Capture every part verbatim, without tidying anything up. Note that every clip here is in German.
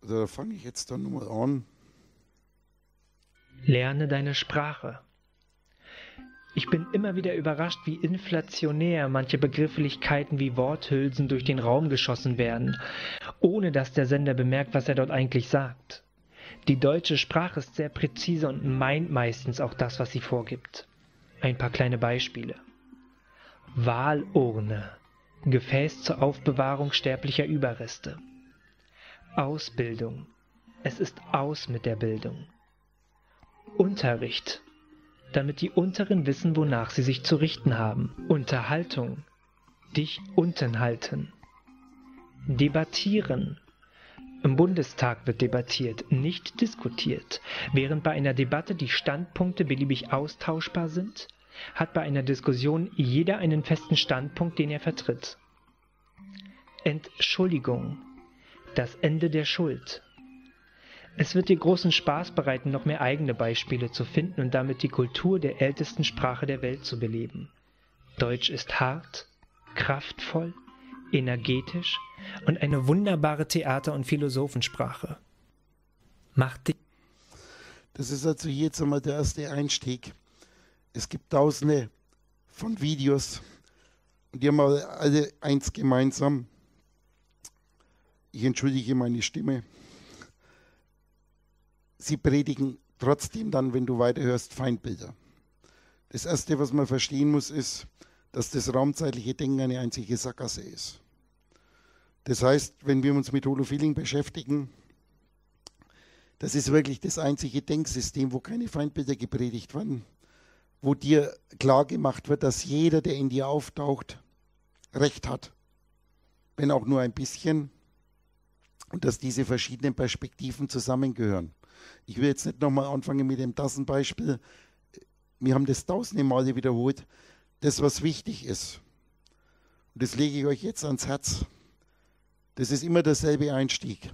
Also da fange ich jetzt dann nochmal an. Lerne deine Sprache. Ich bin immer wieder überrascht, wie inflationär manche Begrifflichkeiten wie Worthülsen durch den Raum geschossen werden, ohne dass der Sender bemerkt, was er dort eigentlich sagt. Die deutsche Sprache ist sehr präzise und meint meistens auch das, was sie vorgibt. Ein paar kleine Beispiele. Wahlurne, Gefäß zur Aufbewahrung sterblicher Überreste. Ausbildung, es ist aus mit der Bildung. Unterricht, damit die Unteren wissen, wonach sie sich zu richten haben. Unterhaltung, dich unten halten. Debattieren, im Bundestag wird debattiert, nicht diskutiert. Während bei einer Debatte die Standpunkte beliebig austauschbar sind, hat bei einer Diskussion jeder einen festen Standpunkt, den er vertritt. Entschuldigung, das Ende der Schuld. Es wird dir großen Spaß bereiten, noch mehr eigene Beispiele zu finden und damit die Kultur der ältesten Sprache der Welt zu beleben. Deutsch ist hart, kraftvoll, energetisch und eine wunderbare Theater- und Philosophensprache. Macht dich. Das ist also jetzt einmal der erste Einstieg. Es gibt tausende von Videos und die haben alle eins gemeinsam. Ich entschuldige meine Stimme. Sie predigen trotzdem dann, wenn du weiterhörst, Feindbilder. Das Erste, was man verstehen muss, ist, dass das raumzeitliche Denken eine einzige Sackgasse ist. Das heißt, wenn wir uns mit Holofeeling beschäftigen, das ist wirklich das einzige Denksystem, wo keine Feindbilder gepredigt werden, wo dir klar gemacht wird, dass jeder, der in dir auftaucht, Recht hat, wenn auch nur ein bisschen, und dass diese verschiedenen Perspektiven zusammengehören. Ich will jetzt nicht nochmal anfangen mit dem Tassenbeispiel. Wir haben das tausende Male wiederholt. Das, was wichtig ist, und das lege ich euch jetzt ans Herz, das ist immer derselbe Einstieg.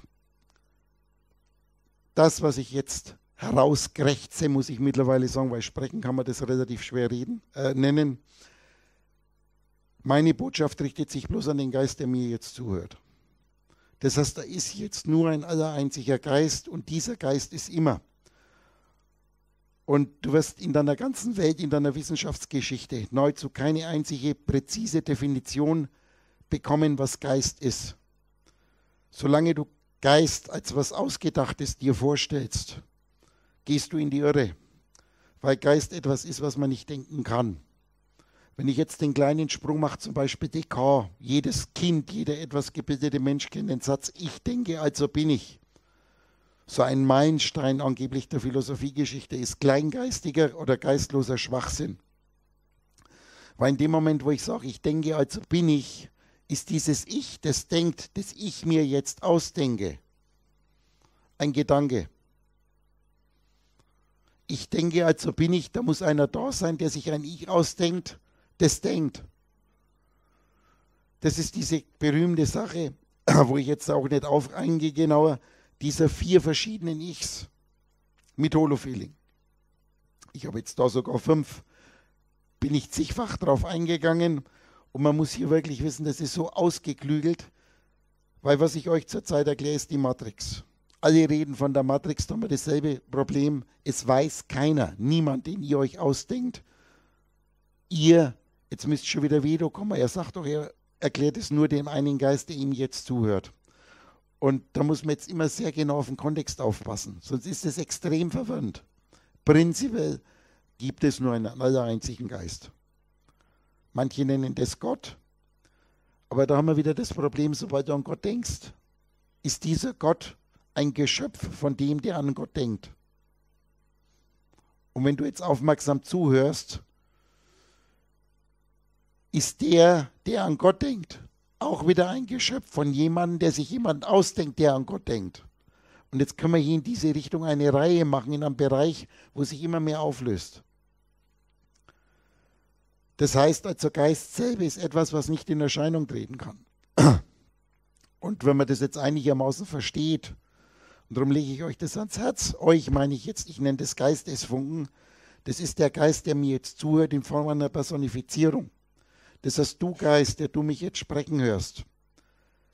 Das, was ich jetzt herauskrächze, muss ich mittlerweile sagen, weil sprechen kann man das relativ schwer reden, äh, nennen. Meine Botschaft richtet sich bloß an den Geist, der mir jetzt zuhört. Das heißt, da ist jetzt nur ein allereinziger Geist und dieser Geist ist immer. Und du wirst in deiner ganzen Welt, in deiner Wissenschaftsgeschichte nahezu keine einzige präzise Definition bekommen, was Geist ist. Solange du Geist als was Ausgedachtes dir vorstellst, gehst du in die Irre, weil Geist etwas ist, was man nicht denken kann. Wenn ich jetzt den kleinen Sprung mache, zum Beispiel Descartes, jedes Kind, jeder etwas gebildete Mensch kennt den Satz, ich denke, also bin ich. So ein Meilenstein angeblich der Philosophiegeschichte ist kleingeistiger oder geistloser Schwachsinn. Weil in dem Moment, wo ich sage, ich denke, also bin ich, ist dieses Ich, das denkt, das ich mir jetzt ausdenke, ein Gedanke. Ich denke, also bin ich, da muss einer da sein, der sich ein Ich ausdenkt, das denkt. Das ist diese berühmte Sache, wo ich jetzt auch nicht auf eingehe genauer, dieser vier verschiedenen Ichs mit Holofeeling. Ich habe jetzt da sogar fünf, bin ich zigfach drauf eingegangen und man muss hier wirklich wissen, das ist so ausgeklügelt, weil was ich euch zurzeit erkläre, ist die Matrix. Alle reden von der Matrix, da haben wir dasselbe Problem, es weiß keiner, niemand, den ihr euch ausdenkt. Ihr, jetzt müsst schon wieder Vedo kommen, er sagt doch, er erklärt es nur dem einen Geist, der ihm jetzt zuhört. Und da muss man jetzt immer sehr genau auf den Kontext aufpassen, sonst ist es extrem verwirrend. Prinzipiell gibt es nur einen allereinzigen Geist. Manche nennen das Gott, aber da haben wir wieder das Problem, sobald du an Gott denkst, ist dieser Gott ein Geschöpf von dem, der an Gott denkt. Und wenn du jetzt aufmerksam zuhörst, ist der, der an Gott denkt, auch wieder ein Geschöpf von jemandem, der sich jemand ausdenkt, der an Gott denkt. Und jetzt können wir hier in diese Richtung eine Reihe machen, in einem Bereich, wo sich immer mehr auflöst. Das heißt also, Geist selber ist etwas, was nicht in Erscheinung treten kann. Und wenn man das jetzt einigermaßen versteht, und darum lege ich euch das ans Herz, euch meine ich jetzt, ich nenne das Geistesfunken, das ist der Geist, der mir jetzt zuhört in Form einer Personifizierung. Das heißt, du Geist, der du mich jetzt sprechen hörst,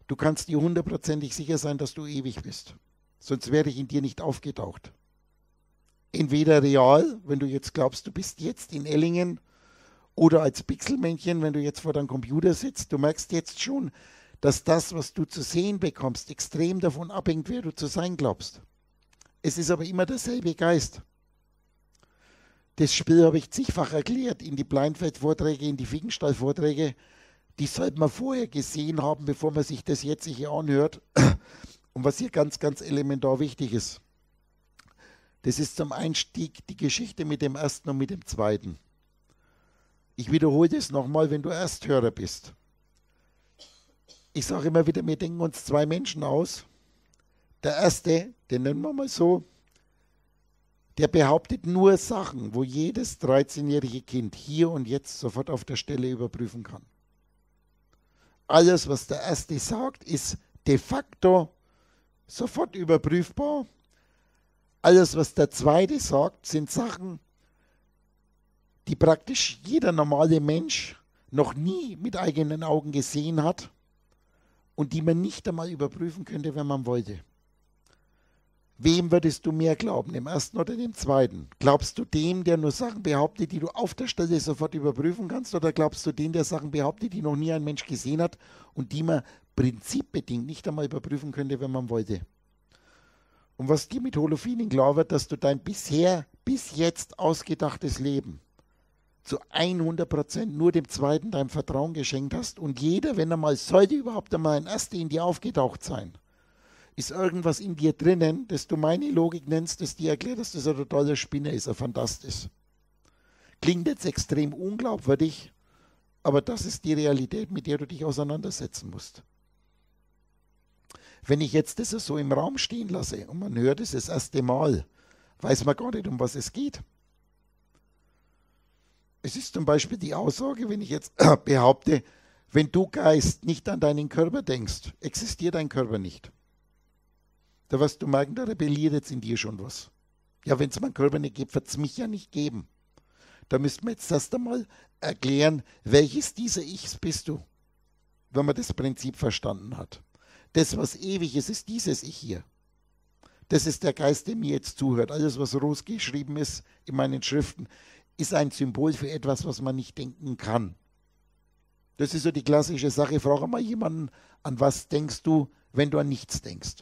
Du kannst dir hundertprozentig sicher sein, dass du ewig bist. Sonst wäre ich in dir nicht aufgetaucht. Entweder real, wenn du jetzt glaubst, du bist jetzt in Ellingen, oder als Pixelmännchen, wenn du jetzt vor deinem Computer sitzt. Du merkst jetzt schon, dass das, was du zu sehen bekommst, extrem davon abhängt, wer du zu sein glaubst. Es ist aber immer derselbe Geist. Das Spiel habe ich zigfach erklärt, in die Blindfeld-Vorträge, in die Fickenstall-Vorträge. Die sollte man vorher gesehen haben, bevor man sich das jetzt hier anhört. Und was hier ganz, ganz elementar wichtig ist, das ist zum Einstieg die Geschichte mit dem ersten und mit dem zweiten. Ich wiederhole das nochmal, wenn du Ersthörer bist. Ich sage immer wieder, wir denken uns zwei Menschen aus. Der erste, den nennen wir mal so, der behauptet nur Sachen, wo jedes dreizehnjährige Kind hier und jetzt sofort auf der Stelle überprüfen kann. Alles, was der erste sagt, ist de facto sofort überprüfbar. Alles, was der zweite sagt, sind Sachen, die praktisch jeder normale Mensch noch nie mit eigenen Augen gesehen hat und die man nicht einmal überprüfen könnte, wenn man wollte. Wem würdest du mehr glauben, dem ersten oder dem zweiten? Glaubst du dem, der nur Sachen behauptet, die du auf der Stelle sofort überprüfen kannst, oder glaubst du dem, der Sachen behauptet, die noch nie ein Mensch gesehen hat und die man prinzipbedingt nicht einmal überprüfen könnte, wenn man wollte? Und was dir mit Holofeeling klar wird, dass du dein bisher, bis jetzt ausgedachtes Leben zu hundert Prozent nur dem Zweiten dein Vertrauen geschenkt hast und jeder, wenn er mal sollte, überhaupt einmal ein Erster in dir aufgetaucht sein, ist irgendwas in dir drinnen, das du meine Logik nennst, das dir erklärt, dass das ein totaler Spinner ist, ein Fantast ist. Klingt jetzt extrem unglaubwürdig, aber das ist die Realität, mit der du dich auseinandersetzen musst. Wenn ich jetzt das so im Raum stehen lasse und man hört es das erste Mal, weiß man gar nicht, um was es geht. Es ist zum Beispiel die Aussage, wenn ich jetzt behaupte, wenn du Geist nicht an deinen Körper denkst, existiert dein Körper nicht. Da wirst du merken, da rebelliert jetzt in dir schon was. Ja, wenn es meinen Körper nicht gibt, wird es mich ja nicht geben. Da müssten wir jetzt erst einmal erklären, welches dieser Ichs bist du, wenn man das Prinzip verstanden hat. Das, was ewig ist, ist dieses Ich hier. Das ist der Geist, der mir jetzt zuhört. Alles, was groß geschrieben ist in meinen Schriften, ist ein Symbol für etwas, was man nicht denken kann. Das ist so die klassische Sache. Frage mal jemanden, an was denkst du, wenn du an nichts denkst?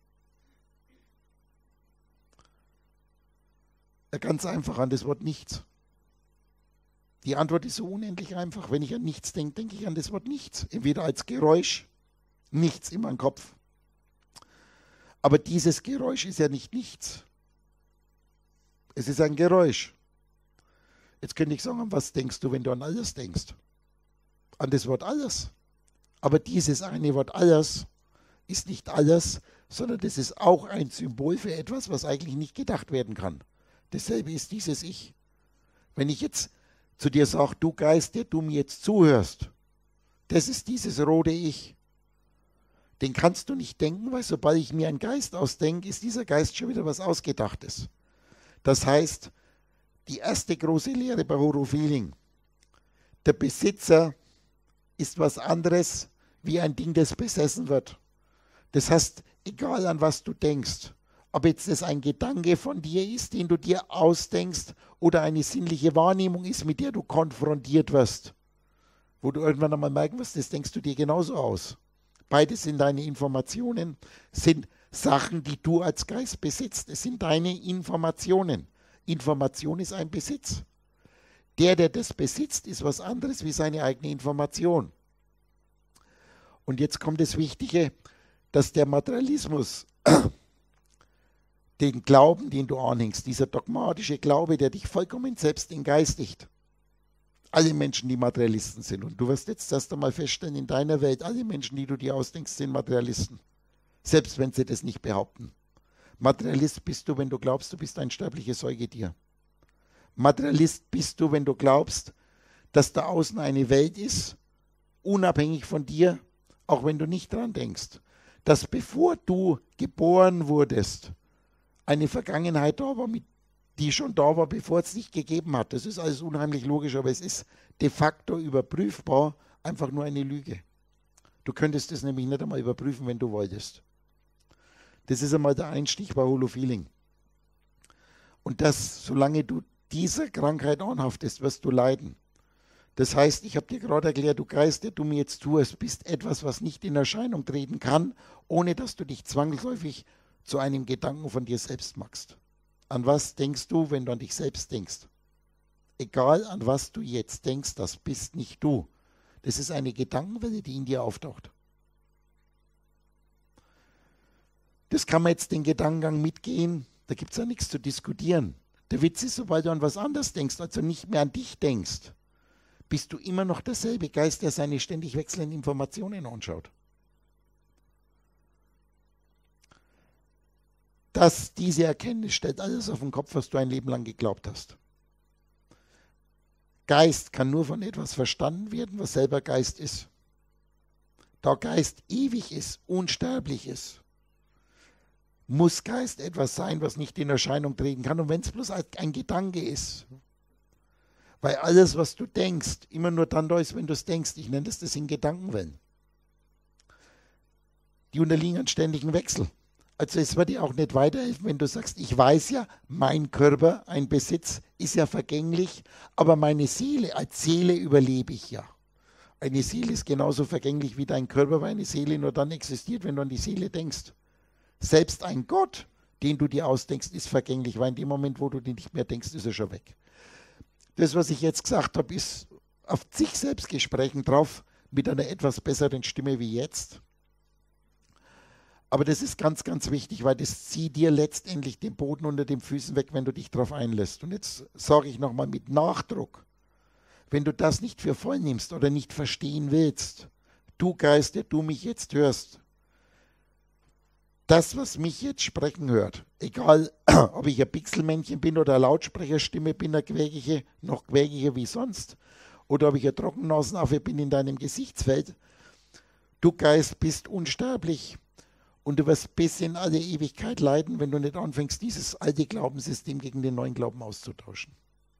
Ja, ganz einfach, an das Wort nichts. Die Antwort ist so unendlich einfach. Wenn ich an nichts denke, denke ich an das Wort nichts. Entweder als Geräusch, nichts in meinem Kopf. Aber dieses Geräusch ist ja nicht nichts. Es ist ein Geräusch. Jetzt könnte ich sagen, an was denkst du, wenn du an alles denkst? An das Wort alles. Aber dieses eine Wort alles ist nicht alles, sondern das ist auch ein Symbol für etwas, was eigentlich nicht gedacht werden kann. Dasselbe ist dieses Ich. Wenn ich jetzt zu dir sage, du Geist, der du mir jetzt zuhörst, das ist dieses rote Ich. Den kannst du nicht denken, weil sobald ich mir einen Geist ausdenke, ist dieser Geist schon wieder was Ausgedachtes. Das heißt, die erste große Lehre bei Holofeeling: Der Besitzer ist was anderes wie ein Ding, das besessen wird. Das heißt, egal an was du denkst, ob jetzt das ein Gedanke von dir ist, den du dir ausdenkst, oder eine sinnliche Wahrnehmung ist, mit der du konfrontiert wirst, wo du irgendwann einmal merken wirst, das denkst du dir genauso aus. Beides sind deine Informationen, sind Sachen, die du als Geist besitzt. Es sind deine Informationen. Information ist ein Besitz. Der, der das besitzt, ist was anderes wie seine eigene Information. Und jetzt kommt das Wichtige, dass der Materialismus, den Glauben, den du anhängst, dieser dogmatische Glaube, der dich vollkommen selbst entgeistigt, alle Menschen, die Materialisten sind. Und du wirst jetzt erst einmal feststellen, in deiner Welt, alle Menschen, die du dir ausdenkst, sind Materialisten. Selbst wenn sie das nicht behaupten. Materialist bist du, wenn du glaubst, du bist ein sterbliches Säugetier. Materialist bist du, wenn du glaubst, dass da außen eine Welt ist, unabhängig von dir, auch wenn du nicht dran denkst. Dass bevor du geboren wurdest, eine Vergangenheit da war, mit die schon da war, bevor es dich gegeben hat. Das ist alles unheimlich logisch, aber es ist de facto überprüfbar, einfach nur eine Lüge. Du könntest es nämlich nicht einmal überprüfen, wenn du wolltest. Das ist einmal der Einstich bei Holofeeling. Und das, solange du dieser Krankheit anhaftest, wirst du leiden. Das heißt, ich habe dir gerade erklärt, du Geist, der du mir jetzt tust, bist etwas, was nicht in Erscheinung treten kann, ohne dass du dich zwangsläufig zu einem Gedanken von dir selbst machst. An was denkst du, wenn du an dich selbst denkst? Egal an was du jetzt denkst, das bist nicht du. Das ist eine Gedankenwelle, die in dir auftaucht. Das kann man jetzt den Gedankengang mitgehen, da gibt es ja nichts zu diskutieren. Der Witz ist, sobald du an was anderes denkst, also nicht mehr an dich denkst, bist du immer noch derselbe Geist, der seine ständig wechselnden Informationen anschaut. Das, diese Erkenntnis stellt alles auf den Kopf, was du ein Leben lang geglaubt hast. Geist kann nur von etwas verstanden werden, was selber Geist ist. Da Geist ewig ist, unsterblich ist, muss Geist etwas sein, was nicht in Erscheinung treten kann. Und wenn es bloß ein Gedanke ist, weil alles, was du denkst, immer nur dann da ist, wenn du es denkst. Ich nenne das das in Gedankenwellen. Die unterliegen einem ständigen Wechsel. Also es wird dir auch nicht weiterhelfen, wenn du sagst, ich weiß ja, mein Körper, ein Besitz, ist ja vergänglich, aber meine Seele, als Seele überlebe ich ja. Eine Seele ist genauso vergänglich wie dein Körper, weil eine Seele nur dann existiert, wenn du an die Seele denkst. Selbst ein Gott, den du dir ausdenkst, ist vergänglich, weil in dem Moment, wo du den nicht mehr denkst, ist er schon weg. Das, was ich jetzt gesagt habe, ist auf sich selbst Gesprächen drauf, mit einer etwas besseren Stimme wie jetzt. Aber das ist ganz, ganz wichtig, weil das zieht dir letztendlich den Boden unter den Füßen weg, wenn du dich darauf einlässt. Und jetzt sage ich nochmal mit Nachdruck, wenn du das nicht für voll nimmst oder nicht verstehen willst, du Geist, der du mich jetzt hörst, das, was mich jetzt sprechen hört, egal ob ich ein Pixelmännchen bin oder eine Lautsprecherstimme bin, eine quäkige, noch quäkiger wie sonst, oder ob ich ein Trockennasenaffe bin in deinem Gesichtsfeld, du Geist bist unsterblich. Und du wirst bis in alle Ewigkeit leiden, wenn du nicht anfängst, dieses alte Glaubenssystem gegen den neuen Glauben auszutauschen.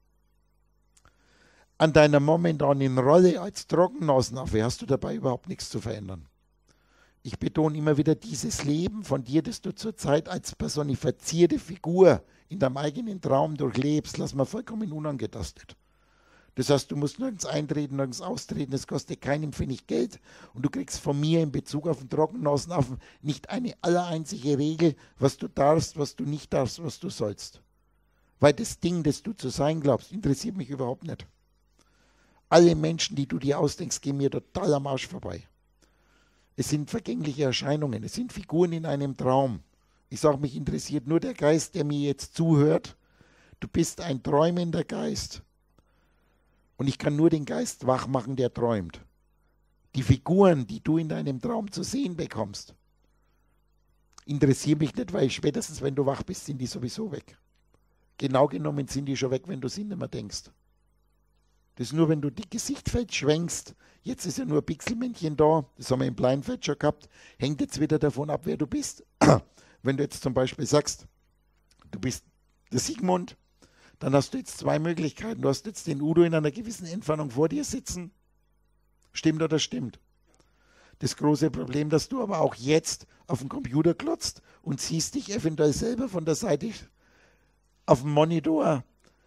An deiner momentanen Rolle als Trockennasenaffe hast du dabei überhaupt nichts zu verändern. Ich betone immer wieder dieses Leben von dir, das du zurzeit als personifizierte Figur in deinem eigenen Traum durchlebst, lass mal vollkommen unangetastet. Das heißt, du musst nirgends eintreten, nirgends austreten, es kostet keinen Pfennig Geld und du kriegst von mir in Bezug auf den Trockennasenaffen nicht eine allereinzige Regel, was du darfst, was du nicht darfst, was du sollst. Weil das Ding, das du zu sein glaubst, interessiert mich überhaupt nicht. Alle Menschen, die du dir ausdenkst, gehen mir total am Arsch vorbei. Es sind vergängliche Erscheinungen, es sind Figuren in einem Traum. Ich sage, mich interessiert nur der Geist, der mir jetzt zuhört. Du bist ein träumender Geist. Und ich kann nur den Geist wach machen, der träumt. Die Figuren, die du in deinem Traum zu sehen bekommst, interessieren mich nicht, weil spätestens, wenn du wach bist, sind die sowieso weg. Genau genommen sind die schon weg, wenn du sie nicht mehr denkst. Das ist nur, wenn du die Gesichtfeld schwenkst, jetzt ist ja nur ein Pixelmännchen da, das haben wir im Blindfeld schon gehabt, hängt jetzt wieder davon ab, wer du bist. Wenn du jetzt zum Beispiel sagst, du bist der Sigmund, dann hast du jetzt zwei Möglichkeiten. Du hast jetzt den Udo in einer gewissen Entfernung vor dir sitzen. Stimmt oder stimmt? Das große Problem, dass du aber auch jetzt auf dem Computer klotzt und siehst dich eventuell selber von der Seite auf dem Monitor.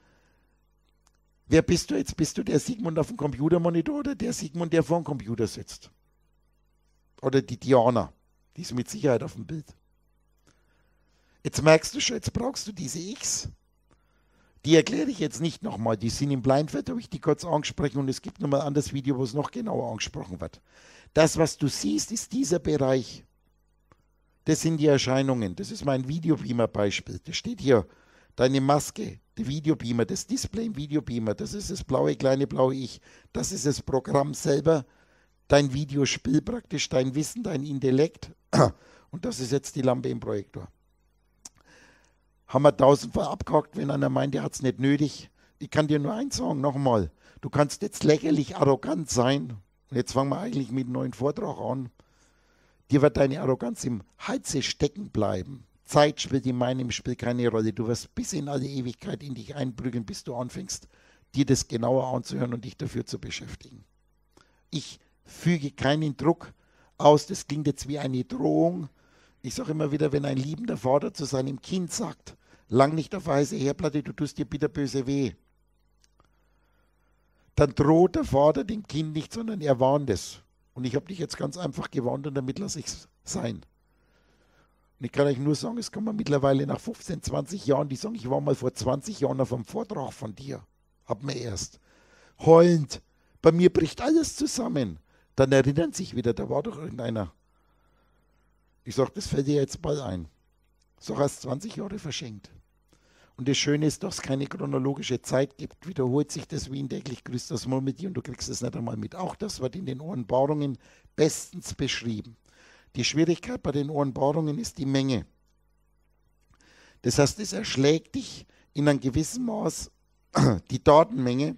Wer bist du jetzt? Bist du der Sigmund auf dem Computermonitor oder der Sigmund, der vor dem Computer sitzt? Oder die Diana, die ist mit Sicherheit auf dem Bild. Jetzt merkst du schon, jetzt brauchst du diese X. Die erkläre ich jetzt nicht nochmal, die sind im Blindfeld, habe ich die kurz angesprochen und es gibt nochmal ein anderes Video, wo es noch genauer angesprochen wird. Das, was du siehst, ist dieser Bereich. Das sind die Erscheinungen. Das ist mein Videobeamer-Beispiel. Das steht hier, deine Maske, der Videobeamer, das Display im Videobeamer, das ist das blaue, kleine blaue Ich. Das ist das Programm selber, dein Videospiel praktisch, dein Wissen, dein Intellekt. Und das ist jetzt die Lampe im Projektor. Haben wir tausendfach abgehakt, wenn einer meint, der hat es nicht nötig. Ich kann dir nur eins sagen, nochmal. Du kannst jetzt lächerlich arrogant sein. Und jetzt fangen wir eigentlich mit einem neuen Vortrag an. Dir wird deine Arroganz im Halse stecken bleiben. Zeit spielt in meinem Spiel keine Rolle. Du wirst bis in alle Ewigkeit in dich einprügeln, bis du anfängst, dir das genauer anzuhören und dich dafür zu beschäftigen. Ich füge keinen Druck aus. Das klingt jetzt wie eine Drohung. Ich sage immer wieder, wenn ein liebender Vater zu seinem Kind sagt, lang nicht auf weiße Herdplatte, du tust dir bitterböse weh, dann droht der Vater dem Kind nicht, sondern er warnt es. Und ich habe dich jetzt ganz einfach gewarnt und damit lasse ich es sein. Und ich kann euch nur sagen, es kommen mittlerweile nach fünfzehn, zwanzig Jahren, die sagen, ich war mal vor zwanzig Jahren auf einem Vortrag von dir. Hab mir erst. Heulend. Bei mir bricht alles zusammen. Dann erinnern sich wieder, da war doch irgendeiner. Ich sage, das fällt dir jetzt bald ein. So hast zwanzig Jahre verschenkt. Und das Schöne ist, dass es keine chronologische Zeit gibt, wiederholt sich das wie ein täglich grüßt das Murmeltier und du kriegst es nicht einmal mit. Auch das wird in den Offenbarungen bestens beschrieben. Die Schwierigkeit bei den Offenbarungen ist die Menge. Das heißt, es erschlägt dich in einem gewissen Maß die Datenmenge.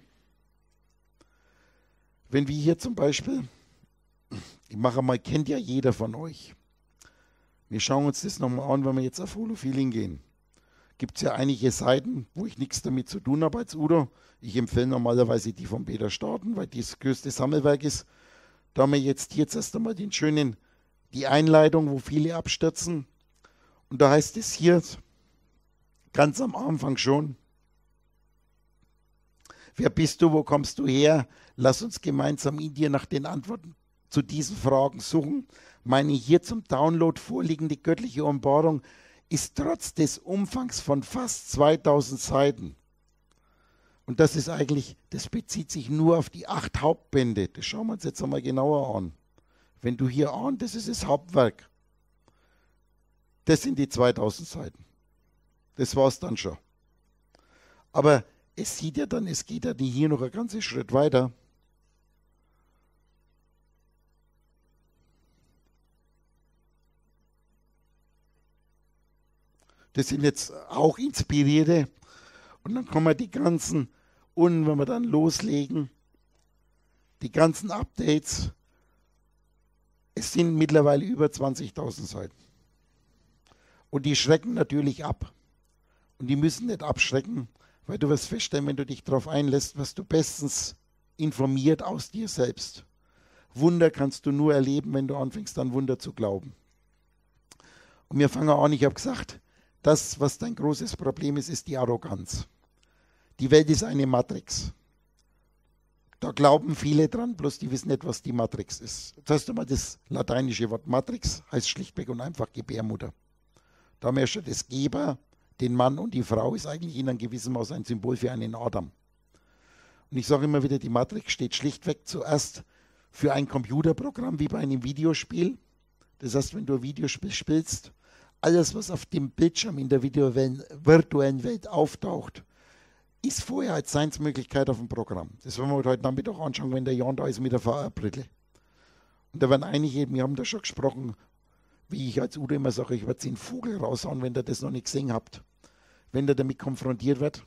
Wenn wir hier zum Beispiel, ich mache mal, kennt ja jeder von euch. Wir schauen uns das nochmal an, wenn wir jetzt auf Holofeeling gehen. Gibt es ja einige Seiten, wo ich nichts damit zu tun habe als Udo. Ich empfehle normalerweise die von Peter Starten, weil die das größte Sammelwerk ist. Da haben wir jetzt hier zuerst einmal den schönen, die Einleitung, wo viele abstürzen. Und da heißt es hier ganz am Anfang schon, wer bist du, wo kommst du her? Lass uns gemeinsam in dir nach den Antworten zu diesen Fragen suchen. Meine hier zum Download vorliegende göttliche Offenbarung ist trotz des Umfangs von fast zweitausend Seiten, und das ist eigentlich, das bezieht sich nur auf die acht Hauptbände, das schauen wir uns jetzt einmal genauer an. Wenn du hier an, das ist das Hauptwerk, das sind die zweitausend Seiten. Das war es dann schon. Aber es sieht ja dann, es geht ja hier noch einen ganzen Schritt weiter. Das sind jetzt auch Inspirierte. Und dann kommen die ganzen, und wenn wir dann loslegen, die ganzen Updates, es sind mittlerweile über zwanzigtausend Seiten. Und die schrecken natürlich ab. Und die müssen nicht abschrecken, weil du wirst feststellen, wenn du dich darauf einlässt, wirst du bestens informiert aus dir selbst. Wunder kannst du nur erleben, wenn du anfängst, an Wunder zu glauben. Und wir fangen an, ich habe gesagt, das, was dein großes Problem ist, ist die Arroganz. Die Welt ist eine Matrix. Da glauben viele dran, bloß die wissen nicht, was die Matrix ist. Jetzt hast du mal das lateinische Wort Matrix, heißt schlichtweg und einfach Gebärmutter. Da haben wir schon das Geber, den Mann und die Frau, ist eigentlich in einem gewissen Maß ein Symbol für einen Adam. Und ich sage immer wieder, die Matrix steht schlichtweg zuerst für ein Computerprogramm, wie bei einem Videospiel. Das heißt, wenn du ein Videospiel spielst, alles, was auf dem Bildschirm in der virtuellen Welt auftaucht, ist vorher als Seinsmöglichkeit auf dem Programm. Das werden wir heute Nachmittag anschauen, wenn der Jan da ist mit der V R-Brille. Und da werden einige, wir haben da schon gesprochen, wie ich als Udo immer sage, ich werde den Vogel raushauen, wenn ihr das noch nicht gesehen habt, wenn ihr damit konfrontiert wird.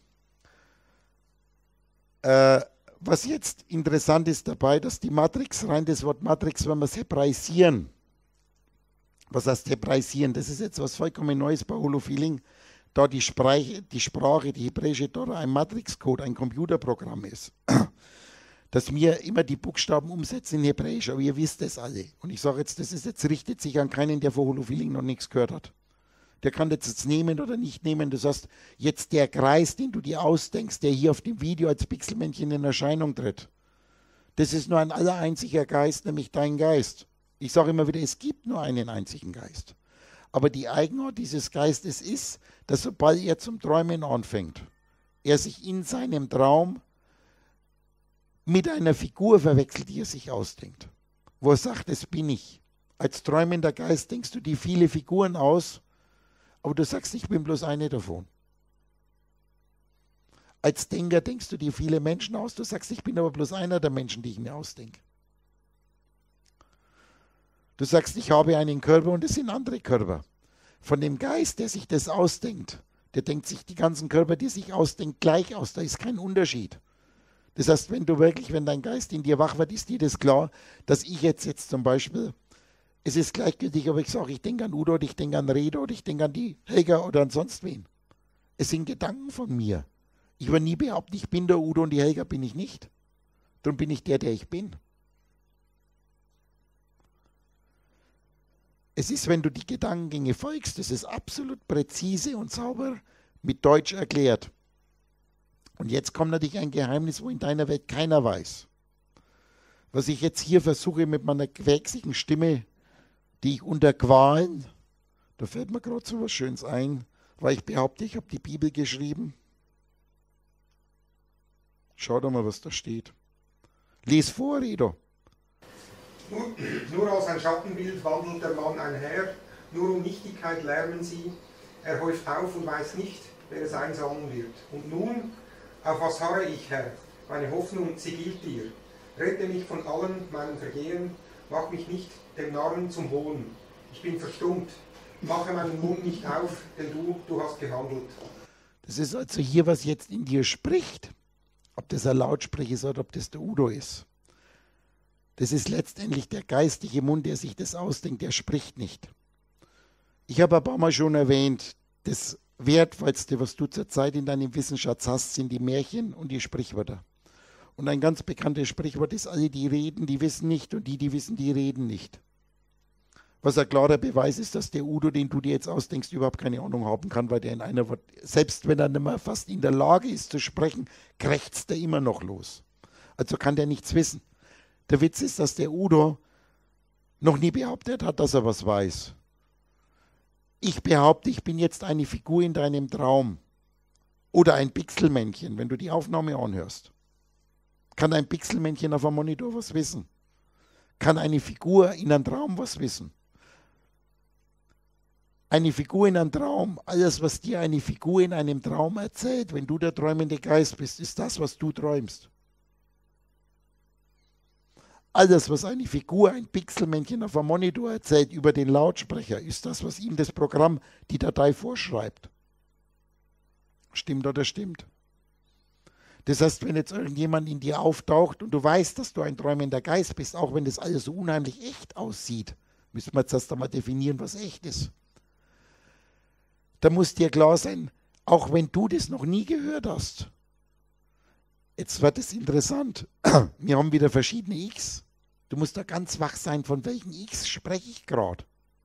Äh, was jetzt interessant ist dabei, dass die Matrix, rein das Wort Matrix, wenn wir es hebraisieren, was heißt hebraisieren? Das ist jetzt was vollkommen Neues bei Holofeeling, da die Sprache, die Sprache, die hebräische Tora ein Matrix-Code, ein Computerprogramm ist. Dass wir immer die Buchstaben umsetzen in Hebräisch, aber ihr wisst das alle. Und ich sage jetzt, das ist jetzt richtet sich an keinen, der vor Holofeeling noch nichts gehört hat. Der kann das jetzt nehmen oder nicht nehmen. Das heißt, jetzt der Kreis, den du dir ausdenkst, der hier auf dem Video als Pixelmännchen in Erscheinung tritt, das ist nur ein allereinziger Geist, nämlich dein Geist. Ich sage immer wieder, es gibt nur einen einzigen Geist. Aber die Eigenart dieses Geistes ist, dass sobald er zum Träumen anfängt, er sich in seinem Traum mit einer Figur verwechselt, die er sich ausdenkt. Wo er sagt, das bin ich. Als träumender Geist denkst du dir viele Figuren aus, aber du sagst, ich bin bloß eine davon. Als Denker denkst du dir viele Menschen aus, du sagst, ich bin aber bloß einer der Menschen, die ich mir ausdenke. Du sagst, ich habe einen Körper und es sind andere Körper. Von dem Geist, der sich das ausdenkt, der denkt sich die ganzen Körper, die sich ausdenkt, gleich aus. Da ist kein Unterschied. Das heißt, wenn du wirklich, wenn dein Geist in dir wach wird, ist dir das klar, dass ich jetzt, jetzt zum Beispiel, es ist gleichgültig, aber ich sage, ich denke an Udo, oder ich denke an Redo, oder ich denke an die Helga oder an sonst wen. Es sind Gedanken von mir. Ich würde nie behaupten, ich bin der Udo und die Helga bin ich nicht. Darum bin ich der, der ich bin. Es ist, wenn du die Gedankengänge folgst, das ist absolut präzise und sauber mit Deutsch erklärt. Und jetzt kommt natürlich ein Geheimnis, wo in deiner Welt keiner weiß. Was ich jetzt hier versuche mit meiner quäksigen Stimme, die ich unter Qualen, da fällt mir gerade so was Schönes ein, weil ich behaupte, ich habe die Bibel geschrieben. Schau doch mal, was da steht. Lies vor, Redo. Nur, nur als ein Schattenbild wandelt der Mann einher, nur um Nichtigkeit lärmen sie, er häuft auf und weiß nicht, wer es einsammeln wird. Und nun, auf was harre ich, Herr? Meine Hoffnung, sie gilt dir. Rette mich von allen meinen Vergehen, mach mich nicht dem Narren zum Hohn. Ich bin verstummt, mache meinen Mund nicht auf, denn du, du hast gehandelt. Das ist also hier, was jetzt in dir spricht. Ob das ein Lautsprecher ist oder ob das der Udo ist. Das ist letztendlich der geistige Mund, der sich das ausdenkt, der spricht nicht. Ich habe ein paar Mal schon erwähnt, das Wertvollste, was du zurzeit in deinem Wissensschatz hast, sind die Märchen und die Sprichwörter. Und ein ganz bekanntes Sprichwort ist, alle, die reden, die wissen nicht und die, die wissen, die reden nicht. Was ein klarer Beweis ist, dass der Udo, den du dir jetzt ausdenkst, überhaupt keine Ahnung haben kann, weil der in einer Wort, selbst wenn er nicht mehr fast in der Lage ist zu sprechen, krächzt er immer noch los. Also kann der nichts wissen. Der Witz ist, dass der Udo noch nie behauptet hat, dass er was weiß. Ich behaupte, ich bin jetzt eine Figur in deinem Traum oder ein Pixelmännchen, wenn du die Aufnahme anhörst. Kann ein Pixelmännchen auf einem Monitor was wissen? Kann eine Figur in einem Traum was wissen? Eine Figur in einem Traum, alles, was dir eine Figur in einem Traum erzählt, wenn du der träumende Geist bist, ist das, was du träumst. Alles, was eine Figur, ein Pixelmännchen auf einem Monitor erzählt über den Lautsprecher, ist das, was ihm das Programm, die Datei vorschreibt. Stimmt oder stimmt? Das heißt, wenn jetzt irgendjemand in dir auftaucht und du weißt, dass du ein träumender Geist bist, auch wenn das alles so unheimlich echt aussieht, müssen wir jetzt erst einmal definieren, was echt ist. Da muss dir klar sein, auch wenn du das noch nie gehört hast. Jetzt wird es interessant. Wir haben wieder verschiedene X. Du musst da ganz wach sein, von welchen X spreche ich gerade.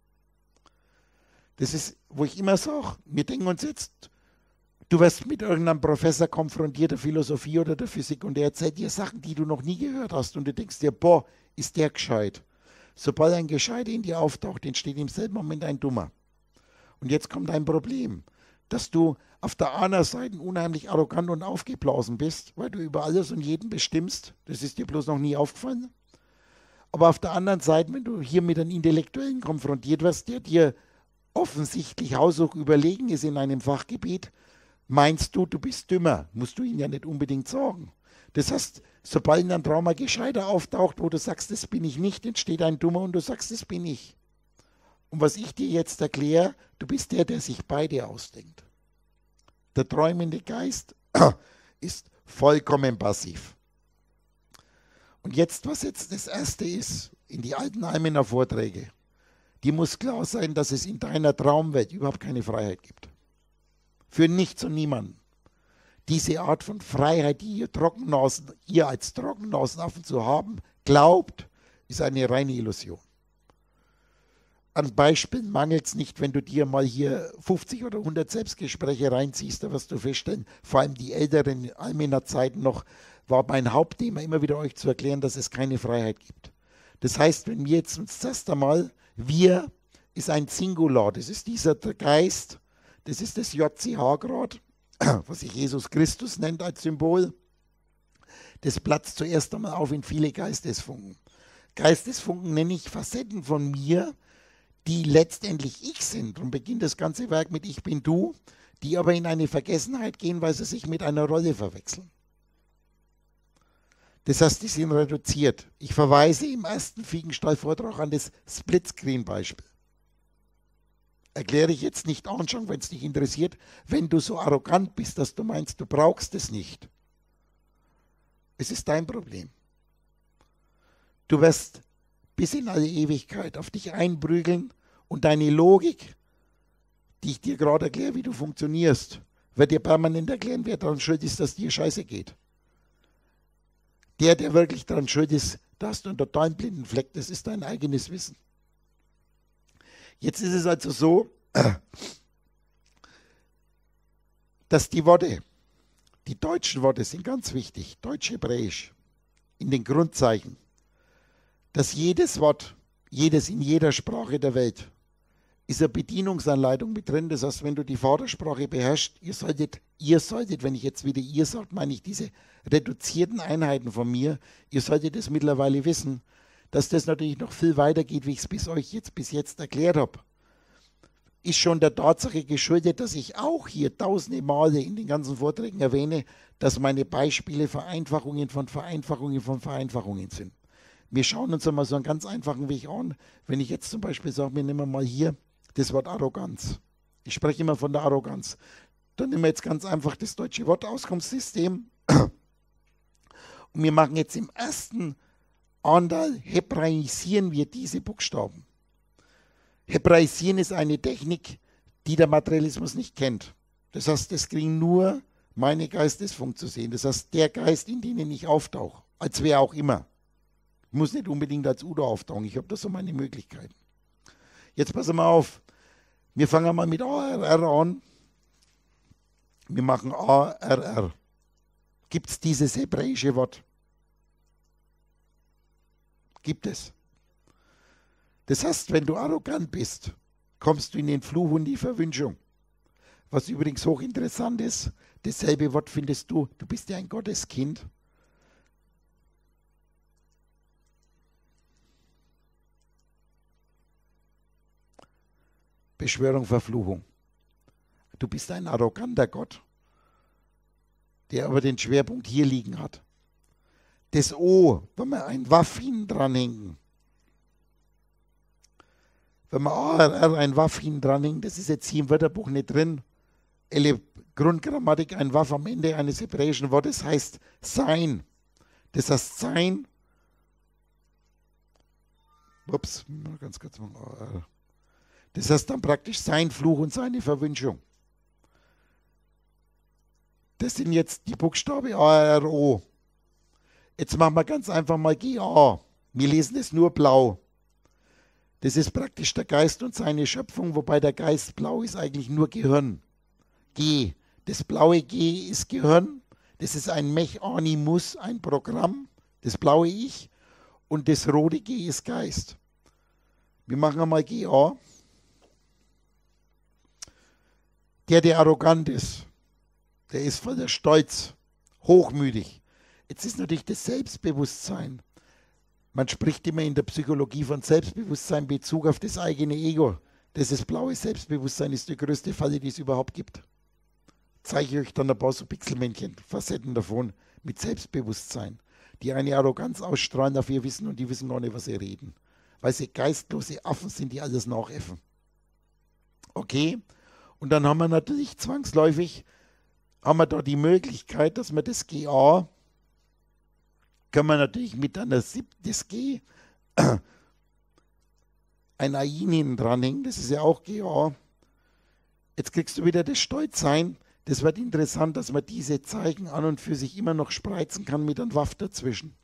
Das ist, wo ich immer sage, wir denken uns jetzt, du wirst mit irgendeinem Professor konfrontiert, der Philosophie oder der Physik, und der erzählt dir Sachen, die du noch nie gehört hast. Und du denkst dir, boah, ist der gescheit. Sobald ein Gescheiter in dir auftaucht, entsteht im selben Moment ein Dummer. Und jetzt kommt ein Problem, dass du auf der einen Seite unheimlich arrogant und aufgeblasen bist, weil du über alles und jeden bestimmst. Das ist dir bloß noch nie aufgefallen. Aber auf der anderen Seite, wenn du hier mit einem Intellektuellen konfrontiert wirst, der dir offensichtlich haushoch überlegen ist in einem Fachgebiet, meinst du, du bist dümmer. Musst du ihn ja nicht unbedingt sagen. Das heißt, sobald in einem Traum ein Gescheiter auftaucht, wo du sagst, das bin ich nicht, entsteht ein Dummer und du sagst, das bin ich. Und was ich dir jetzt erkläre, du bist der, der sich beide ausdenkt. Der träumende Geist ist vollkommen passiv. Und jetzt, was jetzt das Erste ist, in die alten Almener Vorträge, die muss klar sein, dass es in deiner Traumwelt überhaupt keine Freiheit gibt. Für nichts und niemanden. Diese Art von Freiheit, die ihr Trockennasen, ihr als Trockennasenaffen zu haben, glaubt, ist eine reine Illusion. An Beispielen mangelt es nicht, wenn du dir mal hier fünfzig oder hundert Selbstgespräche reinziehst, da wirst du feststellen, vor allem die älteren Almener Zeiten noch, war mein Hauptthema immer wieder euch zu erklären, dass es keine Freiheit gibt. Das heißt, wenn wir jetzt uns zuerst einmal, wir ist ein Singular, das ist dieser Geist, das ist das J C H gerade, was sich Jesus Christus nennt als Symbol, das platzt zuerst einmal auf in viele Geistesfunken. Geistesfunken nenne ich Facetten von mir, die letztendlich ich sind. Und beginnt das ganze Werk mit Ich bin du, die aber in eine Vergessenheit gehen, weil sie sich mit einer Rolle verwechseln. Das heißt, die sind reduziert. Ich verweise im ersten Fiegenstall-Vortrag an das Splitscreen-Beispiel. Erkläre ich jetzt nicht anschauen, wenn es dich interessiert, wenn du so arrogant bist, dass du meinst, du brauchst es nicht. Es ist dein Problem. Du wirst bis in alle Ewigkeit auf dich einprügeln und deine Logik, die ich dir gerade erkläre, wie du funktionierst, wird dir permanent erklären, wer daran schuld ist, dass dir scheiße geht. Der, der wirklich daran schuld ist, dass du einen totalen blinden Fleck, das ist dein eigenes Wissen. Jetzt ist es also so, dass die Worte, die deutschen Worte sind ganz wichtig, deutsch-hebräisch, in den Grundzeichen, dass jedes Wort, jedes in jeder Sprache der Welt, ist eine Bedienungsanleitung mit drin. Das heißt, wenn du die Vatersprache beherrschst, ihr solltet, ihr solltet, wenn ich jetzt wieder ihr sagt, meine ich diese reduzierten Einheiten von mir, ihr solltet es mittlerweile wissen, dass das natürlich noch viel weiter geht, wie ich es bis euch jetzt bis jetzt erklärt habe. Ist schon der Tatsache geschuldet, dass ich auch hier tausende Male in den ganzen Vorträgen erwähne, dass meine Beispiele Vereinfachungen von Vereinfachungen von Vereinfachungen sind. Wir schauen uns einmal so einen ganz einfachen Weg an. Wenn ich jetzt zum Beispiel sage, wir nehmen mal hier das Wort Arroganz. Ich spreche immer von der Arroganz. Dann nehmen wir jetzt ganz einfach das deutsche Wortauskunftssystem und wir machen jetzt im ersten Anteil, hebraisieren wir diese Buchstaben. Hebraisieren ist eine Technik, die der Materialismus nicht kennt. Das heißt, das kriegen nur meine Geistesfunken zu sehen. Das heißt, der Geist, in den ich auftauche, als wer auch immer. Ich muss nicht unbedingt als Udo auftauchen, ich habe da so meine Möglichkeiten. Jetzt passen wir auf, wir fangen mal mit A R R an. Wir machen A R R. Gibt es dieses hebräische Wort? Gibt es. Das heißt, wenn du arrogant bist, kommst du in den Fluch und die Verwünschung. Was übrigens hochinteressant ist, dasselbe Wort findest du, du bist ja ein Gotteskind. Beschwörung, Verfluchung. Du bist ein arroganter Gott, der aber den Schwerpunkt hier liegen hat. Das O, wenn wir ein Waff hinten dranhängen, wenn wir A R R ein Waff hinten dranhängen, das ist jetzt hier im Wörterbuch nicht drin, Ele Grundgrammatik, ein Waff am Ende eines hebräischen Wortes heißt sein. Das heißt sein, ups, ganz kurz mal A R R. Das heißt dann praktisch sein Fluch und seine Verwünschung. Das sind jetzt die Buchstaben A R R O. Jetzt machen wir ganz einfach mal G A. Wir lesen es nur blau. Das ist praktisch der Geist und seine Schöpfung, wobei der Geist blau ist eigentlich nur Gehirn. G. Das blaue G ist Gehirn. Das ist ein Mechanimus, ein Programm, das blaue Ich. Und das rote G ist Geist. Wir machen einmal G A. Der, der arrogant ist, der ist voller Stolz, hochmütig. Jetzt ist natürlich das Selbstbewusstsein. Man spricht immer in der Psychologie von Selbstbewusstsein in Bezug auf das eigene Ego. Das blaue Selbstbewusstsein ist die größte Falle, die es überhaupt gibt. Zeige ich euch dann ein paar so Pixelmännchen, Facetten davon, mit Selbstbewusstsein, die eine Arroganz ausstrahlen auf ihr Wissen und die wissen gar nicht, was sie reden. Weil sie geistlose Affen sind, die alles nachäffen. Okay? Und dann haben wir natürlich zwangsläufig, haben wir da die Möglichkeit, dass wir das G A, können wir natürlich mit einer siebten, das G, ein Ain hinten dranhängen, das ist ja auch G A. Jetzt kriegst du wieder das Stolzsein. Das wird interessant, dass man diese Zeichen an und für sich immer noch spreizen kann mit einem Waff dazwischen.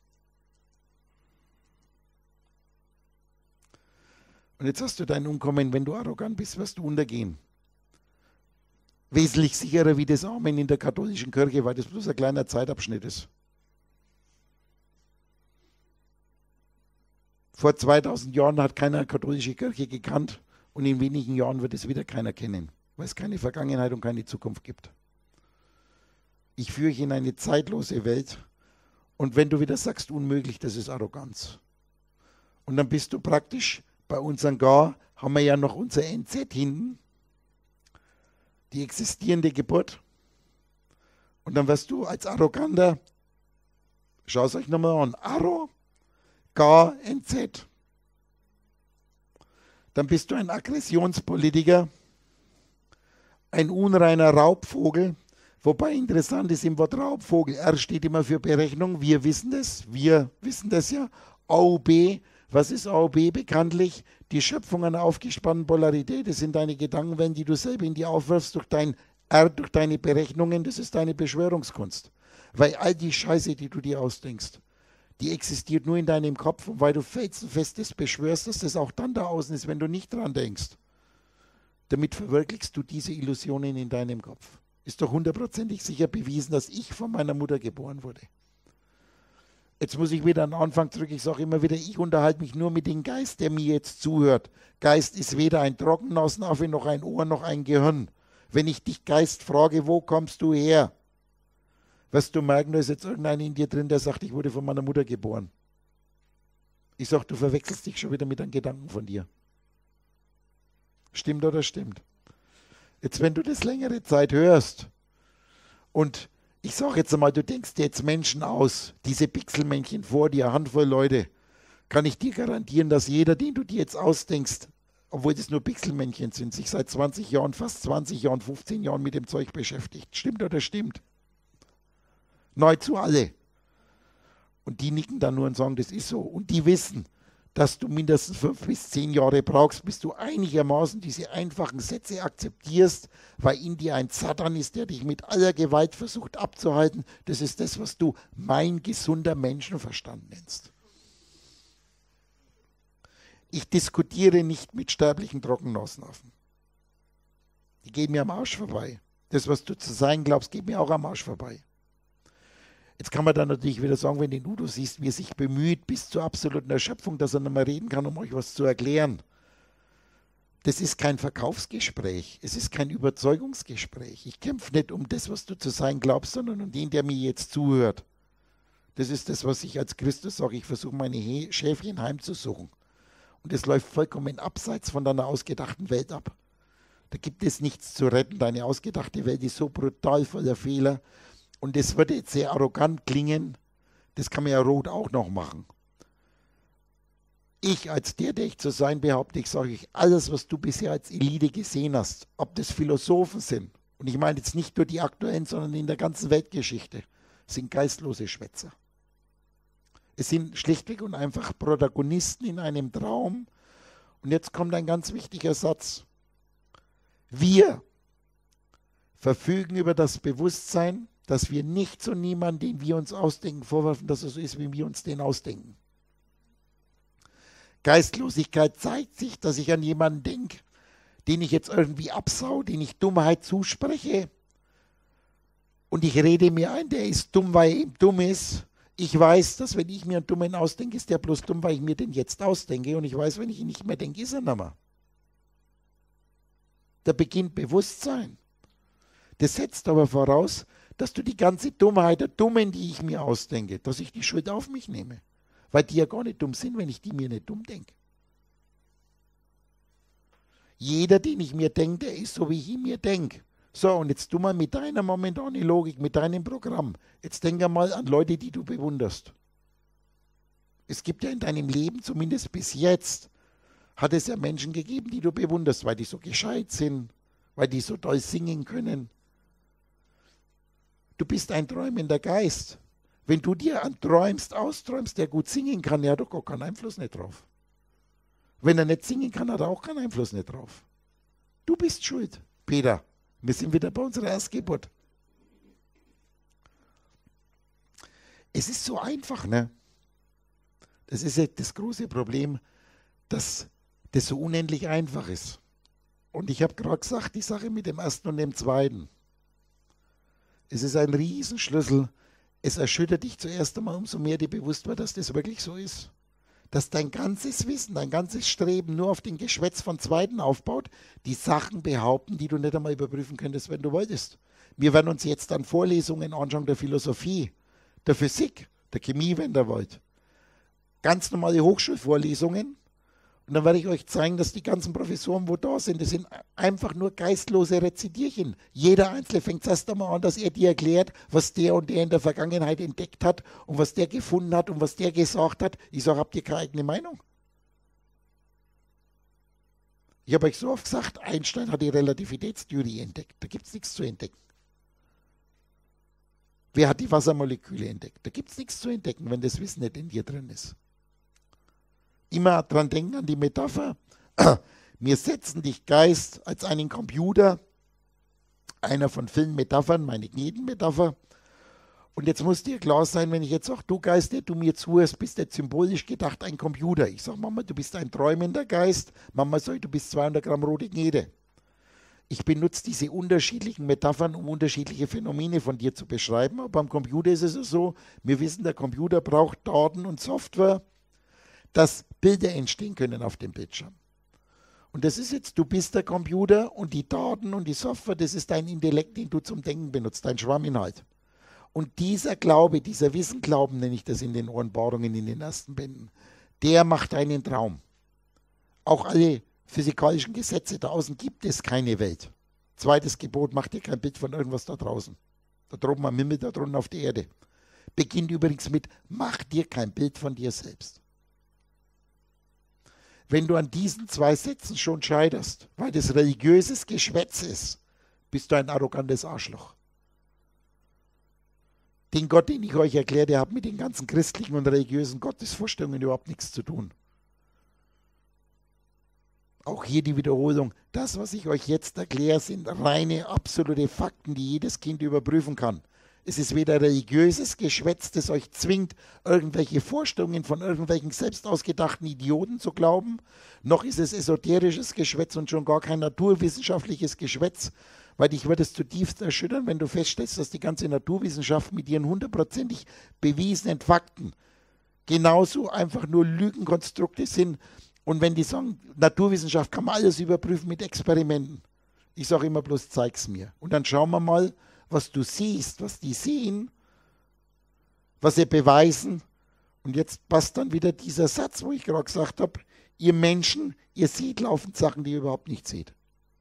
Und jetzt hast du dein Umkommen, wenn du arrogant bist, wirst du untergehen. Wesentlich sicherer wie das Amen in der katholischen Kirche, weil das bloß ein kleiner Zeitabschnitt ist. Vor zweitausend Jahren hat keiner katholische Kirche gekannt und in wenigen Jahren wird es wieder keiner kennen, weil es keine Vergangenheit und keine Zukunft gibt. Ich führe euch in eine zeitlose Welt und wenn du wieder sagst, unmöglich, das ist Arroganz. Und dann bist du praktisch, bei unseren Gar haben wir ja noch unser N Z hinten, die existierende Geburt. Und dann wirst du als Arroganter, schau es euch nochmal an, Arro, Gar, N Z. Dann bist du ein Aggressionspolitiker, ein unreiner Raubvogel, wobei interessant ist im Wort Raubvogel, R steht immer für Berechnung, wir wissen das, wir wissen das ja, A U B, was ist A U B bekanntlich? Die Schöpfung einer aufgespannten Polarität, das sind deine Gedankenwellen, die du selber in dir aufwirfst durch dein R, durch deine Berechnungen, das ist deine Beschwörungskunst. Weil all die Scheiße, die du dir ausdenkst, die existiert nur in deinem Kopf und weil du felsenfestes beschwörst, dass das auch dann da außen ist, wenn du nicht dran denkst. Damit verwirklichst du diese Illusionen in deinem Kopf. Ist doch hundertprozentig sicher bewiesen, dass ich von meiner Mutter geboren wurde. Jetzt muss ich wieder an den Anfang zurück. Ich sage immer wieder, ich unterhalte mich nur mit dem Geist, der mir jetzt zuhört. Geist ist weder ein Trockennasenaffe, noch ein Ohr, noch ein Gehirn. Wenn ich dich, Geist, frage, wo kommst du her? Wirst du merken, da ist jetzt irgendeiner in dir drin, der sagt, ich wurde von meiner Mutter geboren. Ich sage, du verwechselst dich schon wieder mit einem Gedanken von dir. Stimmt oder stimmt? Jetzt, wenn du das längere Zeit hörst und ich sage jetzt einmal, du denkst dir jetzt Menschen aus, diese Pixelmännchen vor dir, Handvoll Leute, kann ich dir garantieren, dass jeder, den du dir jetzt ausdenkst, obwohl das nur Pixelmännchen sind, sich seit zwanzig Jahren, fast zwanzig Jahren, fünfzehn Jahren mit dem Zeug beschäftigt. Stimmt oder stimmt? Nahezu alle. Und die nicken dann nur und sagen, das ist so. Und die wissen, dass du mindestens fünf bis zehn Jahre brauchst, bis du einigermaßen diese einfachen Sätze akzeptierst, weil in dir ein Satan ist, der dich mit aller Gewalt versucht abzuhalten. Das ist das, was du mein gesunder Menschenverstand nennst. Ich diskutiere nicht mit sterblichen Trockennasenaffen. Die gehen mir am Arsch vorbei. Das, was du zu sein glaubst, geht mir auch am Arsch vorbei. Jetzt kann man dann natürlich wieder sagen, wenn den Udo siehst, wie er sich bemüht, bis zur absoluten Erschöpfung, dass er nicht mehr reden kann, um euch was zu erklären. Das ist kein Verkaufsgespräch, es ist kein Überzeugungsgespräch. Ich kämpfe nicht um das, was du zu sein glaubst, sondern um den, der mir jetzt zuhört. Das ist das, was ich als Christus sage. Ich versuche, meine He- Schäfchen heimzusuchen. Und es läuft vollkommen abseits von deiner ausgedachten Welt ab. Da gibt es nichts zu retten. Deine ausgedachte Welt ist so brutal voller Fehler. Und das würde jetzt sehr arrogant klingen, das kann man ja rot auch noch machen. Ich als der, der ich zu sein behaupte, ich sage euch, alles, was du bisher als Elite gesehen hast, ob das Philosophen sind, und ich meine jetzt nicht nur die aktuellen, sondern in der ganzen Weltgeschichte, sind geistlose Schwätzer. Es sind schlichtweg und einfach Protagonisten in einem Traum. Und jetzt kommt ein ganz wichtiger Satz. Wir verfügen über das Bewusstsein, dass wir nichts und niemanden, den wir uns ausdenken, vorwerfen, dass es so ist, wie wir uns den ausdenken. Geistlosigkeit zeigt sich, dass ich an jemanden denke, den ich jetzt irgendwie absau, den ich Dummheit zuspreche. Und ich rede mir ein, der ist dumm, weil er eben dumm ist. Ich weiß, dass wenn ich mir einen Dummen ausdenke, ist der bloß dumm, weil ich mir den jetzt ausdenke. Und ich weiß, wenn ich ihn nicht mehr denke, ist er nicht mehr. Da beginnt Bewusstsein. Das setzt aber voraus, dass du die ganze Dummheit der Dummen, die ich mir ausdenke, dass ich die Schuld auf mich nehme. Weil die ja gar nicht dumm sind, wenn ich die mir nicht dumm denke. Jeder, den ich mir denke, der ist so, wie ich ihn mir denke. So, und jetzt tu mal mit deiner momentanen Logik, mit deinem Programm, jetzt denk mal an Leute, die du bewunderst. Es gibt ja in deinem Leben, zumindest bis jetzt, hat es ja Menschen gegeben, die du bewunderst, weil die so gescheit sind, weil die so toll singen können. Du bist ein träumender Geist. Wenn du dir einen träumst, austräumst, der gut singen kann, der hat doch gar keinen Einfluss nicht drauf. Wenn er nicht singen kann, hat er auch keinen Einfluss nicht drauf. Du bist schuld, Peter. Wir sind wieder bei unserer Erstgeburt. Es ist so einfach, ne? Das ist ja das große Problem, dass das so unendlich einfach ist. Und ich habe gerade gesagt, die Sache mit dem Ersten und dem Zweiten. Es ist ein Riesenschlüssel. Es erschüttert dich zuerst einmal, umso mehr dir bewusst wird, dass das wirklich so ist. Dass dein ganzes Wissen, dein ganzes Streben nur auf den Geschwätz von Zweiten aufbaut, die Sachen behaupten, die du nicht einmal überprüfen könntest, wenn du wolltest. Wir werden uns jetzt dann Vorlesungen anschauen der Philosophie, der Physik, der Chemie, wenn ihr wollt. Ganz normale Hochschulvorlesungen. Und dann werde ich euch zeigen, dass die ganzen Professoren, wo da sind, das sind einfach nur geistlose Rezitierchen. Jeder Einzelne fängt erst einmal an, dass er dir erklärt, was der und der in der Vergangenheit entdeckt hat und was der gefunden hat und was der gesagt hat. Ich sage, habt ihr keine eigene Meinung? Ich habe euch so oft gesagt, Einstein hat die Relativitätstheorie entdeckt. Da gibt es nichts zu entdecken. Wer hat die Wassermoleküle entdeckt? Da gibt es nichts zu entdecken, wenn das Wissen nicht in dir drin ist. Immer dran denken an die Metapher. Wir setzen dich, Geist, als einen Computer, einer von vielen Metaphern, meine jeden Metapher. Und jetzt muss dir klar sein, wenn ich jetzt sage, du Geist, der du mir zuhörst, bist jetzt symbolisch gedacht ein Computer. Ich sage, Mama, du bist ein träumender Geist. Mama sagt, du bist zweihundert Gramm rote Gnede. Ich benutze diese unterschiedlichen Metaphern, um unterschiedliche Phänomene von dir zu beschreiben. Aber beim Computer ist es so, wir wissen, der Computer braucht Daten und Software, dass Bilder entstehen können auf dem Bildschirm. Und das ist jetzt, du bist der Computer und die Daten und die Software, das ist dein Intellekt, den du zum Denken benutzt, dein Schwamminhalt. Und dieser Glaube, dieser Wissenglauben, nenne ich das in den Ohrenbohrungen in den ersten Bänden, der macht einen Traum. Auch alle physikalischen Gesetze, da außen gibt es keine Welt. Zweites Gebot, mach dir kein Bild von irgendwas da draußen. Da droben am Himmel, da drunten auf der Erde. Beginnt übrigens mit, mach dir kein Bild von dir selbst. Wenn du an diesen zwei Sätzen schon scheiterst, weil das religiöses Geschwätz ist, bist du ein arrogantes Arschloch. Den Gott, den ich euch erkläre, der hat mit den ganzen christlichen und religiösen Gottesvorstellungen überhaupt nichts zu tun. Auch hier die Wiederholung. Das, was ich euch jetzt erkläre, sind reine, absolute Fakten, die jedes Kind überprüfen kann. Es ist weder religiöses Geschwätz, das euch zwingt, irgendwelche Vorstellungen von irgendwelchen selbst ausgedachten Idioten zu glauben, noch ist es esoterisches Geschwätz und schon gar kein naturwissenschaftliches Geschwätz, weil dich wird es zutiefst erschüttern, wenn du feststellst, dass die ganze Naturwissenschaft mit ihren hundertprozentig bewiesenen Fakten genauso einfach nur Lügenkonstrukte sind. Und wenn die sagen, Naturwissenschaft kann man alles überprüfen mit Experimenten. Ich sage immer bloß, zeig's mir. Und dann schauen wir mal, was du siehst, was die sehen, was sie beweisen. Und jetzt passt dann wieder dieser Satz, wo ich gerade gesagt habe, ihr Menschen, ihr seht laufend Sachen, die ihr überhaupt nicht seht.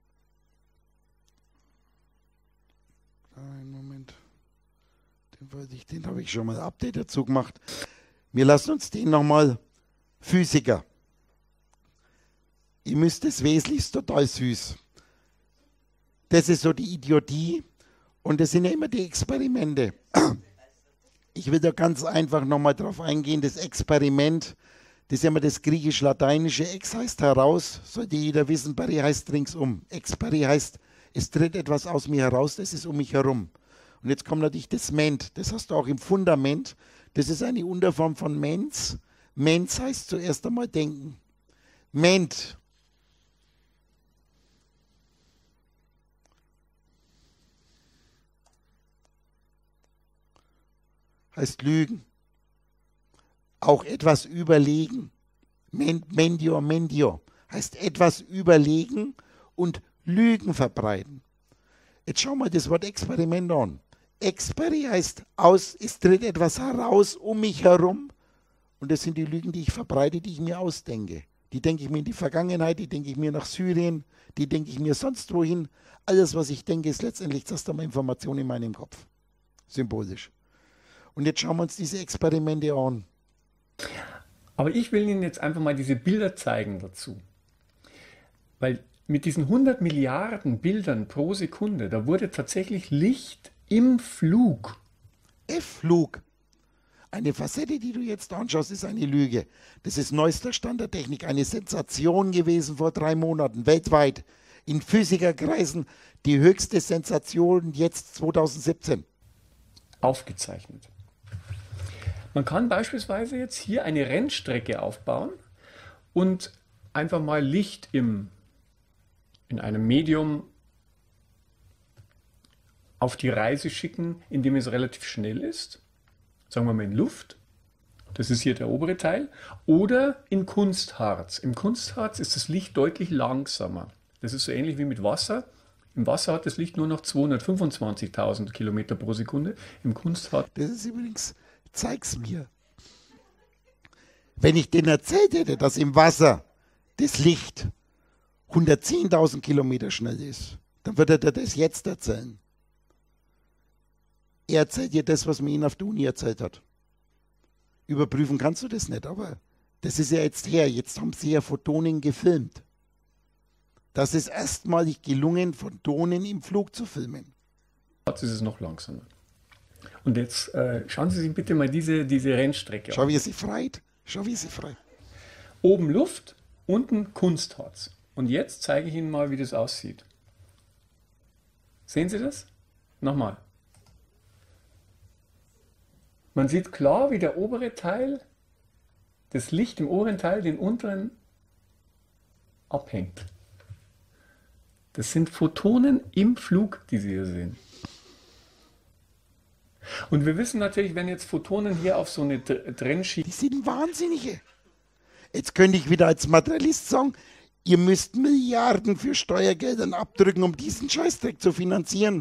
Einen Moment. Den, den habe ich schon mal ein Update dazu gemacht. Wir lassen uns den nochmal Physiker. Ihr müsst es wesentlich, ist total süß. Das ist so die Idiotie und das sind ja immer die Experimente. Ich will da ganz einfach nochmal drauf eingehen, das Experiment, das ist ja immer das griechisch-lateinische, ex heißt heraus, sollte jeder wissen, peri heißt ringsum. Experi heißt, es tritt etwas aus mir heraus, das ist um mich herum. Und jetzt kommt natürlich das Ment, das hast du auch im Fundament, das ist eine Unterform von Mens. Mens heißt zuerst einmal denken. Ment. Heißt lügen. Auch etwas überlegen. Mendio, mendio. Heißt etwas überlegen und Lügen verbreiten. Jetzt schau mal das Wort Experiment an. Experi heißt aus, es tritt etwas heraus um mich herum. Und das sind die Lügen, die ich verbreite, die ich mir ausdenke. Die denke ich mir in die Vergangenheit, die denke ich mir nach Syrien, die denke ich mir sonst wohin. Alles, was ich denke, ist letztendlich das einmal Information in meinem Kopf. Symbolisch. Und jetzt schauen wir uns diese Experimente an. Aber ich will Ihnen jetzt einfach mal diese Bilder zeigen dazu. Weil mit diesen hundert Milliarden Bildern pro Sekunde, da wurde tatsächlich Licht im Flug. F-Flug. Eine Facette, die du jetzt anschaust, ist eine Lüge. Das ist neuester Stand der Technik, eine Sensation gewesen vor drei Monaten, weltweit. In Physikerkreisen die höchste Sensation jetzt zweitausendsiebzehn. Aufgezeichnet. Man kann beispielsweise jetzt hier eine Rennstrecke aufbauen und einfach mal Licht im, in einem Medium auf die Reise schicken, indem es relativ schnell ist. Sagen wir mal in Luft. Das ist hier der obere Teil. Oder in Kunstharz. Im Kunstharz ist das Licht deutlich langsamer. Das ist so ähnlich wie mit Wasser. Im Wasser hat das Licht nur noch zweihundertfünfundzwanzigtausend Kilometer pro Sekunde. Im Kunstharz. Das ist übrigens, zeig's mir. Wenn ich denen erzählt hätte, dass im Wasser das Licht hundertzehntausend Kilometer schnell ist, dann würde er das jetzt erzählen. Er erzählt dir das, was mir ihn auf der Uni erzählt hat. Überprüfen kannst du das nicht, aber das ist ja jetzt her. Jetzt haben sie ja Photonen gefilmt. Das ist erstmalig gelungen, Photonen im Flug zu filmen. Jetzt ist es noch langsamer. Und jetzt äh, schauen Sie sich bitte mal diese, diese Rennstrecke Schau, an. wie er sie freit. Schau, wie sie freit. Oben Luft, unten Kunstharz. Und jetzt zeige ich Ihnen mal, wie das aussieht. Sehen Sie das? Nochmal. Man sieht klar, wie der obere Teil, das Licht im oberen Teil den unteren abhängt. Das sind Photonen im Flug, die Sie hier sehen. Und wir wissen natürlich, wenn jetzt Photonen hier auf so eine Trennschiene... Die sind Wahnsinnige. Jetzt könnte ich wieder als Materialist sagen, ihr müsst Milliarden für Steuergeldern abdrücken, um diesen Scheißdreck zu finanzieren.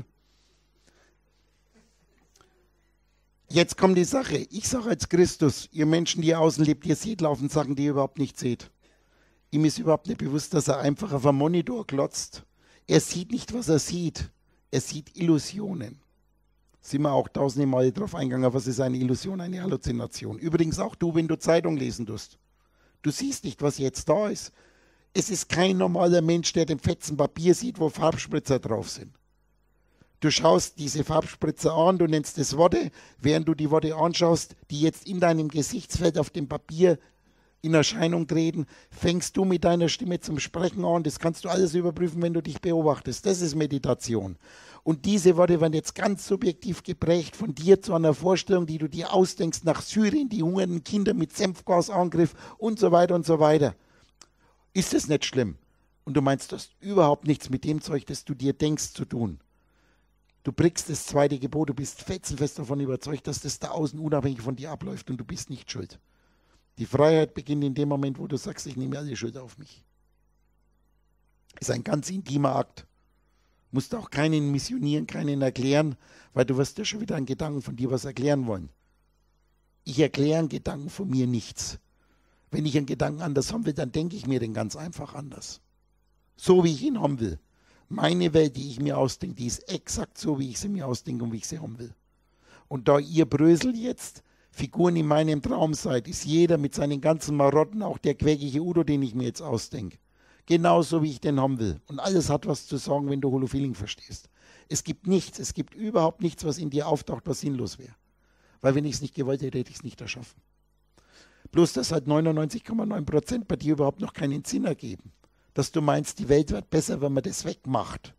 Jetzt kommt die Sache. Ich sage als Christus, ihr Menschen, die ihr außen lebt, ihr seht laufen Sachen, die ihr überhaupt nicht seht. Ihm ist überhaupt nicht bewusst, dass er einfach auf einem Monitor glotzt. Er sieht nicht, was er sieht. Er sieht Illusionen. Sind wir auch tausende Male drauf eingegangen, was ist eine Illusion, eine Halluzination. Übrigens auch du, wenn du Zeitung lesen tust. Du siehst nicht, was jetzt da ist. Es ist kein normaler Mensch, der den fetzen Papier sieht, wo Farbspritzer drauf sind. Du schaust diese Farbspritzer an, du nennst es Worte, während du die Worte anschaust, die jetzt in deinem Gesichtsfeld auf dem Papier in Erscheinung treten, fängst du mit deiner Stimme zum Sprechen an. Das kannst du alles überprüfen, wenn du dich beobachtest. Das ist Meditation. Und diese Worte werden jetzt ganz subjektiv geprägt von dir zu einer Vorstellung, die du dir ausdenkst, nach Syrien, die hungernden Kinder mit Senfgasangriff und so weiter und so weiter. Ist das nicht schlimm? Und du meinst, du hast überhaupt nichts mit dem Zeug, das du dir denkst, zu tun. Du brichst das zweite Gebot, du bist felsenfest davon überzeugt, dass das da außen unabhängig von dir abläuft und du bist nicht schuld. Die Freiheit beginnt in dem Moment, wo du sagst, ich nehme alle Schuld auf mich. Ist ein ganz intimer Akt. Musst auch keinen missionieren, keinen erklären, weil du wirst ja schon wieder einen Gedanken von dir was erklären wollen. Ich erkläre einen Gedanken von mir nichts. Wenn ich einen Gedanken anders haben will, dann denke ich mir den ganz einfach anders. So wie ich ihn haben will. Meine Welt, die ich mir ausdenke, die ist exakt so, wie ich sie mir ausdenke und wie ich sie haben will. Und da ihr Brösel jetzt Figuren in meinem Traum seid, ist jeder mit seinen ganzen Marotten, auch der quäkige Udo, den ich mir jetzt ausdenke. Genauso wie ich den haben will. Und alles hat was zu sagen, wenn du Holofeeling verstehst. Es gibt nichts, es gibt überhaupt nichts, was in dir auftaucht, was sinnlos wäre. Weil wenn ich es nicht gewollt hätte, hätte ich es nicht erschaffen. Bloß, dass halt neunundneunzig Komma neun Prozent bei dir überhaupt noch keinen Sinn ergeben. Dass du meinst, die Welt wird besser, wenn man das wegmacht.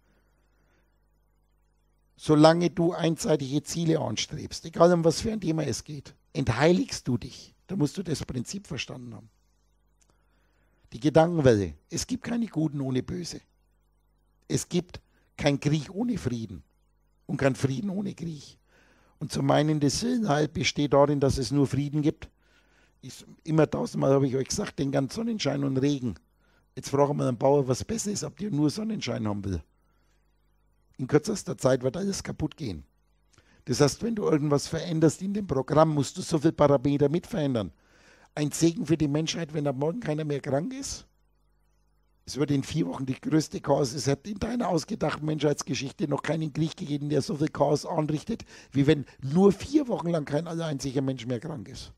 Solange du einseitige Ziele anstrebst, egal um was für ein Thema es geht, entheiligst du dich. Da musst du das Prinzip verstanden haben. Die Gedankenwelle. Es gibt keine Guten ohne Böse. Es gibt kein Krieg ohne Frieden und kein Frieden ohne Krieg. Und zu meinen, das Seelenheil besteht darin, dass es nur Frieden gibt. Ich, immer tausendmal habe ich euch gesagt, den ganzen Sonnenschein und Regen. Jetzt fragen wir einen Bauer, was besser ist, ob der nur Sonnenschein haben will. In kürzester Zeit wird alles kaputt gehen. Das heißt, wenn du irgendwas veränderst in dem Programm, musst du so viele Parameter mit verändern. Ein Segen für die Menschheit, wenn ab morgen keiner mehr krank ist. Es wird in vier Wochen die größte Chaos. Es hat in deiner ausgedachten Menschheitsgeschichte noch keinen Krieg gegeben, der so viel Chaos anrichtet, wie wenn nur vier Wochen lang kein einziger Mensch mehr krank ist.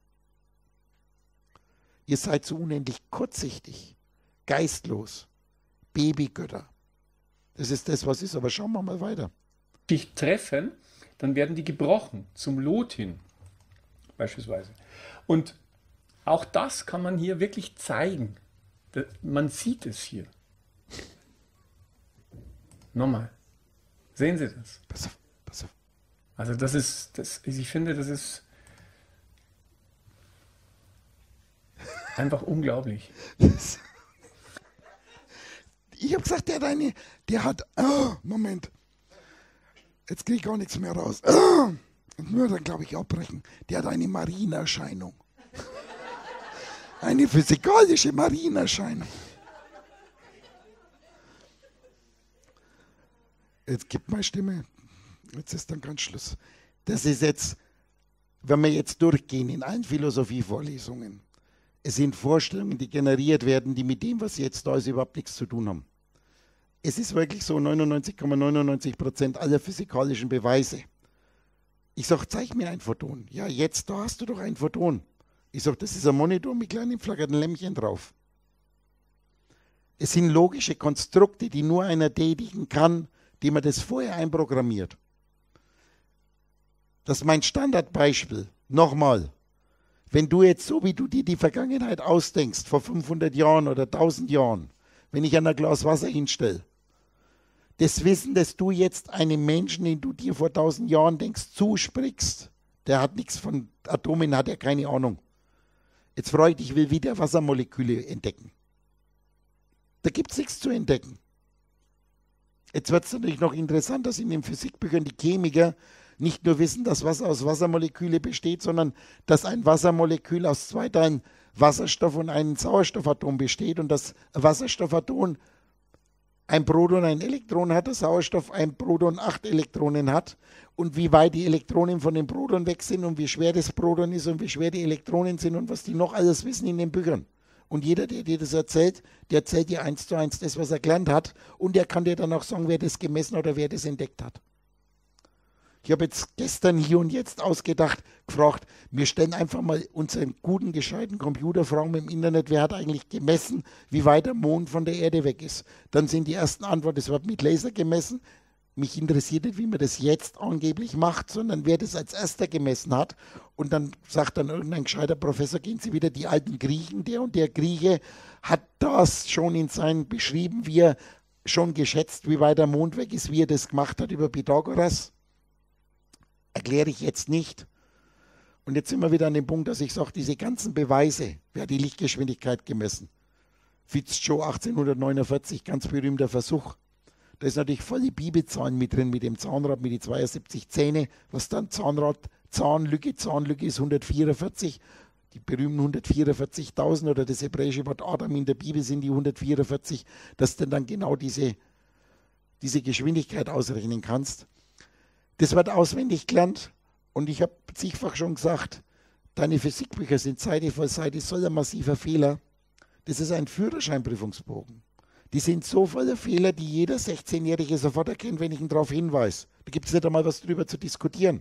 Ihr seid so unendlich kurzsichtig, geistlos, Babygötter. Das ist das, was ist. Aber schauen wir mal weiter. Dich treffen, dann werden die gebrochen, zum Lot hin, beispielsweise. Und auch das kann man hier wirklich zeigen. Man sieht es hier. Nochmal. Sehen Sie das? Pass auf, pass auf. Also das ist, das, ich finde, das ist einfach unglaublich. Ich habe gesagt, der hat eine, der hat, oh, Moment, jetzt kriege ich gar nichts mehr raus. Oh, und nur dann, glaube ich, abbrechen. Der hat eine Marienerscheinung. Eine physikalische Marienerscheinung. Jetzt gibt meine Stimme. Jetzt ist dann ganz Schluss. Das ist jetzt, wenn wir jetzt durchgehen in allen Philosophievorlesungen, es sind Vorstellungen, die generiert werden, die mit dem, was jetzt da ist, überhaupt nichts zu tun haben. Es ist wirklich so, neunundneunzig Komma neunundneunzig Prozent aller physikalischen Beweise. Ich sage, zeig mir ein Photon. Ja, jetzt, da hast du doch ein Photon. Ich sage, das ist ein Monitor mit kleinen flackernden Lämpchen drauf. Es sind logische Konstrukte, die nur einer tätigen kann, die man das vorher einprogrammiert. Das ist mein Standardbeispiel. Nochmal. Wenn du jetzt so, wie du dir die Vergangenheit ausdenkst, vor fünfhundert Jahren oder tausend Jahren, wenn ich ein Glas Wasser hinstelle, das Wissen, das du jetzt einem Menschen, den du dir vor tausend Jahren denkst, zusprichst, der hat nichts von Atomen, hat er keine Ahnung. Jetzt frage ich dich, ich will wieder Wassermoleküle entdecken. Da gibt es nichts zu entdecken. Jetzt wird es natürlich noch interessant, dass in den Physikbüchern die Chemiker nicht nur wissen, dass Wasser aus Wassermoleküle besteht, sondern dass ein Wassermolekül aus zwei Teilen Wasserstoff und einem Sauerstoffatom besteht und das Wasserstoffatom ein Proton, ein Elektron hat, der Sauerstoff ein Proton, acht Elektronen hat und wie weit die Elektronen von dem Proton weg sind und wie schwer das Proton ist und wie schwer die Elektronen sind und was die noch alles wissen in den Büchern. Und jeder, der dir das erzählt, der erzählt dir eins zu eins das, was er gelernt hat und der kann dir dann auch sagen, wer das gemessen oder wer das entdeckt hat. Ich habe jetzt gestern hier und jetzt ausgedacht, gefragt, wir stellen einfach mal unseren guten, gescheiten Computer, fragen im Internet, wer hat eigentlich gemessen, wie weit der Mond von der Erde weg ist. Dann sind die ersten Antworten, es wird mit Laser gemessen. Mich interessiert nicht, wie man das jetzt angeblich macht, sondern wer das als erster gemessen hat. Und dann sagt dann irgendein gescheiter Professor, gehen Sie wieder die alten Griechen, der und der Grieche hat das schon in seinen beschrieben, wie er schon geschätzt, wie weit der Mond weg ist, wie er das gemacht hat über Pythagoras. Erkläre ich jetzt nicht. Und jetzt sind wir wieder an dem Punkt, dass ich sage, diese ganzen Beweise, wer hat die Lichtgeschwindigkeit gemessen? Fitzgerald achtzehnhundertneunundvierzig, ganz berühmter Versuch. Da ist natürlich voll die Bibelzahlen mit drin, mit dem Zahnrad, mit den zweiundsiebzig Zähne, was dann Zahnrad, Zahnlücke, Zahnlücke ist hundertvierundvierzig, die berühmten hundertvierundvierzigtausend oder das hebräische Wort Adam in der Bibel sind die hundertvierundvierzig, dass du dann genau diese, diese Geschwindigkeit ausrechnen kannst. Das wird auswendig gelernt und ich habe zigfach schon gesagt, deine Physikbücher sind Seite vor Seite so ein massiver Fehler. Das ist ein Führerscheinprüfungsbogen. Die sind so voller Fehler, die jeder sechzehnjährige sofort erkennt, wenn ich ihn darauf hinweise. Da gibt es nicht einmal was drüber zu diskutieren.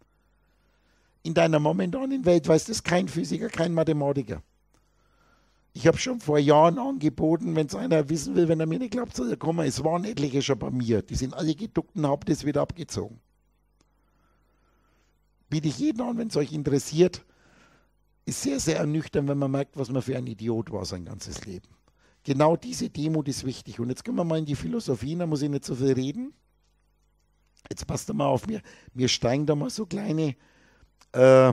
In deiner momentanen Welt weiß das kein Physiker, kein Mathematiker. Ich habe schon vor Jahren angeboten, wenn es einer wissen will, wenn er mir nicht glaubt, soll er kommen. Es waren etliche schon bei mir. Die sind alle geduckt und haben das wieder abgezogen. Biete ich jeden an, wenn es euch interessiert. Ist sehr, sehr ernüchternd, wenn man merkt, was man für ein Idiot war sein ganzes Leben. Genau diese Demut ist wichtig. Und jetzt gehen wir mal in die Philosophie, da muss ich nicht so viel reden. Jetzt passt mal auf, mir, mir steigen da mal so kleine, äh,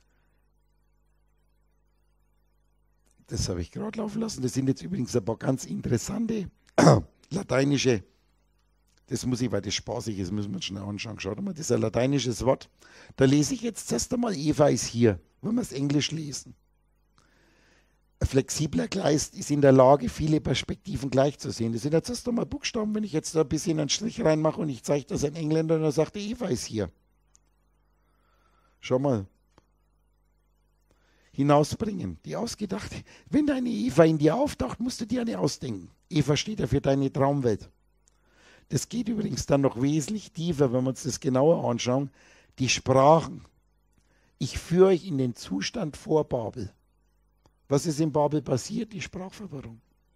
das habe ich gerade laufen lassen, das sind jetzt übrigens ein paar ganz interessante lateinische, das muss ich, weil das spaßig ist, müssen wir uns schnell anschauen. Schaut mal, das ist ein lateinisches Wort. Da lese ich jetzt zuerst einmal, Eva ist hier, wenn wir es Englisch lesen. Ein flexibler Geist ist in der Lage, viele Perspektiven gleich zu sehen. Das sind jetzt erst einmal Buchstaben, wenn ich jetzt da ein bisschen einen Strich reinmache und ich zeige das ein Engländer und er sagt, Eva ist hier. Schau mal. Hinausbringen, die ausgedachte. Wenn deine Eva in dir auftaucht, musst du dir eine ausdenken. Eva steht ja für deine Traumwelt. Das geht übrigens dann noch wesentlich tiefer, wenn wir uns das genauer anschauen. Die Sprachen. Ich führe euch in den Zustand vor Babel. Was ist in Babel passiert? Die Sprachverwirrung.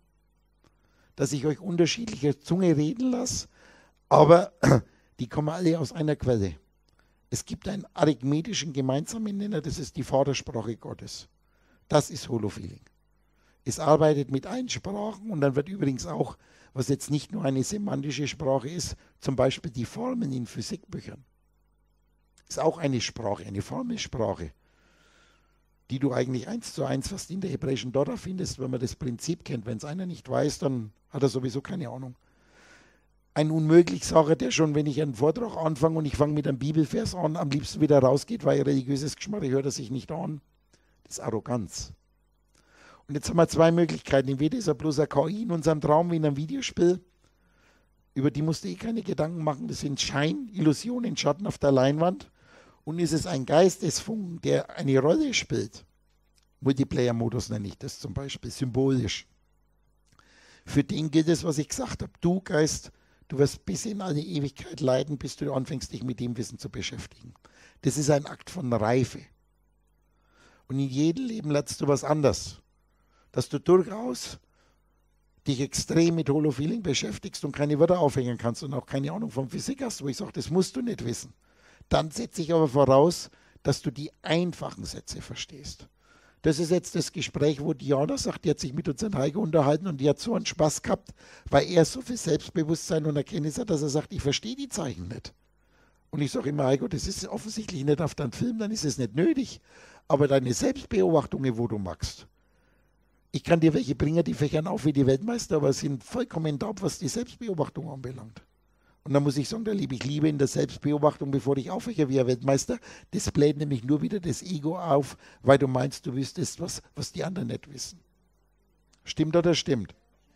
Dass ich euch unterschiedliche Zunge reden lasse, aber die kommen alle aus einer Quelle. Es gibt einen arithmetischen gemeinsamen Nenner, das ist die Vatersprache Gottes. Das ist Holofeeling. Es arbeitet mit allen Sprachen und dann wird übrigens auch, was jetzt nicht nur eine semantische Sprache ist, zum Beispiel die Formeln in Physikbüchern. Ist auch eine Sprache, eine Formelsprache, die du eigentlich eins zu eins fast in der hebräischen Tora findest, wenn man das Prinzip kennt. Wenn es einer nicht weiß, dann hat er sowieso keine Ahnung. Ein Unmöglichsacher, der schon, wenn ich einen Vortrag anfange und ich fange mit einem Bibelvers an, am liebsten wieder rausgeht, weil religiöses Geschmack hört er sich nicht an. Das ist Arroganz. Und jetzt haben wir zwei Möglichkeiten. Entweder ist er bloß ein K I in unserem Traum wie in einem Videospiel. Über die musst du eh keine Gedanken machen. Das sind Schein, Illusionen, Schatten auf der Leinwand. Und ist es ein Geistesfunken, der eine Rolle spielt? Multiplayer-Modus nenne ich das zum Beispiel, symbolisch. Für den gilt es, was ich gesagt habe. Du Geist, du wirst bis in alle Ewigkeit leiden, bis du anfängst, dich mit dem Wissen zu beschäftigen. Das ist ein Akt von Reife. Und in jedem Leben lernst du was anderes. Dass du durchaus dich extrem mit Holofeeling beschäftigst und keine Wörter aufhängen kannst und auch keine Ahnung von Physik hast, wo ich sage, das musst du nicht wissen. Dann setze ich aber voraus, dass du die einfachen Sätze verstehst. Das ist jetzt das Gespräch, wo Diana sagt, die hat sich mit unserem Heiko unterhalten und die hat so einen Spaß gehabt, weil er so viel Selbstbewusstsein und Erkenntnis hat, dass er sagt, ich verstehe die Zeichen nicht. Und ich sage immer, Heiko, das ist offensichtlich nicht auf deinem Film, dann ist es nicht nötig. Aber deine Selbstbeobachtungen, wo du magst, ich kann dir welche bringen, die fächern auf wie die Weltmeister, aber sind vollkommen taub, was die Selbstbeobachtung anbelangt. Und dann muss ich sagen, da lebe ich lieber in der Selbstbeobachtung, bevor ich aufhöre wie ein Weltmeister. Das bläht nämlich nur wieder das Ego auf, weil du meinst, du wüsstest was, was die anderen nicht wissen. Stimmt oder stimmt?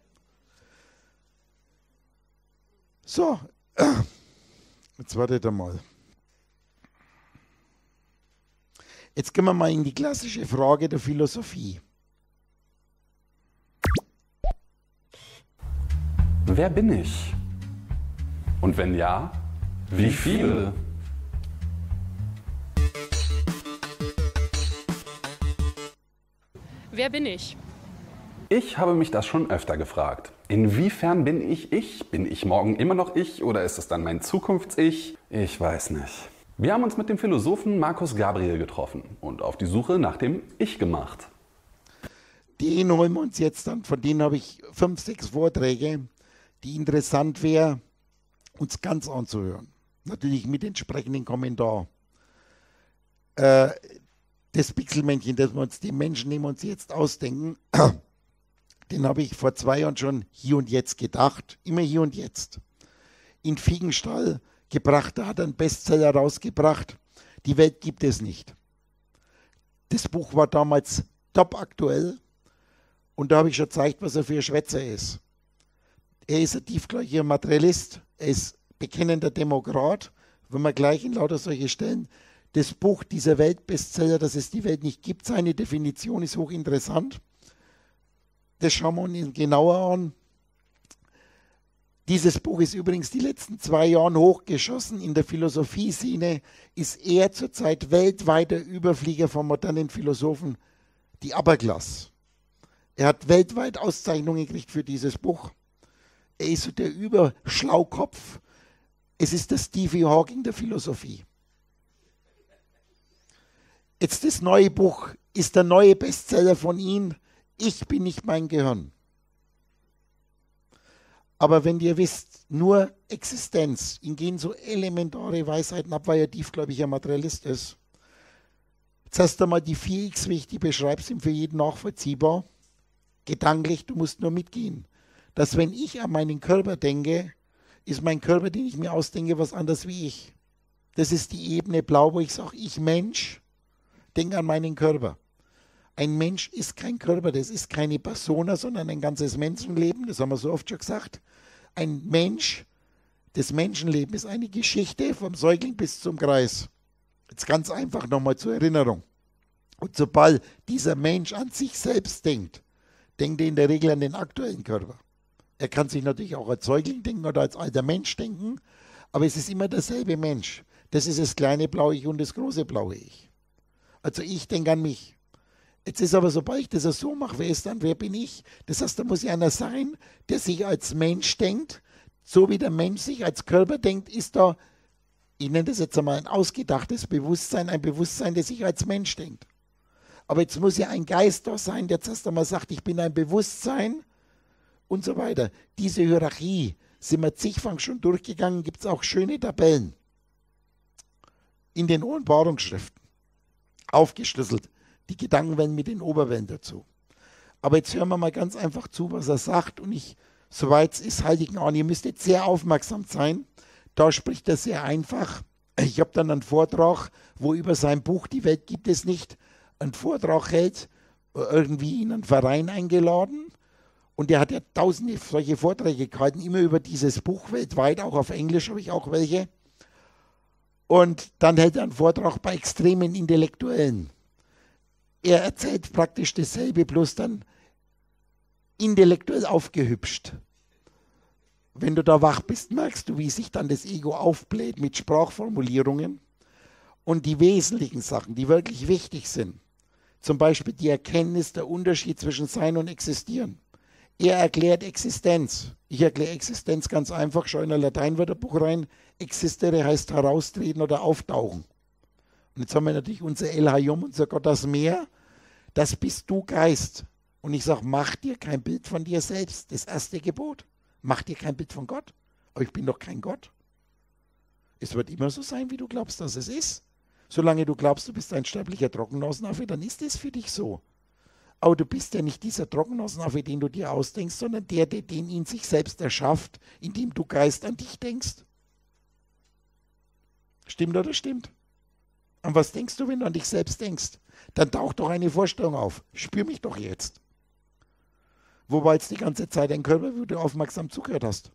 So, jetzt wartet einmal. Jetzt gehen wir mal in die klassische Frage der Philosophie. Wer bin ich? Und wenn ja, wie viele? Wer bin ich? Ich habe mich das schon öfter gefragt. Inwiefern bin ich ich? Bin ich morgen immer noch ich oder ist es dann mein Zukunfts-Ich? Ich weiß nicht. Wir haben uns mit dem Philosophen Markus Gabriel getroffen und auf die Suche nach dem Ich gemacht. Den holen wir uns jetzt an. Von denen habe ich fünf, sechs Vorträge, die interessant wäre, uns ganz anzuhören. Natürlich mit entsprechendem Kommentar. Äh, das Pixelmännchen, das wir uns, die Menschen, die wir uns jetzt ausdenken, den habe ich vor zwei Jahren schon hier und jetzt gedacht. Immer hier und jetzt. In Fiegenstall gebracht, da hat er einen Bestseller rausgebracht. Die Welt gibt es nicht. Das Buch war damals top aktuell und da habe ich schon gezeigt, was er für ein Schwätzer ist. Er ist ein tiefgläubiger Materialist, er ist bekennender Demokrat, wenn wir gleich in lauter solche Stellen. Das Buch, dieser Weltbestseller, dass es die Welt nicht gibt, seine Definition ist hochinteressant. Das schauen wir uns genauer an. Dieses Buch ist übrigens die letzten zwei Jahre hochgeschossen. In der Philosophie-Szene ist er zurzeit weltweiter Überflieger von modernen Philosophen, die Upper-Class. Er hat weltweit Auszeichnungen gekriegt für dieses Buch. Er ist so der Überschlaukopf. Es ist der Stephen Hawking der Philosophie. Jetzt das neue Buch ist der neue Bestseller von ihm. Ich bin nicht mein Gehirn. Aber wenn ihr wisst, nur Existenz, ihm gehen so elementare Weisheiten ab, weil er tiefgläubiger Materialist ist. Jetzt hast du mal die vier X, wie ich die beschreibe, sind für jeden nachvollziehbar. Gedanklich, du musst nur mitgehen. Dass wenn ich an meinen Körper denke, ist mein Körper, den ich mir ausdenke, was anderes wie ich. Das ist die Ebene Blau, wo ich sage, ich Mensch, denke an meinen Körper. Ein Mensch ist kein Körper, das ist keine Persona, sondern ein ganzes Menschenleben, das haben wir so oft schon gesagt. Ein Mensch, das Menschenleben ist eine Geschichte vom Säugling bis zum Kreis. Jetzt ganz einfach nochmal zur Erinnerung. Und sobald dieser Mensch an sich selbst denkt, denkt er in der Regel an den aktuellen Körper. Er kann sich natürlich auch als Säugling denken oder als alter Mensch denken, aber es ist immer derselbe Mensch. Das ist das kleine blaue Ich und das große blaue Ich. Also ich denke an mich. Jetzt ist aber, sobald ich das so mache, wer ist dann, wer bin ich? Das heißt, da muss ja einer sein, der sich als Mensch denkt, so wie der Mensch sich als Körper denkt, ist da, ich nenne das jetzt einmal ein ausgedachtes Bewusstsein, ein Bewusstsein, das sich als Mensch denkt. Aber jetzt muss ja ein Geist da sein, der zuerst einmal sagt, ich bin ein Bewusstsein und so weiter. Diese Hierarchie sind wir zigfach schon durchgegangen, gibt es auch schöne Tabellen in den Offenbarungsschriften, aufgeschlüsselt. Die Gedankenwellen mit den Oberwellen dazu. Aber jetzt hören wir mal ganz einfach zu, was er sagt. Und ich, soweit es ist, halte ich ihn an. Ihr müsst jetzt sehr aufmerksam sein. Da spricht er sehr einfach. Ich habe dann einen Vortrag, wo über sein Buch Die Welt gibt es nicht einen Vortrag hält, irgendwie in einen Verein eingeladen. Und der hat ja tausende solche Vorträge gehalten, immer über dieses Buch weltweit, auch auf Englisch habe ich auch welche. Und dann hält er einen Vortrag bei extremen Intellektuellen. Er erzählt praktisch dasselbe, bloß dann intellektuell aufgehübscht. Wenn du da wach bist, merkst du, wie sich dann das Ego aufbläht mit Sprachformulierungen und die wesentlichen Sachen, die wirklich wichtig sind. Zum Beispiel die Erkenntnis der Unterschied zwischen Sein und Existieren. Er erklärt Existenz. Ich erkläre Existenz ganz einfach, schau in ein Lateinwörterbuch rein. Existere heißt heraustreten oder auftauchen. Und jetzt haben wir natürlich unser El Hayom, unser Gott das Meer. Das bist du Geist. Und ich sage, mach dir kein Bild von dir selbst. Das erste Gebot. Mach dir kein Bild von Gott. Aber ich bin doch kein Gott. Es wird immer so sein, wie du glaubst, dass es ist. Solange du glaubst, du bist ein sterblicher Trockennasenaffe, dann ist es für dich so. Aber du bist ja nicht dieser Trockennasenaffe, den du dir ausdenkst, sondern der, der den in sich selbst erschafft, indem du Geist an dich denkst. Stimmt oder stimmt? An was denkst du, wenn du an dich selbst denkst? Dann taucht doch eine Vorstellung auf. Spür mich doch jetzt. Wo war jetzt die ganze Zeit dein Körper, wo du aufmerksam zugehört hast?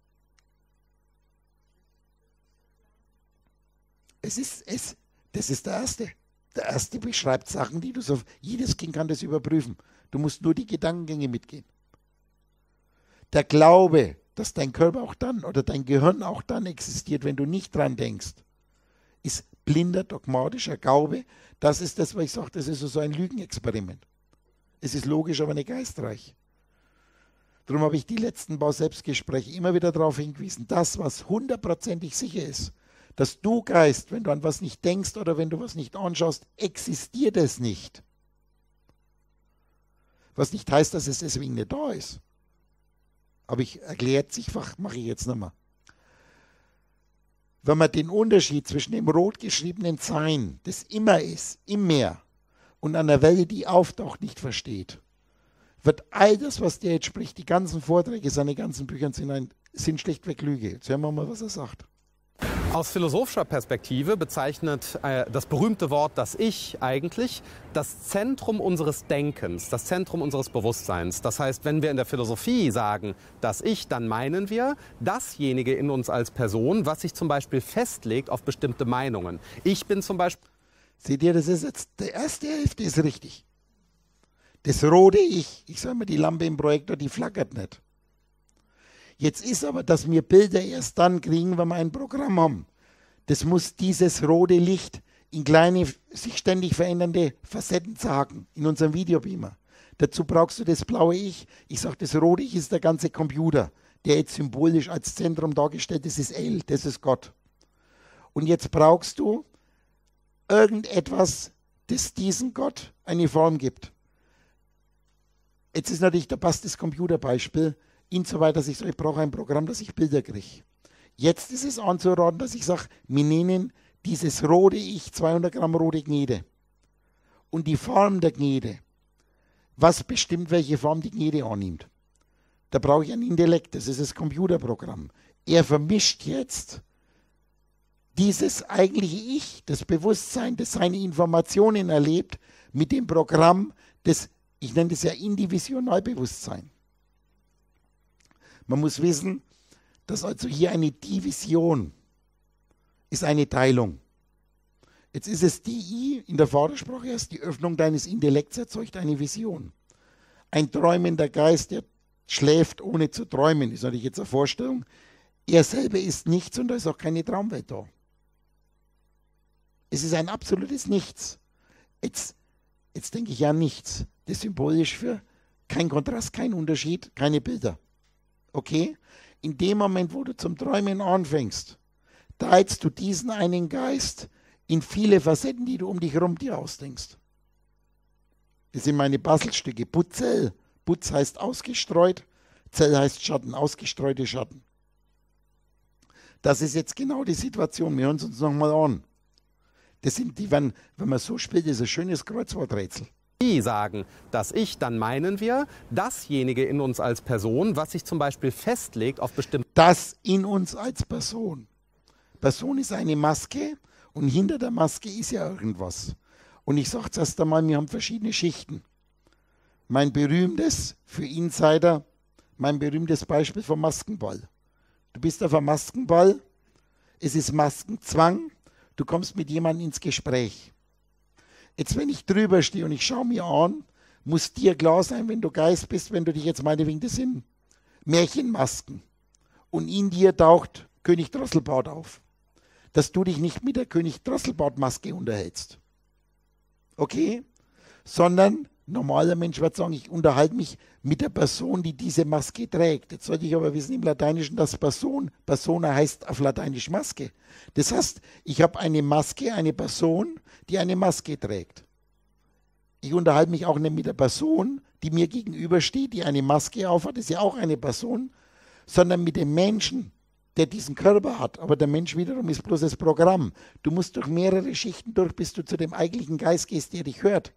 Es ist es. Das ist der Erste. Der Erste beschreibt Sachen, die du so... Jedes Kind kann das überprüfen. Du musst nur die Gedankengänge mitgehen. Der Glaube, dass dein Körper auch dann oder dein Gehirn auch dann existiert, wenn du nicht dran denkst, ist blinder, dogmatischer Glaube. Das ist das, was ich sage, das ist so ein Lügenexperiment. Es ist logisch, aber nicht geistreich. Darum habe ich die letzten Bau-Selbstgespräche immer wieder darauf hingewiesen, das, was hundertprozentig sicher ist, dass du Geist, wenn du an was nicht denkst oder wenn du was nicht anschaust, existiert es nicht. Was nicht heißt, dass es deswegen nicht da ist. Aber ich erklärt sich, mache ich jetzt nochmal. Wenn man den Unterschied zwischen dem rot geschriebenen Sein, das immer ist, immer, und einer Welle, die auftaucht, nicht versteht, wird all das, was der jetzt spricht, die ganzen Vorträge, seine ganzen Bücher sind, ein, sind schlichtweg Lüge. Jetzt hören wir mal, was er sagt. Aus philosophischer Perspektive bezeichnet äh, das berühmte Wort das Ich eigentlich das Zentrum unseres Denkens, das Zentrum unseres Bewusstseins. Das heißt, wenn wir in der Philosophie sagen das Ich, dann meinen wir dasjenige in uns als Person, was sich zum Beispiel festlegt auf bestimmte Meinungen. Ich bin zum Beispiel... Seht ihr, das ist jetzt, die erste Hälfte ist richtig. Das rote Ich, ich sage mal, die Lampe im Projektor, die flackert nicht. Jetzt ist aber, dass wir Bilder erst dann kriegen, wenn wir ein Programm haben. Das muss dieses rote Licht in kleine, sich ständig verändernde Facetten zagen, in unserem Videobeamer. Dazu brauchst du das blaue Ich. Ich sage, das rote Ich ist der ganze Computer, der jetzt symbolisch als Zentrum dargestellt ist, ist El, das ist Gott. Und jetzt brauchst du irgendetwas, das diesem Gott eine Form gibt. Jetzt ist natürlich, da passt das Computerbeispiel, insoweit, dass ich sage, ich brauche ein Programm, dass ich Bilder kriege. Jetzt ist es anzuraten, dass ich sage, wir nennen dieses rote Ich zweihundert Gramm rote Gnede. Und die Form der Gnede, was bestimmt, welche Form die Gnede annimmt? Da brauche ich ein Intellekt, das ist das Computerprogramm. Er vermischt jetzt dieses eigentliche Ich, das Bewusstsein, das seine Informationen erlebt, mit dem Programm des, ich nenne das ja Indivisionalbewusstsein. Man muss wissen, dass also hier eine Division ist eine Teilung. Jetzt ist es die I, in der Vatersprache erst, die Öffnung deines Intellekts erzeugt eine Vision. Ein träumender Geist, der schläft ohne zu träumen, ist natürlich jetzt eine Vorstellung. Er selber ist nichts und da ist auch keine Traumwelt da. Es ist ein absolutes Nichts. Jetzt, jetzt denke ich ja nichts. Das ist symbolisch für kein Kontrast, kein Unterschied, keine Bilder. Okay? In dem Moment, wo du zum Träumen anfängst, teilst du diesen einen Geist in viele Facetten, die du um dich herum dir ausdenkst. Das sind meine Bastelstücke. Putzell. Putz heißt ausgestreut, Zell heißt Schatten, ausgestreute Schatten. Das ist jetzt genau die Situation. Wir hören es uns nochmal an. Das sind die, wenn, wenn man so spielt, ist ein schönes Kreuzworträtsel. Sagen, das Ich, dann meinen wir dasjenige in uns als Person, was sich zum Beispiel festlegt auf bestimmte... Das in uns als Person. Person ist eine Maske und hinter der Maske ist ja irgendwas. Und ich sage es erst einmal, wir haben verschiedene Schichten. Mein berühmtes, für Insider, mein berühmtes Beispiel vom Maskenball. Du bist auf einem Maskenball, es ist Maskenzwang, du kommst mit jemandem ins Gespräch. Jetzt, wenn ich drüber stehe und ich schaue mir an, muss dir klar sein, wenn du Geist bist, wenn du dich jetzt meinetwegen, das sind Märchenmasken. Und in dir taucht König Drosselbart auf. Dass du dich nicht mit der König Drosselbart-Maske unterhältst. Okay? Sondern, normaler Mensch wird sagen, ich unterhalte mich mit der Person, die diese Maske trägt. Jetzt sollte ich aber wissen im Lateinischen, dass Person, Persona heißt auf Lateinisch Maske. Das heißt, ich habe eine Maske, eine Person, die eine Maske trägt. Ich unterhalte mich auch nicht mit der Person, die mir gegenübersteht, die eine Maske aufhat, das ist ja auch eine Person, sondern mit dem Menschen, der diesen Körper hat. Aber der Mensch wiederum ist bloß das Programm. Du musst durch mehrere Schichten durch, bis du zu dem eigentlichen Geist gehst, der dich hört.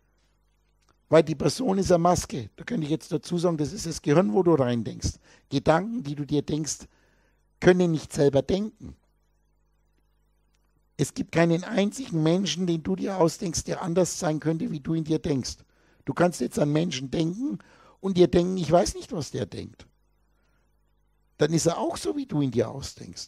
Weil die Person ist eine Maske. Da könnte ich jetzt dazu sagen, das ist das Gehirn, wo du rein denkst. Gedanken, die du dir denkst, können nicht selber denken. Es gibt keinen einzigen Menschen, den du dir ausdenkst, der anders sein könnte, wie du in dir denkst. Du kannst jetzt an Menschen denken und dir denken, ich weiß nicht, was der denkt. Dann ist er auch so, wie du in dir ausdenkst.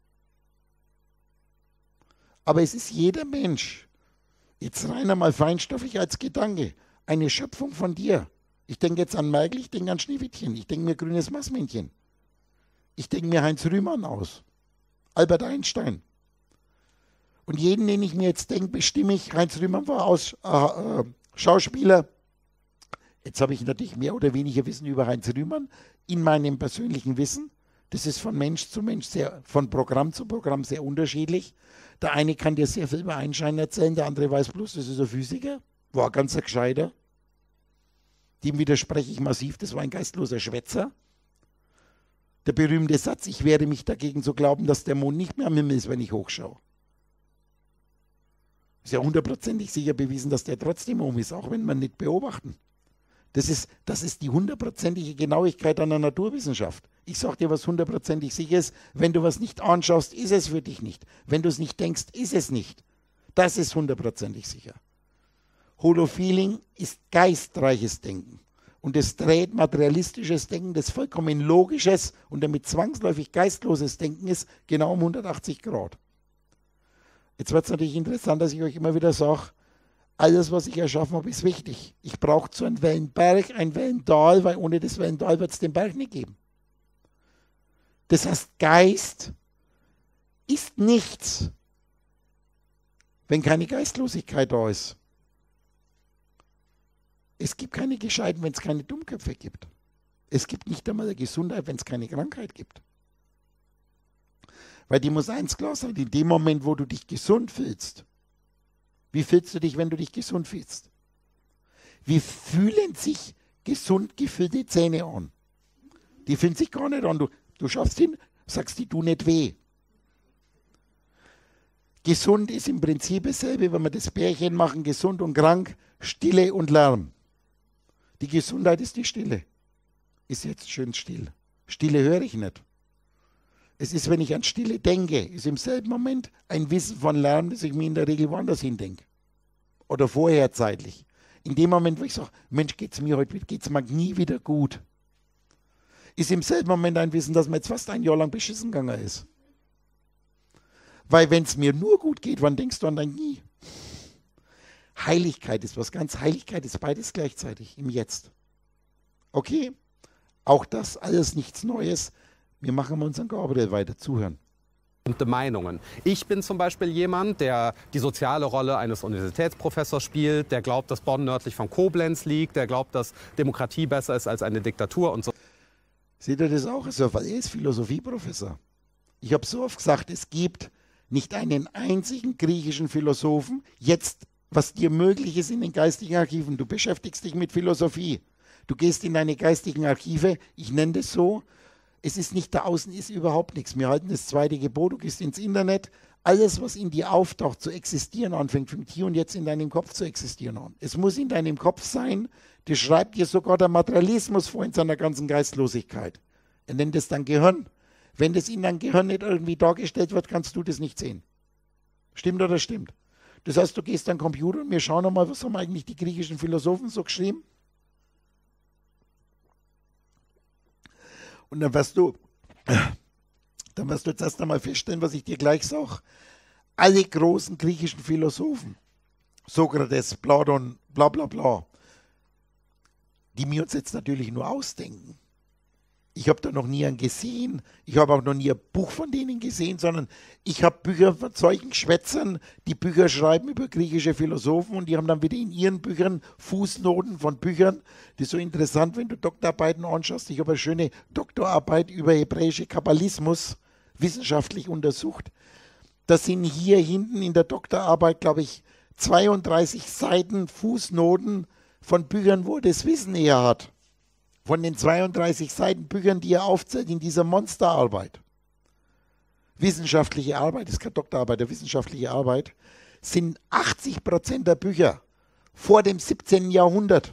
Aber es ist jeder Mensch, jetzt rein einmal feinstofflich als Gedanke, eine Schöpfung von dir. Ich denke jetzt an Merkel, ich denke an Schneewittchen, ich denke mir grünes Maßmännchen. Ich denke mir Heinz Rühmann aus, Albert Einstein. Und jeden, den ich mir jetzt denke, bestimme ich. Heinz Rühmann war aus, äh, äh, Schauspieler. Jetzt habe ich natürlich mehr oder weniger Wissen über Heinz Rühmann in meinem persönlichen Wissen. Das ist von Mensch zu Mensch, sehr, von Programm zu Programm sehr unterschiedlich. Der eine kann dir sehr viel über Einstein erzählen, der andere weiß bloß, das ist ein Physiker, war ganz ein Gescheiter. Dem widerspreche ich massiv, das war ein geistloser Schwätzer. Der berühmte Satz, ich wehre mich dagegen zu glauben, dass der Mond nicht mehr am Himmel ist, wenn ich hochschaue. Ist ja hundertprozentig sicher bewiesen, dass der trotzdem oben ist, auch wenn man nicht beobachten. Das ist, das ist die hundertprozentige Genauigkeit an der Naturwissenschaft. Ich sage dir, was hundertprozentig sicher ist, wenn du was nicht anschaust, ist es für dich nicht. Wenn du es nicht denkst, ist es nicht. Das ist hundertprozentig sicher. Holofeeling ist geistreiches Denken. Und es dreht materialistisches Denken, das vollkommen logisches und damit zwangsläufig geistloses Denken ist, genau um hundertachtzig Grad. Jetzt wird es natürlich interessant, dass ich euch immer wieder sage, alles, was ich erschaffen habe, ist wichtig. Ich brauche zu einem Wellenberg ein Wellental, weil ohne das Wellental wird es den Berg nicht geben. Das heißt, Geist ist nichts, wenn keine Geistlosigkeit da ist. Es gibt keine Gescheiten, wenn es keine Dummköpfe gibt. Es gibt nicht einmal eine Gesundheit, wenn es keine Krankheit gibt. Weil dir muss eins klar sein, in dem Moment, wo du dich gesund fühlst, wie fühlst du dich, wenn du dich gesund fühlst? Wie fühlen sich gesund gefüllte Zähne an? Die fühlen sich gar nicht an. Du, du schaffst hin, sagst, die tun nicht weh. Gesund ist im Prinzip dasselbe, wenn wir das Pärchen machen, gesund und krank, Stille und Lärm. Die Gesundheit ist die Stille. Ist jetzt schön still. Stille höre ich nicht. Es ist, wenn ich an Stille denke, ist im selben Moment ein Wissen von Lärm, das ich mir in der Regel woanders hindenke. Oder vorher zeitlich. In dem Moment, wo ich sage, Mensch, geht es mir heute, geht es mir nie wieder gut, ist im selben Moment ein Wissen, dass mir jetzt fast ein Jahr lang beschissen gegangen ist. Weil wenn es mir nur gut geht, wann denkst du an dein Nie? Heiligkeit ist was ganz, Heiligkeit ist beides gleichzeitig im Jetzt. Okay, auch das alles nichts Neues. Wir machen unseren Gabriel weiter zuhören. Meinungen. Ich bin zum Beispiel jemand, der die soziale Rolle eines Universitätsprofessors spielt, der glaubt, dass Bonn nördlich von Koblenz liegt, der glaubt, dass Demokratie besser ist als eine Diktatur und so. Seht ihr das auch? So, weil er ist Philosophieprofessor. Ich habe so oft gesagt, es gibt nicht einen einzigen griechischen Philosophen, jetzt, was dir möglich ist in den geistigen Archiven. Du beschäftigst dich mit Philosophie. Du gehst in deine geistigen Archive, ich nenne das so, es ist nicht da außen, ist überhaupt nichts. Wir halten das zweite Gebot, du gehst ins Internet, alles, was in dir auftaucht, zu existieren anfängt, fängt hier und jetzt in deinem Kopf zu existieren an. Es muss in deinem Kopf sein, das schreibt dir sogar der Materialismus vor in seiner ganzen Geistlosigkeit. Er nennt es dann Gehirn. Wenn das in deinem Gehirn nicht irgendwie dargestellt wird, kannst du das nicht sehen. Stimmt oder stimmt? Das heißt, du gehst an den Computer und wir schauen nochmal, was haben eigentlich die griechischen Philosophen so geschrieben? Und dann wirst du, dann wirst du jetzt erst einmal feststellen, was ich dir gleich sage. Alle großen griechischen Philosophen, Sokrates, Platon, bla bla bla, die wir uns jetzt natürlich nur ausdenken. Ich habe da noch nie einen gesehen, ich habe auch noch nie ein Buch von denen gesehen, sondern ich habe Bücher von solchen Schwätzern, die Bücher schreiben über griechische Philosophen und die haben dann wieder in ihren Büchern Fußnoten von Büchern. Das ist so interessant, wenn du Doktorarbeiten anschaust. Ich habe eine schöne Doktorarbeit über hebräische Kabbalismus wissenschaftlich untersucht. Das sind hier hinten in der Doktorarbeit, glaube ich, zweiunddreißig Seiten Fußnoten von Büchern, wo er das Wissen her hat. Von den zweiunddreißig Seiten Büchern, die er aufzählt in dieser Monsterarbeit. Wissenschaftliche Arbeit, das ist keine Doktorarbeit, eine wissenschaftliche Arbeit, sind achtzig Prozent der Bücher vor dem siebzehnten Jahrhundert.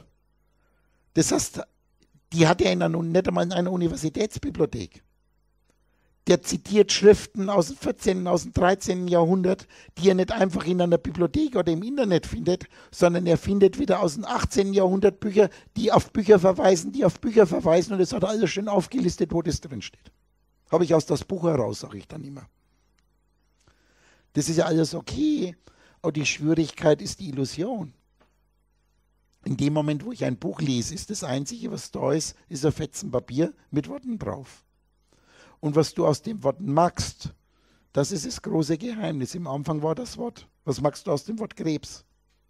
Das heißt, die hat er in einer, nicht einmal in einer Universitätsbibliothek. der zitiert Schriften aus dem vierzehnten, aus dem dreizehnten Jahrhundert, die er nicht einfach in einer Bibliothek oder im Internet findet, sondern er findet wieder aus dem achtzehnten Jahrhundert Bücher, die auf Bücher verweisen, die auf Bücher verweisen, und das hat er alles schön aufgelistet, wo das drin steht. Habe ich aus das Buch heraus, sage ich dann immer. Das ist ja alles okay, aber die Schwierigkeit ist die Illusion. In dem Moment, wo ich ein Buch lese, ist das Einzige, was da ist, ist ein Fetzen Papier mit Worten drauf. Und was du aus den Worten magst, das ist das große Geheimnis. Im Anfang war das Wort. Was magst du aus dem Wort Krebs?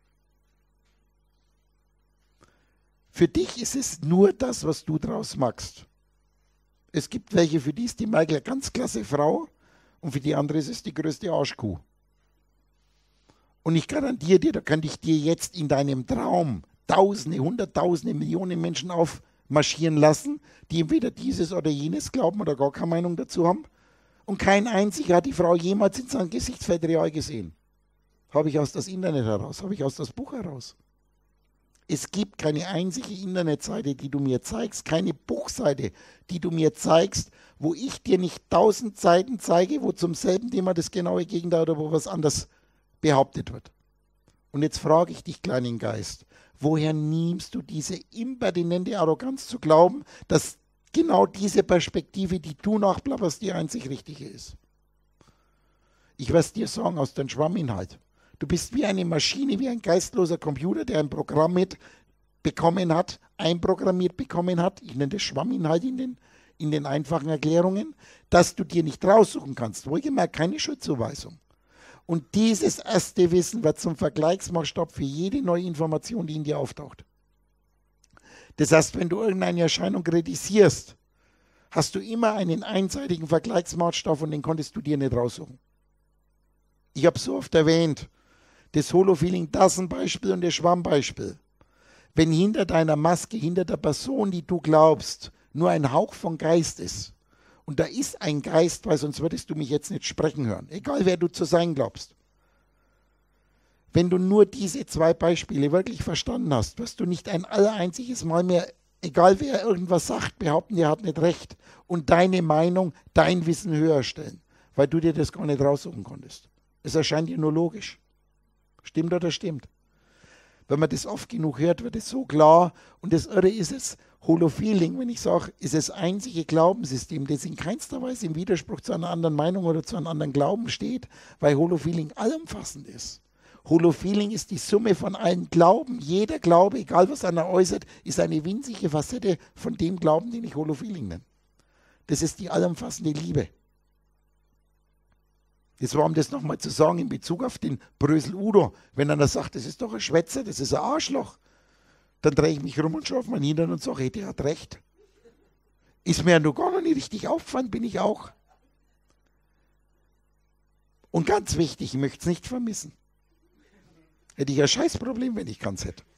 Für dich ist es nur das, was du draus magst. Es gibt welche, für die ist die Michael eine ganz klasse Frau und für die andere ist es die größte Arschkuh. Und ich garantiere dir, da könnte ich dir jetzt in deinem Traum Tausende, Hunderttausende, Millionen Menschen aufmarschieren lassen, die entweder dieses oder jenes glauben oder gar keine Meinung dazu haben. Und kein einziger hat die Frau jemals in seinem Gesichtsfeld real gesehen. Habe ich aus das Internet heraus, habe ich aus das Buch heraus. Es gibt keine einzige Internetseite, die du mir zeigst, keine Buchseite, die du mir zeigst, wo ich dir nicht tausend Seiten zeige, wo zum selben Thema das genaue Gegenteil oder wo was anderes behauptet wird. Und jetzt frage ich dich, kleinen Geist, woher nimmst du diese impertinente Arroganz zu glauben, dass genau diese Perspektive, die du nachplapperst, die einzig richtige ist? Ich werde es dir sagen, aus deinem Schwamminhalt. Du bist wie eine Maschine, wie ein geistloser Computer, der ein Programm mit bekommen hat, einprogrammiert bekommen hat, ich nenne das Schwamminhalt in den, in den einfachen Erklärungen, dass du dir nicht raussuchen kannst. Wohlgemerkt, keine Schuldzuweisung. Und dieses erste Wissen wird zum Vergleichsmaßstab für jede neue Information, die in dir auftaucht. Das heißt, wenn du irgendeine Erscheinung kritisierst, hast du immer einen einseitigen Vergleichsmaßstab und den konntest du dir nicht raussuchen. Ich habe so oft erwähnt, das Holofeeling, das ein Beispiel und das Schwammbeispiel. Wenn hinter deiner Maske, hinter der Person, die du glaubst, nur ein Hauch von Geist ist, und da ist ein Geist, weil sonst würdest du mich jetzt nicht sprechen hören, egal wer du zu sein glaubst. Wenn du nur diese zwei Beispiele wirklich verstanden hast, wirst du nicht ein allereinziges Mal mehr, egal wer irgendwas sagt, behaupten, der hat nicht recht und deine Meinung, dein Wissen höher stellen, weil du dir das gar nicht raussuchen konntest. Es erscheint dir nur logisch. Stimmt oder stimmt? Wenn man das oft genug hört, wird es so klar. Und das Irre ist es, Holofeeling, wenn ich sage, ist das einzige Glaubenssystem, das in keinster Weise im Widerspruch zu einer anderen Meinung oder zu einem anderen Glauben steht, weil Holofeeling allumfassend ist. Holofeeling ist die Summe von allen Glauben. Jeder Glaube, egal was einer äußert, ist eine winzige Facette von dem Glauben, den ich Holofeeling nenne. Das ist die allumfassende Liebe. Jetzt war um das nochmal zu sagen in Bezug auf den Brösel Udo, wenn einer sagt, das ist doch ein Schwätzer, das ist ein Arschloch, dann drehe ich mich rum und schaue auf meinen Hintern und sage, hey, der hat recht. Ist mir ja noch gar noch nicht richtig aufgefallen, bin ich auch. Und ganz wichtig, ich möchte es nicht vermissen. Hätte ich ein Scheißproblem, wenn ich keins hätte.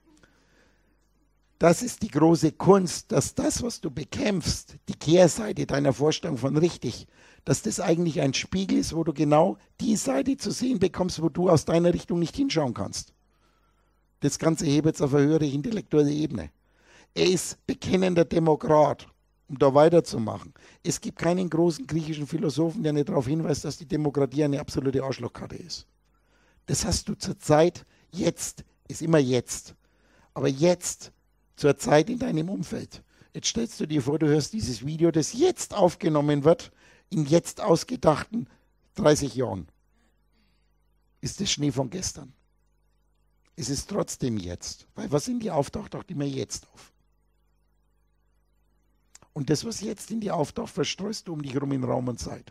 Das ist die große Kunst, dass das, was du bekämpfst, die Kehrseite deiner Vorstellung von richtig, dass das eigentlich ein Spiegel ist, wo du genau die Seite zu sehen bekommst, wo du aus deiner Richtung nicht hinschauen kannst. Das Ganze hebt jetzt auf eine höhere intellektuelle Ebene. Er ist bekennender Demokrat, um da weiterzumachen. Es gibt keinen großen griechischen Philosophen, der nicht darauf hinweist, dass die Demokratie eine absolute Arschlochkarte ist. Das hast du zur Zeit, jetzt, ist immer jetzt. Aber jetzt, zur Zeit in deinem Umfeld. Jetzt stellst du dir vor, du hörst dieses Video, das jetzt aufgenommen wird, in jetzt ausgedachten dreißig Jahren. Ist das Schnee von gestern? Es ist trotzdem jetzt. Weil was in dir auftaucht, taucht immer jetzt auf. Und das, was jetzt in dir auftaucht, verstreust du um dich herum in Raum und Zeit.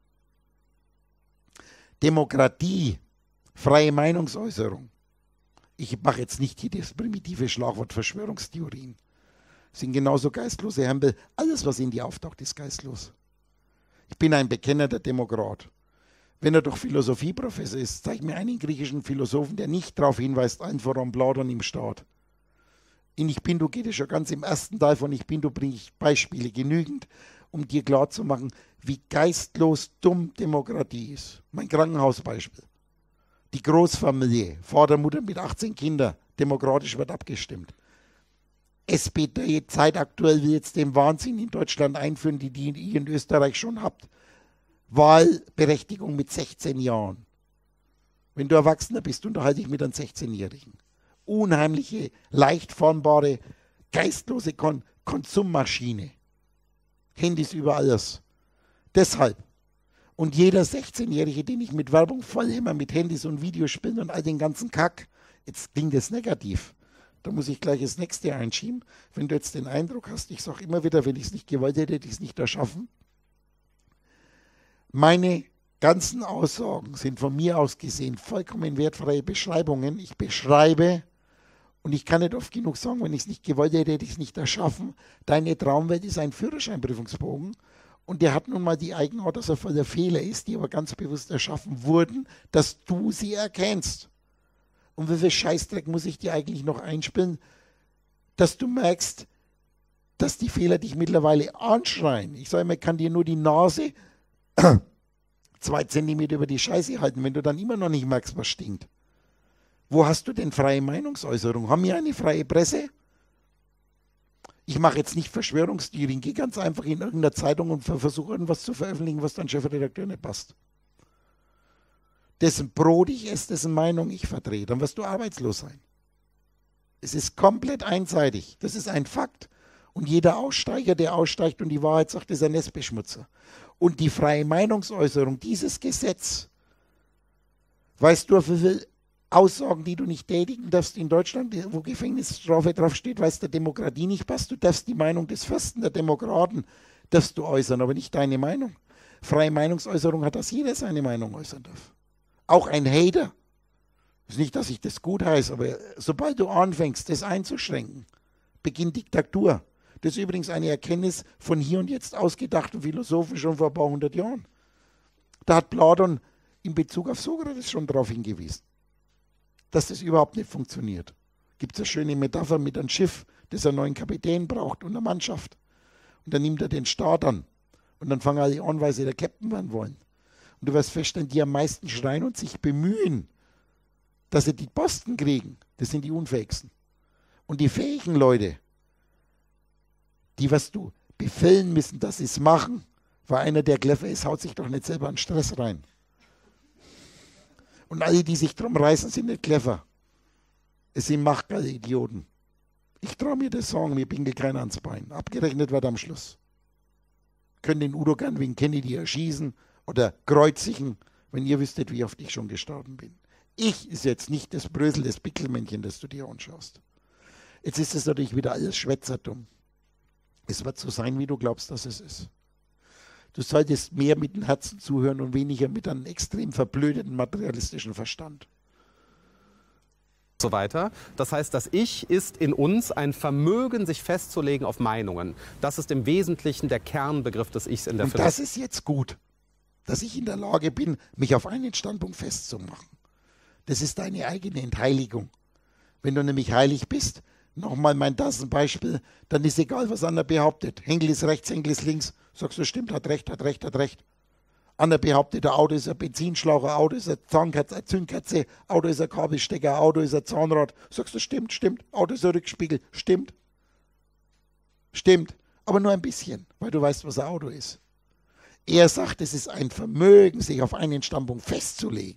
Demokratie, freie Meinungsäußerung. Ich mache jetzt nicht hier das primitive Schlagwort Verschwörungstheorien. Sind genauso geistlose Hempel. Alles, was in dir auftaucht, ist geistlos. Ich bin ein bekennender Demokrat. Wenn er doch Philosophieprofessor ist, zeig mir einen griechischen Philosophen, der nicht darauf hinweist, allen voran Platon im Staat. In Ich bin, du geht es schon ganz im ersten Teil von Ich bin, du bringe ich Beispiele genügend, um dir klarzumachen, wie geistlos dumm Demokratie ist. Mein Krankenhausbeispiel. Die Großfamilie, Vater, Mutter mit achtzehn Kindern, demokratisch wird abgestimmt. S P D zeitaktuell will jetzt den Wahnsinn in Deutschland einführen, die, die ihr in Österreich schon habt. Wahlberechtigung mit sechzehn Jahren. Wenn du Erwachsener bist, unterhalte ich mit einem sechzehnjährigen. Unheimliche, leicht formbare, geistlose Kon Konsummaschine. Handys über alles. Deshalb. Und jeder sechzehnjährige, den ich mit Werbung vollhämmer, mit Handys und Videospielen und all den ganzen Kack, jetzt klingt das negativ. Da muss ich gleich das nächste einschieben. Wenn du jetzt den Eindruck hast, ich sage immer wieder, wenn ich es nicht gewollt hätte, hätte ich es nicht erschaffen. Meine ganzen Aussagen sind von mir aus gesehen vollkommen wertfreie Beschreibungen. Ich beschreibe, und ich kann nicht oft genug sagen, wenn ich es nicht gewollt hätte, hätte ich es nicht erschaffen. Deine Traumwelt ist ein Führerscheinprüfungsbogen. Und der hat nun mal die Eigenart, dass er voller Fehler ist, die aber ganz bewusst erschaffen wurden, dass du sie erkennst. Und wie viel Scheißdreck muss ich dir eigentlich noch einspielen, dass du merkst, dass die Fehler dich mittlerweile anschreien. Ich sage mal, ich kann dir nur die Nase zwei Zentimeter über die Scheiße halten, wenn du dann immer noch nicht merkst, was stinkt. Wo hast du denn freie Meinungsäußerung? Haben wir eine freie Presse? Ich mache jetzt nicht Verschwörungstheorien, gehe ganz einfach in irgendeiner Zeitung und versuche irgendwas zu veröffentlichen, was dein Chefredakteur nicht passt. Dessen Brot ich esse, dessen Meinung ich vertrete, dann wirst du arbeitslos sein. Es ist komplett einseitig, das ist ein Fakt. Und jeder Aussteiger, der aussteigt und die Wahrheit sagt, ist ein Nestbeschmutzer. Und die freie Meinungsäußerung, dieses Gesetz, weißt du, wie viele Aussagen, die du nicht tätigen darfst in Deutschland, wo Gefängnisstrafe draufsteht, weil es der Demokratie nicht passt. Du darfst die Meinung des Fürsten der Demokraten darfst du äußern, aber nicht deine Meinung. Freie Meinungsäußerung hat, dass jeder seine Meinung äußern darf. Auch ein Hater. Das ist nicht, dass ich das gut heiße, aber sobald du anfängst, das einzuschränken, beginnt Diktatur. Das ist übrigens eine Erkenntnis von hier und jetzt ausgedachten Philosophen schon vor ein paar hundert Jahren. Da hat Platon in Bezug auf Sokrates schon darauf hingewiesen, dass das überhaupt nicht funktioniert. Gibt es eine schöne Metapher mit einem Schiff, das einen neuen Kapitän braucht und eine Mannschaft. Und dann nimmt er den Start an. Und dann fangen alle an, weil sie der Captain werden wollen. Und du wirst feststellen, die am meisten schreien und sich bemühen, dass sie die Posten kriegen, das sind die Unfähigsten. Und die fähigen Leute, die wirst du befehlen müssen, dass sie es machen, weil einer, der clever ist, haut sich doch nicht selber an Stress rein. Und alle, die sich drum reißen, sind nicht clever. Es sind machtgeile Idioten. Ich traue mir das sagen, mir pinkelt keiner ans Bein. Abgerechnet wird am Schluss. Können den Udo gern wegen Kennedy erschießen oder kreuzigen, wenn ihr wüsstet, wie oft ich schon gestorben bin. Ich ist jetzt nicht das Brösel, das Pickelmännchen, das du dir anschaust. Jetzt ist es natürlich wieder alles schwätzerdumm. Es wird so sein, wie du glaubst, dass es ist. Du solltest mehr mit dem Herzen zuhören und weniger mit einem extrem verblödeten materialistischen Verstand. So weiter. Das heißt, das Ich ist in uns ein Vermögen, sich festzulegen auf Meinungen. Das ist im Wesentlichen der Kernbegriff des Ichs in der Philosophie. Und das ist jetzt gut, dass ich in der Lage bin, mich auf einen Standpunkt festzumachen. Das ist deine eigene Entheiligung. Wenn du nämlich heilig bist, nochmal mein Tassenbeispiel, dann ist egal, was einer behauptet. Henkel ist rechts, Henkel ist links. Sagst du, stimmt, hat recht, hat recht, hat recht. Einer behauptet, der Auto ist ein Benzinschlauch, ein Auto ist eine Zahnkerze, eine Zündkerze, Auto ist ein Kabelstecker, Auto ist ein Zahnrad. Sagst du, stimmt, stimmt, Auto ist ein Rückspiegel, stimmt. Stimmt, aber nur ein bisschen, weil du weißt, was ein Auto ist. Er sagt, es ist ein Vermögen, sich auf einen Standpunkt festzulegen.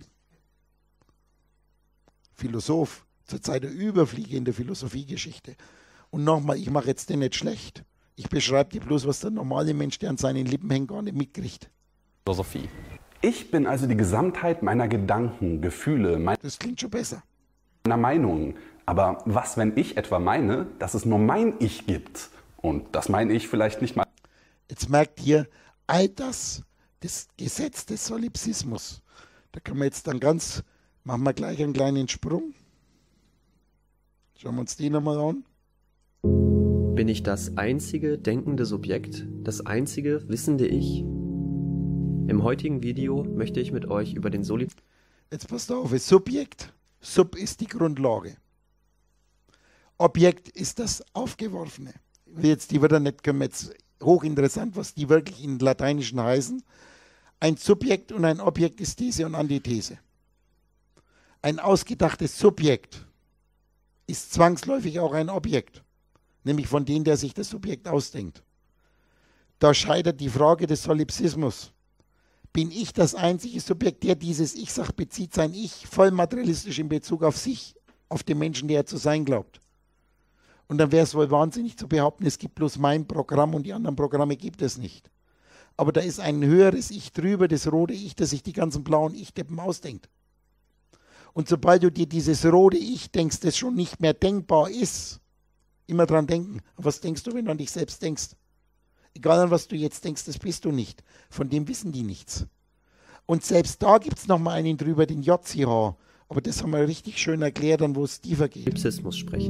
Philosoph, zur Zeit der Überfliege in der Philosophiegeschichte. Und nochmal, ich mache jetzt den nicht schlecht. Ich beschreibe dir bloß, was der normale Mensch, der an seinen Lippen hängt, gar nicht mitkriegt. Philosophie. Ich bin also die Gesamtheit meiner Gedanken, Gefühle, meiner Das klingt schon besser. Meinungen. Aber was, wenn ich etwa meine, dass es nur mein Ich gibt? Und das meine ich vielleicht nicht mal. Jetzt merkt ihr, all das, das Gesetz des Solipsismus, da können wir jetzt dann ganz, machen wir gleich einen kleinen Sprung. Schauen wir uns die nochmal an. Bin ich das einzige denkende Subjekt, das einzige wissende Ich? Im heutigen Video möchte ich mit euch über den Solipsismus... Jetzt passt auf, das Subjekt, Sub ist die Grundlage. Objekt ist das Aufgeworfene. Jetzt, die Wörter nicht, können wir jetzt hochinteressant, was die wirklich in Lateinischen heißen. Ein Subjekt und ein Objekt ist These und Antithese. Ein ausgedachtes Subjekt ist zwangsläufig auch ein Objekt, nämlich von dem, der sich das Subjekt ausdenkt. Da scheitert die Frage des Solipsismus. bin ich das einzige Subjekt, der dieses Ich sagt, bezieht sein Ich voll materialistisch in Bezug auf sich, auf den Menschen, der er zu sein glaubt. Und dann wäre es wohl wahnsinnig zu behaupten, es gibt bloß mein Programm und die anderen Programme gibt es nicht. Aber da ist ein höheres Ich drüber, das rote Ich, das sich die ganzen blauen Ich-Deppen ausdenkt. Und sobald du dir dieses rote Ich denkst, das schon nicht mehr denkbar ist, immer dran denken. Was denkst du, wenn du an dich selbst denkst? Egal an was du jetzt denkst, das bist du nicht. Von dem wissen die nichts. Und selbst da gibt es nochmal einen drüber, den J C H. Aber das haben wir richtig schön erklärt, dann wo es tiefer geht. Solipsismus sprechen.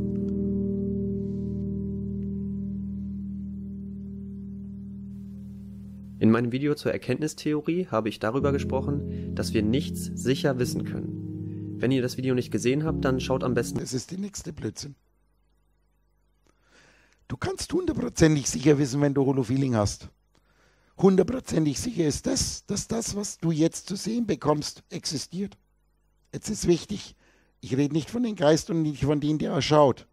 In meinem Video zur Erkenntnistheorie habe ich darüber gesprochen, dass wir nichts sicher wissen können. Wenn ihr das Video nicht gesehen habt, dann schaut am besten. Das ist die nächste Blödsinn. Du kannst hundertprozentig sicher wissen, wenn du Holofeeling hast. Hundertprozentig sicher ist das, dass das, was du jetzt zu sehen bekommst, existiert. Jetzt ist wichtig, ich rede nicht von dem Geist und nicht von dem, der erschaut.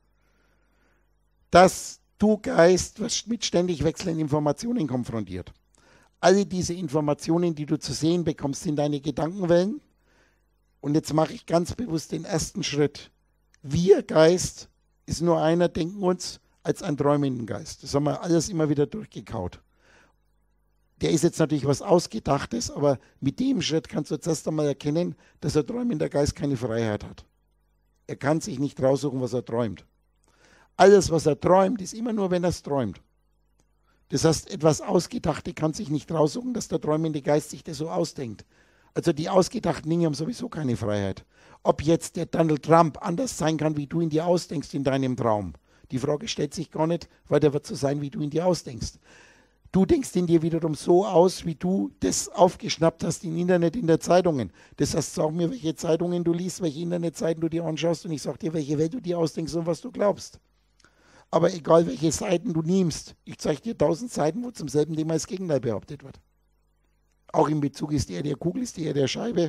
Dass du Geist wirst mit ständig wechselnden Informationen konfrontiert. Alle diese Informationen, die du zu sehen bekommst, sind deine Gedankenwellen. Und jetzt mache ich ganz bewusst den ersten Schritt. Wir, Geist, ist nur einer, denken uns, als ein träumenden Geist. Das haben wir alles immer wieder durchgekaut. Der ist jetzt natürlich was Ausgedachtes, aber mit dem Schritt kannst du zuerst einmal erkennen, dass ein träumender Geist keine Freiheit hat. Er kann sich nicht raussuchen, was er träumt. Alles, was er träumt, ist immer nur, wenn er es träumt. Das heißt, etwas Ausgedachte kann sich nicht raussuchen, dass der träumende Geist sich das so ausdenkt. Also die ausgedachten Dinge haben sowieso keine Freiheit. Ob jetzt der Donald Trump anders sein kann, wie du ihn dir ausdenkst in deinem Traum. Die Frage stellt sich gar nicht, weil der wird so sein, wie du ihn dir ausdenkst. Du denkst ihn dir wiederum so aus, wie du das aufgeschnappt hast im Internet, in der Zeitungen. Das heißt, sag mir, welche Zeitungen du liest, welche Internetseiten du dir anschaust und ich sag dir, welche Welt du dir ausdenkst und was du glaubst. Aber egal, welche Seiten du nimmst, ich zeige dir tausend Seiten, wo zum selben Thema das Gegenteil behauptet wird. Auch in Bezug ist die Erde der Kugel, ist die Erde der Scheibe.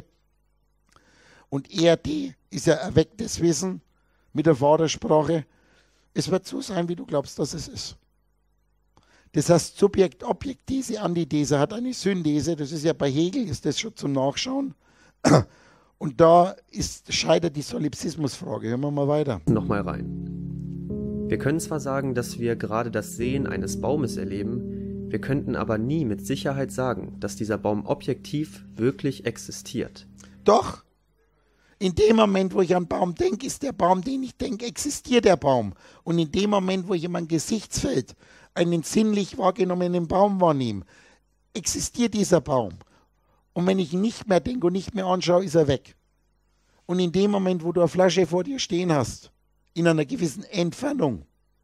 Und E R T ist ja erwecktes Wissen mit der Vatersprache. Es wird so sein, wie du glaubst, dass es ist. Das heißt, Subjekt, Objekt, These, Antithese hat eine Synthese. Das ist ja bei Hegel, ist das schon zum Nachschauen. Und da ist, scheitert die Solipsismusfrage. Hören wir mal weiter. Nochmal rein. Wir können zwar sagen, dass wir gerade das Sehen eines Baumes erleben, wir könnten aber nie mit Sicherheit sagen, dass dieser Baum objektiv wirklich existiert. Doch. In dem Moment, wo ich an Baum denke, ist der Baum, den ich denke, existiert der Baum. Und in dem Moment, wo ich in mein Gesichtsfeld einen sinnlich wahrgenommenen Baum wahrnehme, existiert dieser Baum. Und wenn ich ihn nicht mehr denke und nicht mehr anschaue, ist er weg. Und in dem Moment, wo du eine Flasche vor dir stehen hast, in einer gewissen Entfernung,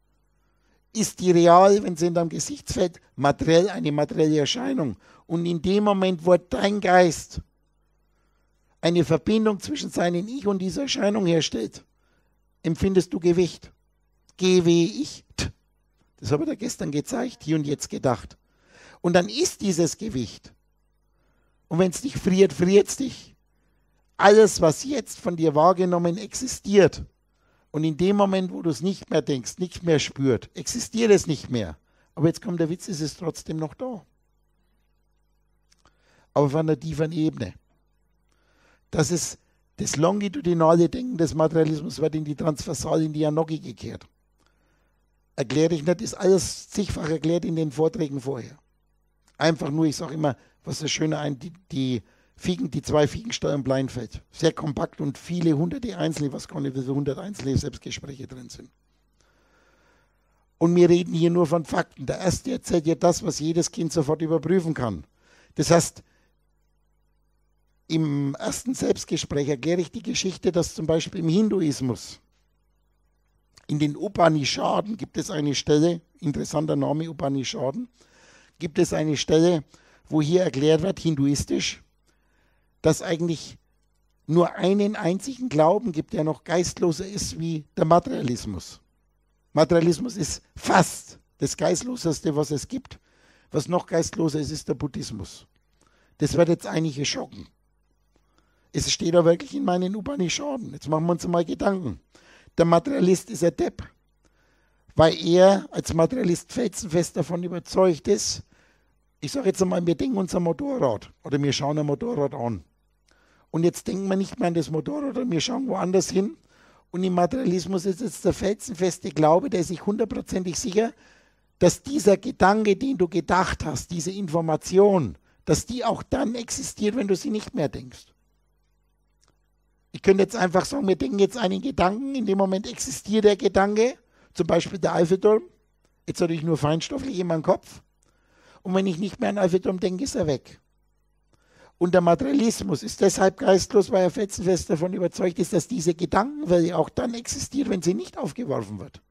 ist die real, wenn sie in deinem Gesichtsfeld, materiell eine materielle Erscheinung. Und in dem Moment, wo dein Geist eine Verbindung zwischen seinem Ich und dieser Erscheinung herstellt, empfindest du Gewicht. G W Ich. Das habe ich dir gestern gezeigt, hier und jetzt gedacht. Und dann ist dieses Gewicht. Und wenn es dich friert, friert es dich. Alles, was jetzt von dir wahrgenommen existiert, und in dem Moment, wo du es nicht mehr denkst, nicht mehr spürt, existiert es nicht mehr. Aber jetzt kommt der Witz, es ist trotzdem noch da. Aber von einer tieferen Ebene. Das ist das longitudinale Denken des Materialismus, wird in die Transversale, in die Analogie gekehrt. Erkläre ich nicht, ist alles zigfach erklärt in den Vorträgen vorher. Einfach nur, ich sage immer, was das Schöne ein, die, die Fiegen, die zwei Fiegensteuern Bleinfeld. Sehr kompakt und viele hunderte Einzelne, was gar nicht, wie viele hundert Einzelne Selbstgespräche drin sind. Und wir reden hier nur von Fakten. Der Erste erzählt ja das, was jedes Kind sofort überprüfen kann. Das heißt, im ersten Selbstgespräch erkläre ich die Geschichte, dass zum Beispiel im Hinduismus, in den Upanishaden gibt es eine Stelle, interessanter Name Upanishaden, gibt es eine Stelle, wo hier erklärt wird, hinduistisch, dass eigentlich nur einen einzigen Glauben gibt, der noch geistloser ist wie der Materialismus. Materialismus ist fast das Geistloseste, was es gibt. Was noch geistloser ist, ist der Buddhismus. Das wird jetzt einige schocken. Es steht da wirklich in meinen Upanishaden. Jetzt machen wir uns mal Gedanken. Der Materialist ist ein Depp, weil er als Materialist felsenfest davon überzeugt ist, Ich sage jetzt einmal, wir denken uns ein Motorrad oder wir schauen ein Motorrad an. Und jetzt denken wir nicht mehr an das Motorrad oder wir schauen woanders hin. Und im Materialismus ist jetzt der felsenfeste Glaube, der ist sich hundertprozentig sicher, dass dieser Gedanke, den du gedacht hast, diese Information, dass die auch dann existiert, wenn du sie nicht mehr denkst. Ich könnte jetzt einfach sagen, wir denken jetzt einen Gedanken, in dem Moment existiert der Gedanke, zum Beispiel der Eiffelturm, jetzt natürlich nur feinstofflich in meinem Kopf. Und wenn ich nicht mehr an Eiffelturm denke, ist er weg. Und der Materialismus ist deshalb geistlos, weil er felsenfest davon überzeugt ist, dass diese Gedankenwelt auch dann existiert, wenn sie nicht aufgeworfen wird.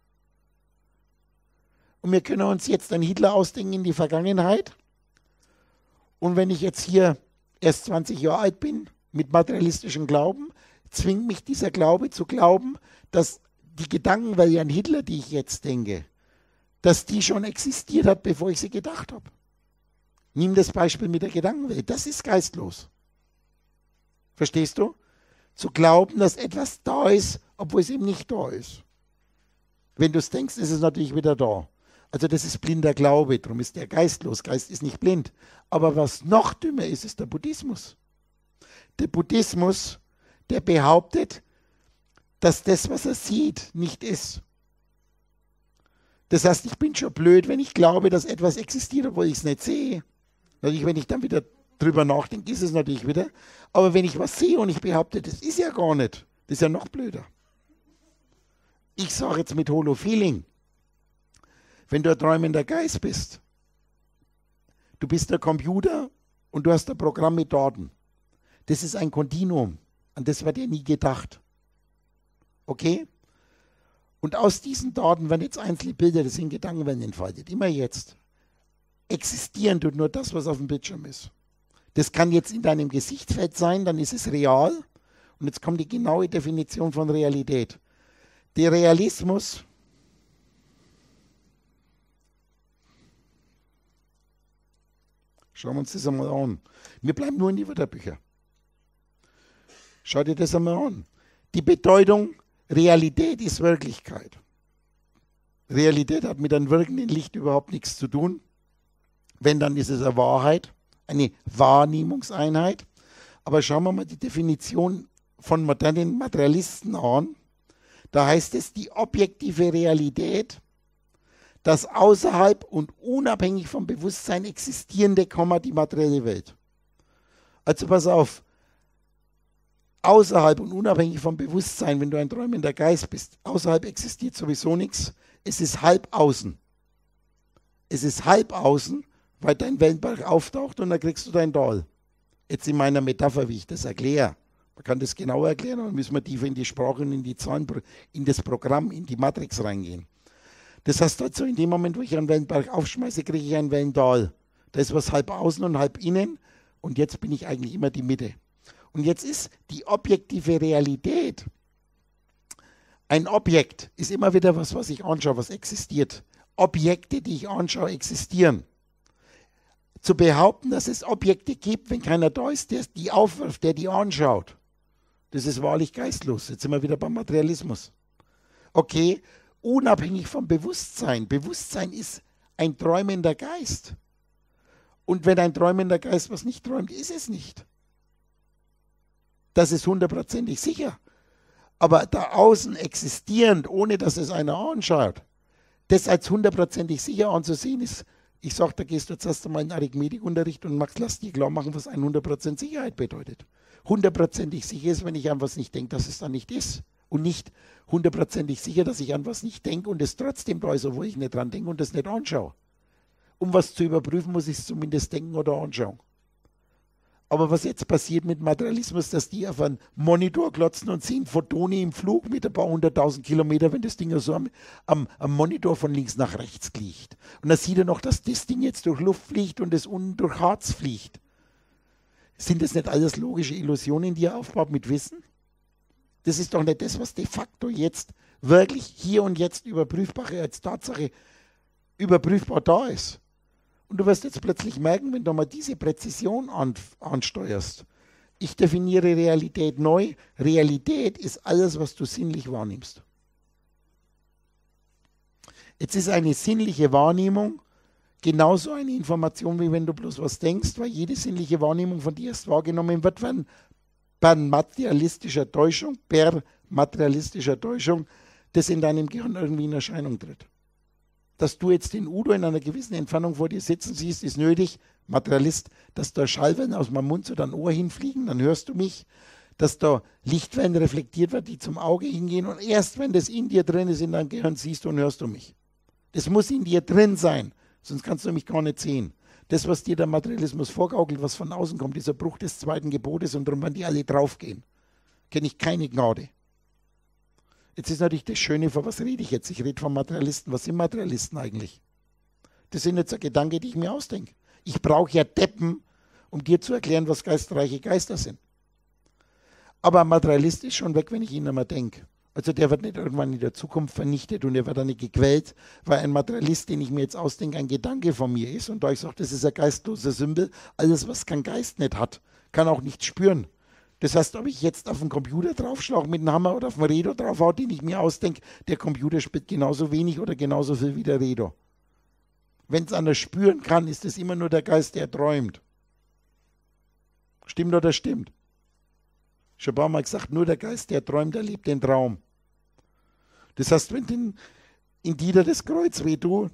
Und wir können uns jetzt einen Hitler ausdenken in die Vergangenheit. Und wenn ich jetzt hier erst zwanzig Jahre alt bin, mit materialistischem Glauben, zwingt mich dieser Glaube zu glauben, dass die Gedankenwelt an Hitler, die ich jetzt denke, dass die schon existiert hat, bevor ich sie gedacht habe. Nimm das Beispiel mit der Gedankenwelt. Das ist geistlos. Verstehst du? Zu glauben, dass etwas da ist, obwohl es eben nicht da ist. Wenn du es denkst, ist es natürlich wieder da. Also das ist blinder Glaube, darum ist der geistlos. Geist ist nicht blind. Aber was noch dümmer ist, ist der Buddhismus. Der Buddhismus, der behauptet, dass das, was er sieht, nicht ist. Das heißt, ich bin schon blöd, wenn ich glaube, dass etwas existiert, obwohl ich es nicht sehe. Natürlich, wenn ich dann wieder drüber nachdenke, ist es natürlich wieder. Aber wenn ich was sehe und ich behaupte, das ist ja gar nicht, das ist ja noch blöder. Ich sage jetzt mit Holo-Feeling, wenn du ein träumender Geist bist, du bist der Computer und du hast ein Programm mit Daten. Das ist ein Kontinuum, an das wird dir nie gedacht. Okay? Und aus diesen Daten werden jetzt einzelne Bilder, das sind Gedankenwellen entfaltet, immer jetzt. Existieren tut nur das, was auf dem Bildschirm ist. Das kann jetzt in deinem Gesichtsfeld sein, dann ist es real. Und jetzt kommt die genaue Definition von Realität. Der Realismus schauen wir uns das einmal an. Wir bleiben nur in die Wörterbücher. Schau dir das einmal an. Die Bedeutung Realität ist Wirklichkeit. Realität hat mit einem wirkenden Licht überhaupt nichts zu tun. Wenn, dann ist es eine Wahrheit, eine Wahrnehmungseinheit. Aber schauen wir mal die Definition von modernen Materialisten an. Da heißt es, die objektive Realität, das außerhalb und unabhängig vom Bewusstsein existierende, die materielle Welt. Also pass auf, außerhalb und unabhängig vom Bewusstsein, wenn du ein träumender Geist bist, außerhalb existiert sowieso nichts, es ist halb außen. Es ist halb außen, weil dein Wellenberg auftaucht und dann kriegst du dein Tal. Jetzt in meiner Metapher, wie ich das erkläre. Man kann das genauer erklären, dann müssen wir tiefer in die Sprache und in die Zahlen, in das Programm, in die Matrix reingehen. Das heißt also, in dem Moment, wo ich einen Wellenberg aufschmeiße, kriege ich ein Wellental. Da ist was halb außen und halb innen und jetzt bin ich eigentlich immer die Mitte. Und jetzt ist die objektive Realität, ein Objekt ist immer wieder was, was ich anschaue, was existiert. Objekte, die ich anschaue, existieren. Zu behaupten, dass es Objekte gibt, wenn keiner da ist, der die aufwirft, der die anschaut, das ist wahrlich geistlos. Jetzt sind wir wieder beim Materialismus. Okay, unabhängig vom Bewusstsein. Bewusstsein ist ein träumender Geist. Und wenn ein träumender Geist was nicht träumt, ist es nicht. Das ist hundertprozentig sicher. Aber da außen existierend, ohne dass es einer anschaut, das als hundertprozentig sicher anzusehen ist, ich sage, da gehst du jetzt erst einmal in Arithmetikunterricht und machst, lass dir klar machen, was hundert Prozent Sicherheit bedeutet. hundertprozentig sicher ist, wenn ich an was nicht denke, dass es da nicht ist. Und nicht hundertprozentig sicher, dass ich an was nicht denke und es trotzdem da ist, obwohl ich nicht dran denke und das nicht anschaue. Um was zu überprüfen, muss ich es zumindest denken oder anschauen. Aber was jetzt passiert mit Materialismus, dass die auf einen Monitor klotzen und sehen Photone im Flug mit ein paar hunderttausend Kilometer, wenn das Ding so am, am, am Monitor von links nach rechts fliegt. Und dann sieht er noch, dass das Ding jetzt durch Luft fliegt und das unten durch Harz fliegt. Sind das nicht alles logische Illusionen, die er aufbaut mit Wissen? Das ist doch nicht das, was de facto jetzt wirklich hier und jetzt überprüfbare als Tatsache überprüfbar da ist. Und du wirst jetzt plötzlich merken, wenn du mal diese Präzision an, ansteuerst. Ich definiere Realität neu. Realität ist alles, was du sinnlich wahrnimmst. Jetzt ist eine sinnliche Wahrnehmung genauso eine Information, wie wenn du bloß was denkst, weil jede sinnliche Wahrnehmung von dir erst wahrgenommen wird, wenn per materialistischer Täuschung, per materialistischer Täuschung, das in deinem Gehirn irgendwie in Erscheinung tritt. Dass du jetzt den Udo in einer gewissen Entfernung vor dir sitzen siehst, ist nötig, Materialist, dass da Schallwellen aus meinem Mund zu deinem Ohr hinfliegen, dann hörst du mich, dass da Lichtwellen reflektiert werden, die zum Auge hingehen und erst wenn das in dir drin ist, in deinem Gehirn, siehst du und hörst du mich. Das muss in dir drin sein, sonst kannst du mich gar nicht sehen. Das, was dir der Materialismus vorgaukelt, was von außen kommt, dieser Bruch des zweiten Gebotes und darum werden die alle draufgehen. Kenne ich keine Gnade. Jetzt ist natürlich das Schöne, von was rede ich jetzt? Ich rede von Materialisten. Was sind Materialisten eigentlich? Das sind jetzt ein Gedanke, die ich mir ausdenke. Ich brauche ja Deppen, um dir zu erklären, was geistreiche Geister sind. Aber ein Materialist ist schon weg, wenn ich ihn einmal denke. Also der wird nicht irgendwann in der Zukunft vernichtet und er wird dann nicht gequält, weil ein Materialist, den ich mir jetzt ausdenke, ein Gedanke von mir ist. Und da ich sage, das ist ein geistloser Symbol, alles, was kein Geist nicht hat, kann auch nicht spüren. Das heißt, ob ich jetzt auf den Computer draufschlage mit einem Hammer oder auf den Redo draufhaue, den ich mir ausdenke, der Computer spielt genauso wenig oder genauso viel wie der Redo. Wenn es einer spüren kann, ist es immer nur der Geist, der träumt. Stimmt oder stimmt? Schon ein paar Mal gesagt, nur der Geist, der träumt, erlebt den Traum. Das heißt, wenn den, in dir das Kreuz weh tut,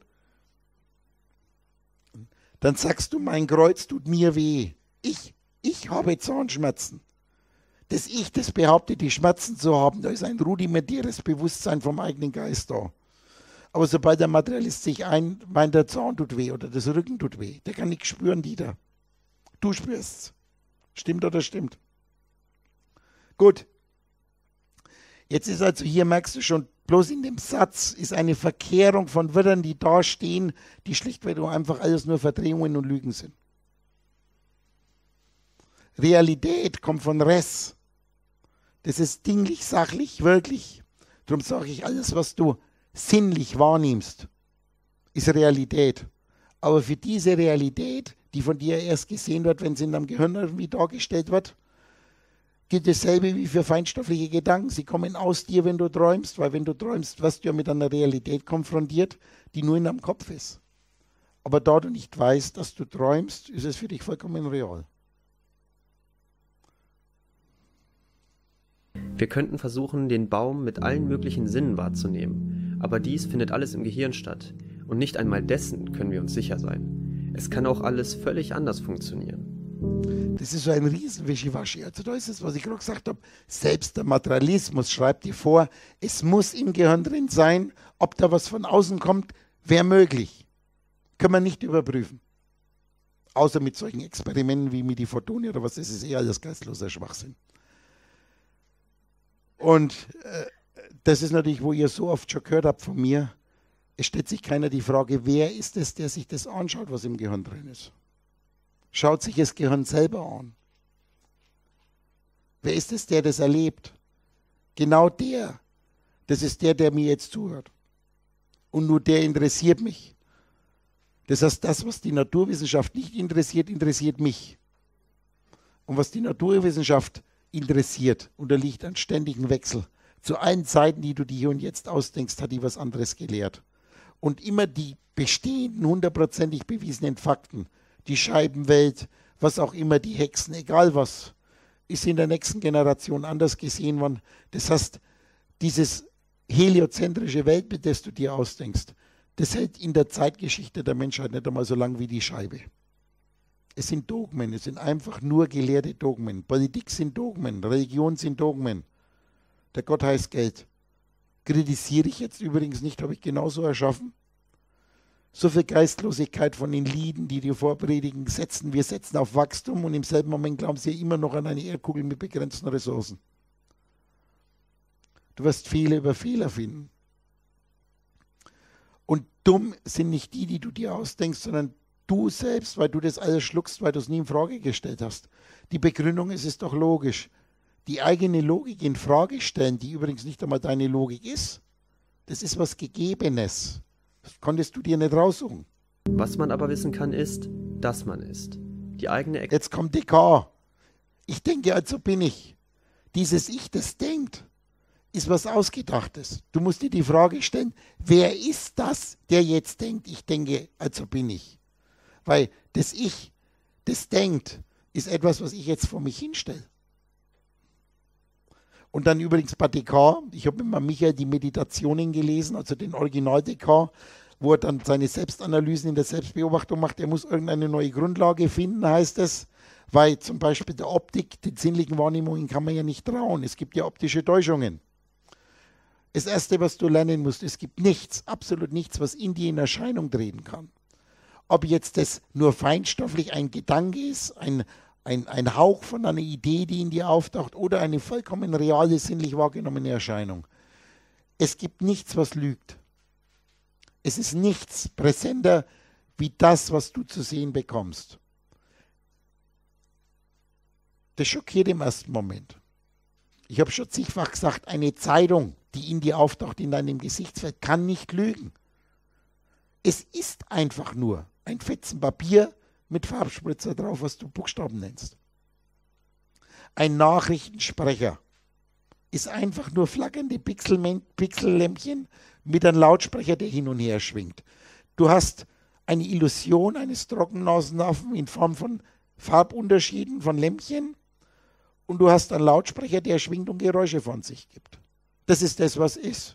dann sagst du, mein Kreuz tut mir weh. Ich, ich habe Zahnschmerzen. Dass ich das behaupte, die Schmerzen zu haben, da ist ein rudimentäres Bewusstsein vom eigenen Geist da. Aber sobald der Materialist sich ein, meint, der Zahn tut weh oder das Rücken tut weh, der kann nichts spüren, Dieter. Du spürst's. Stimmt oder stimmt? Gut. Jetzt ist also hier, merkst du schon, bloß in dem Satz ist eine Verkehrung von Wörtern, die da stehen, die schlichtweg einfach alles nur Verdrehungen und Lügen sind. Realität kommt von Res. Das ist dinglich, sachlich, wirklich. Darum sage ich, alles, was du sinnlich wahrnimmst, ist Realität. Aber für diese Realität, die von dir erst gesehen wird, wenn sie in deinem Gehirn irgendwie dargestellt wird, gilt dasselbe wie für feinstoffliche Gedanken. Sie kommen aus dir, wenn du träumst, weil wenn du träumst, wirst du ja mit einer Realität konfrontiert, die nur in deinem Kopf ist. Aber da du nicht weißt, dass du träumst, ist es für dich vollkommen real. Wir könnten versuchen, den Baum mit allen möglichen Sinnen wahrzunehmen, aber dies findet alles im Gehirn statt und nicht einmal dessen können wir uns sicher sein. Es kann auch alles völlig anders funktionieren. Das ist so ein Riesen-Wischiwaschi. Also da ist es, was ich gerade gesagt habe, selbst der Materialismus schreibt dir vor, es muss im Gehirn drin sein, ob da was von außen kommt, wäre möglich. Können wir nicht überprüfen. Außer mit solchen Experimenten wie mit die Photone oder was, das ist eher alles geistloser Schwachsinn. Und äh, das ist natürlich, wo ihr so oft schon gehört habt von mir, es stellt sich keiner die Frage, wer ist es, der sich das anschaut, was im Gehirn drin ist. Schaut sich das Gehirn selber an. Wer ist es, der das erlebt? Genau der. Das ist der, der mir jetzt zuhört. Und nur der interessiert mich. Das heißt, das, was die Naturwissenschaft nicht interessiert, interessiert mich. Und was die Naturwissenschaft interessiert, unterliegt einem ständigen Wechsel. Zu allen Zeiten, die du dir hier und jetzt ausdenkst, hat die was anderes gelehrt. Und immer die bestehenden, hundertprozentig bewiesenen Fakten, die Scheibenwelt, was auch immer, die Hexen, egal was, ist in der nächsten Generation anders gesehen worden. Das heißt, dieses heliozentrische Weltbild, das du dir ausdenkst, das hält in der Zeitgeschichte der Menschheit nicht einmal so lang wie die Scheibe. Es sind Dogmen, es sind einfach nur gelehrte Dogmen. Politik sind Dogmen, Religion sind Dogmen. Der Gott heißt Geld. Kritisiere ich jetzt übrigens nicht, habe ich genauso erschaffen. So viel Geistlosigkeit von den Lieden, die dir vorpredigen, setzen. Wir setzen auf Wachstum und im selben Moment glauben sie immer noch an eine Erdkugel mit begrenzten Ressourcen. Du wirst Fehler über Fehler finden. Und dumm sind nicht die, die du dir ausdenkst, sondern du selbst, weil du das alles schluckst, weil du es nie in Frage gestellt hast. Die Begründung ist es doch logisch. Die eigene Logik in Frage stellen, die übrigens nicht einmal deine Logik ist, das ist was Gegebenes. Das konntest du dir nicht raussuchen. Was man aber wissen kann, ist, dass man ist. Die eigene Ex Jetzt kommt die K. Ich denke, also bin ich. Dieses Ich, das denkt, ist was Ausgedachtes. Du musst dir die Frage stellen, wer ist das, der jetzt denkt, ich denke, also bin ich. Weil das Ich, das denkt, ist etwas, was ich jetzt vor mich hinstelle. Und dann übrigens bei Descartes, ich habe mit Michael die Meditationen gelesen, also den Original Descartes, wo er dann seine Selbstanalysen in der Selbstbeobachtung macht. Er muss irgendeine neue Grundlage finden, heißt es, weil zum Beispiel der Optik, den sinnlichen Wahrnehmungen kann man ja nicht trauen. Es gibt ja optische Täuschungen. Das Erste, was du lernen musst, es gibt nichts, absolut nichts, was in dir in Erscheinung treten kann. Ob jetzt das nur feinstofflich ein Gedanke ist, ein, ein, ein Hauch von einer Idee, die in dir auftaucht, oder eine vollkommen reale, sinnlich wahrgenommene Erscheinung. Es gibt nichts, was lügt. Es ist nichts präsenter wie das, was du zu sehen bekommst. Das schockiert im ersten Moment. Ich habe schon zigfach gesagt, eine Zeitung, die in dir auftaucht, in deinem Gesichtsfeld, kann nicht lügen. Es ist einfach nur ein Fetzen Papier mit Farbspritzer drauf, was du Buchstaben nennst. Ein Nachrichtensprecher ist einfach nur flackernde Pixellämpchen mit einem Lautsprecher, der hin und her schwingt. Du hast eine Illusion eines Trockennasenaffen in Form von Farbunterschieden von Lämpchen und du hast einen Lautsprecher, der schwingt und Geräusche von sich gibt. Das ist das, was ist.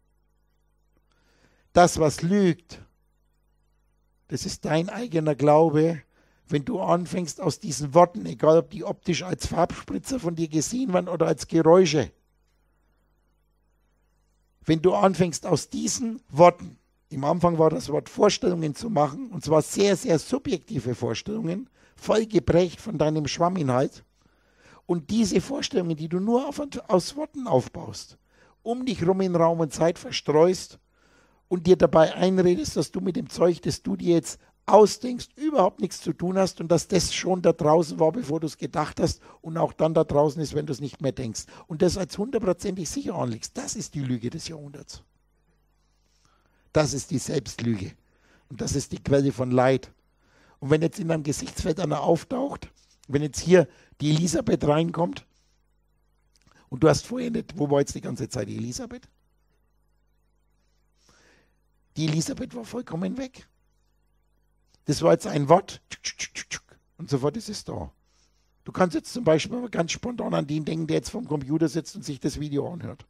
Das, was lügt, das ist dein eigener Glaube, wenn du anfängst aus diesen Worten, egal ob die optisch als Farbspritzer von dir gesehen werden oder als Geräusche, wenn du anfängst aus diesen Worten, im Anfang war das Wort Vorstellungen zu machen, und zwar sehr, sehr subjektive Vorstellungen, voll geprägt von deinem Schwamminhalt, und diese Vorstellungen, die du nur auf, aus Worten aufbaust, um dich rum in Raum und Zeit verstreust und dir dabei einredest, dass du mit dem Zeug, das du dir jetzt ausdenkst, überhaupt nichts zu tun hast und dass das schon da draußen war, bevor du es gedacht hast und auch dann da draußen ist, wenn du es nicht mehr denkst. Und das als hundertprozentig sicher anlegst. Das ist die Lüge des Jahrhunderts. Das ist die Selbstlüge. Und das ist die Quelle von Leid. Und wenn jetzt in deinem Gesichtsfeld einer auftaucht, wenn jetzt hier die Elisabeth reinkommt und du hast vorher nicht, wo war jetzt die ganze Zeit die Elisabeth? Die Elisabeth war vollkommen weg. Das war jetzt ein Wort und sofort ist es da. Du kannst jetzt zum Beispiel mal ganz spontan an den denken, der jetzt vom Computer sitzt und sich das Video anhört.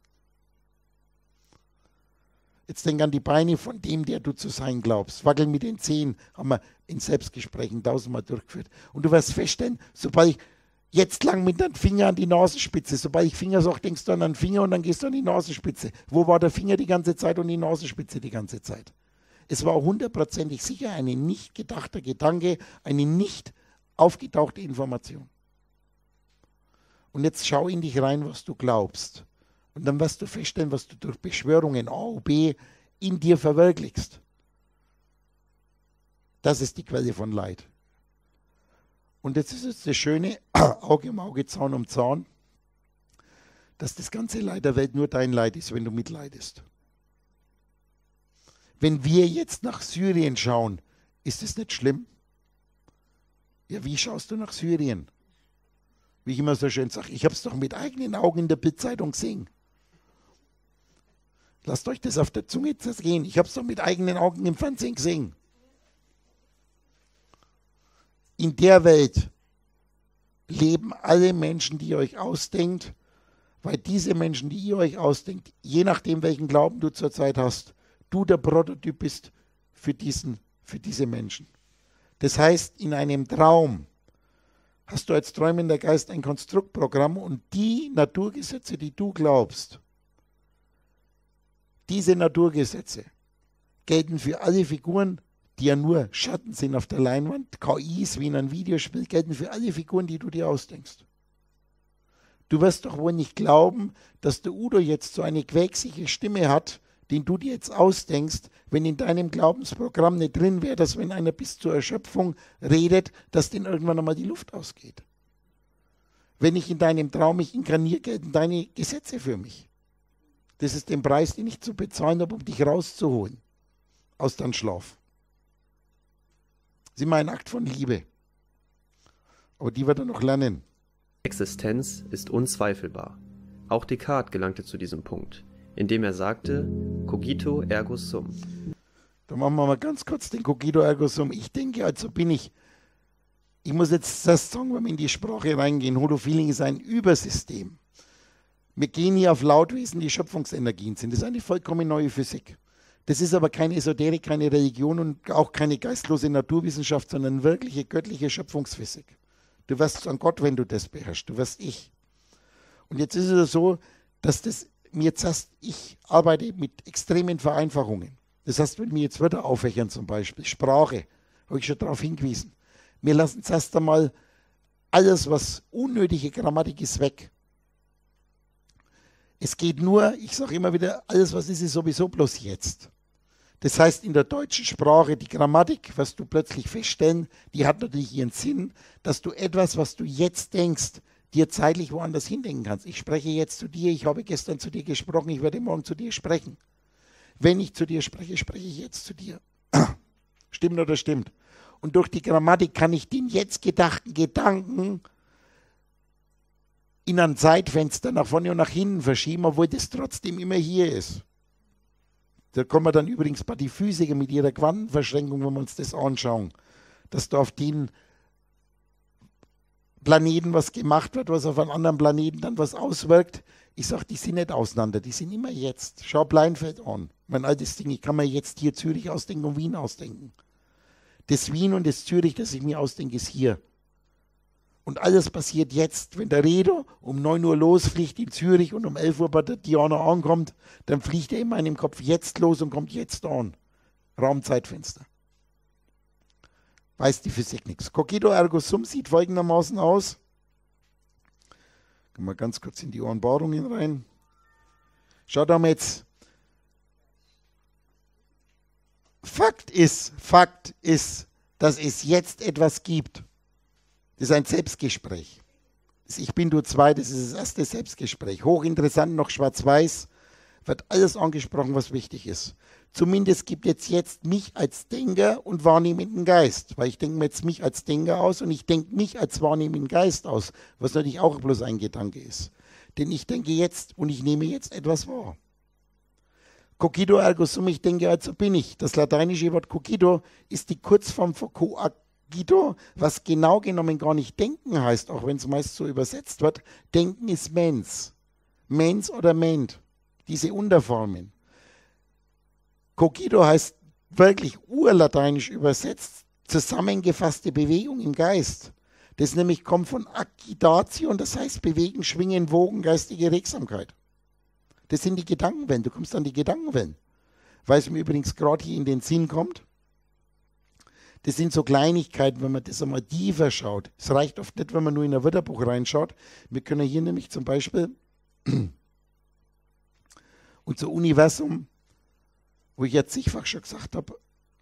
Jetzt denk an die Beine von dem, der du zu sein glaubst. Wackeln mit den Zehen, haben wir in Selbstgesprächen tausendmal durchgeführt. Und du wirst feststellen, sobald ich jetzt lang mit dem Finger an die Nasenspitze, sobald ich Finger sage, denkst du an den Finger und dann gehst du an die Nasenspitze. Wo war der Finger die ganze Zeit und die Nasenspitze die ganze Zeit? Es war hundertprozentig sicher ein nicht gedachter Gedanke, eine nicht aufgetauchte Information. Und jetzt schau in dich rein, was du glaubst. Und dann wirst du feststellen, was du durch Beschwörungen A O B in dir verwirklichst. Das ist die Quelle von Leid. Und jetzt ist es das Schöne, Auge um Auge, Zahn um Zahn, dass das ganze Leid der Welt nur dein Leid ist, wenn du mitleidest. Wenn wir jetzt nach Syrien schauen, ist es nicht schlimm? Ja, wie schaust du nach Syrien? Wie ich immer so schön sage, ich habe es doch mit eigenen Augen in der Bildzeitung gesehen. Lasst euch das auf der Zunge zergehen. Ich habe es doch mit eigenen Augen im Fernsehen gesehen. In der Welt leben alle Menschen, die ihr euch ausdenkt, weil diese Menschen, die ihr euch ausdenkt, je nachdem, welchen Glauben du zurzeit hast, du der Prototyp bist für, diesen, für diese Menschen. Das heißt, in einem Traum hast du als träumender Geist ein Konstruktprogramm und die Naturgesetze, die du glaubst, diese Naturgesetze gelten für alle Figuren, die ja nur Schatten sind auf der Leinwand, K Is wie in einem Videospiel, gelten für alle Figuren, die du dir ausdenkst. Du wirst doch wohl nicht glauben, dass der Udo jetzt so eine quäksige Stimme hat, den du dir jetzt ausdenkst, wenn in deinem Glaubensprogramm nicht drin wäre, dass wenn einer bis zur Erschöpfung redet, dass denen irgendwann einmal die Luft ausgeht. Wenn ich in deinem Traum mich inkarniere, gelten deine Gesetze für mich. Das ist der Preis, den ich zu bezahlen habe, um dich rauszuholen aus deinem Schlaf. Das ist immer ein Akt von Liebe. Aber die wird er noch lernen. Existenz ist unzweifelbar. Auch Descartes gelangte zu diesem Punkt, indem er sagte, cogito ergo sum. Da machen wir mal ganz kurz den Cogito ergo sum. Ich denke, also bin ich. Ich muss jetzt das sagen, wenn wir in die Sprache reingehen. Holo-Feeling ist ein Übersystem. Wir gehen hier auf Lautwesen, die Schöpfungsenergien sind. Das ist eine vollkommen neue Physik. Das ist aber keine Esoterik, keine Religion und auch keine geistlose Naturwissenschaft, sondern wirkliche göttliche Schöpfungsphysik. Du wirst an Gott, wenn du das beherrschst. Du wirst ich. Und jetzt ist es so, dass das mir jetzt heißt, ich arbeite mit extremen Vereinfachungen. Das heißt, wenn wir jetzt Wörter aufwächern zum Beispiel, Sprache, habe ich schon darauf hingewiesen. Wir lassen zuerst einmal alles, was unnötige Grammatik ist, weg. Es geht nur, ich sage immer wieder, alles, was ist, ist sowieso bloß jetzt. Das heißt, in der deutschen Sprache, die Grammatik, was du plötzlich feststellen, die hat natürlich ihren Sinn, dass du etwas, was du jetzt denkst, dir zeitlich woanders hindenken kannst. Ich spreche jetzt zu dir, ich habe gestern zu dir gesprochen, ich werde morgen zu dir sprechen. Wenn ich zu dir spreche, spreche ich jetzt zu dir. Stimmt oder stimmt? Und durch die Grammatik kann ich den jetzt gedachten Gedanken in ein Zeitfenster nach vorne und nach hinten verschieben, obwohl das trotzdem immer hier ist. Da kommen wir dann übrigens bei den Physiker mit ihrer Quantenverschränkung, wenn wir uns das anschauen, dass da auf den Planeten was gemacht wird, was auf einem anderen Planeten dann was auswirkt. Ich sage, die sind nicht auseinander, die sind immer jetzt. Schau Bleinfeld an, mein altes Ding, ich kann mir jetzt hier Zürich ausdenken und Wien ausdenken. Das Wien und das Zürich, das ich mir ausdenke, ist hier. Und alles passiert jetzt. Wenn der Redo um neun Uhr losfliegt in Zürich und um elf Uhr bei der Diana ankommt, dann fliegt er in meinem Kopf jetzt los und kommt jetzt an. Raumzeitfenster. Weiß die Physik nichts. Cogito ergo sum sieht folgendermaßen aus. Gehen wir ganz kurz in die Ohrenbarungen rein. Schaut mal jetzt. Fakt ist, Fakt ist, dass es jetzt etwas gibt. Das ist ein Selbstgespräch. Das Ich bin du zwei, das ist das erste Selbstgespräch. Hochinteressant, noch schwarz-weiß, wird alles angesprochen, was wichtig ist. Zumindest gibt jetzt jetzt mich als Denker und wahrnehmenden Geist, weil ich denke mir jetzt mich als Denker aus und ich denke mich als wahrnehmenden Geist aus, was natürlich auch bloß ein Gedanke ist. Denn ich denke jetzt und ich nehme jetzt etwas wahr. Cogito ergo sum, ich denke, also bin ich. Das lateinische Wort cogito ist die Kurzform von coagito, was genau genommen gar nicht denken heißt, auch wenn es meist so übersetzt wird. Denken ist mens. Mens oder ment. Diese Unterformen. Cogito heißt wirklich urlateinisch übersetzt, zusammengefasste Bewegung im Geist. Das nämlich kommt von Agitation, das heißt bewegen, schwingen, wogen, geistige Regsamkeit. Das sind die Gedankenwellen, du kommst an die Gedankenwellen. Weil es mir übrigens gerade hier in den Sinn kommt, das sind so Kleinigkeiten, wenn man das einmal tiefer schaut. Es reicht oft nicht, wenn man nur in ein Wörterbuch reinschaut. Wir können hier nämlich zum Beispiel unser Universum, wo ich jetzt zigfach schon gesagt habe,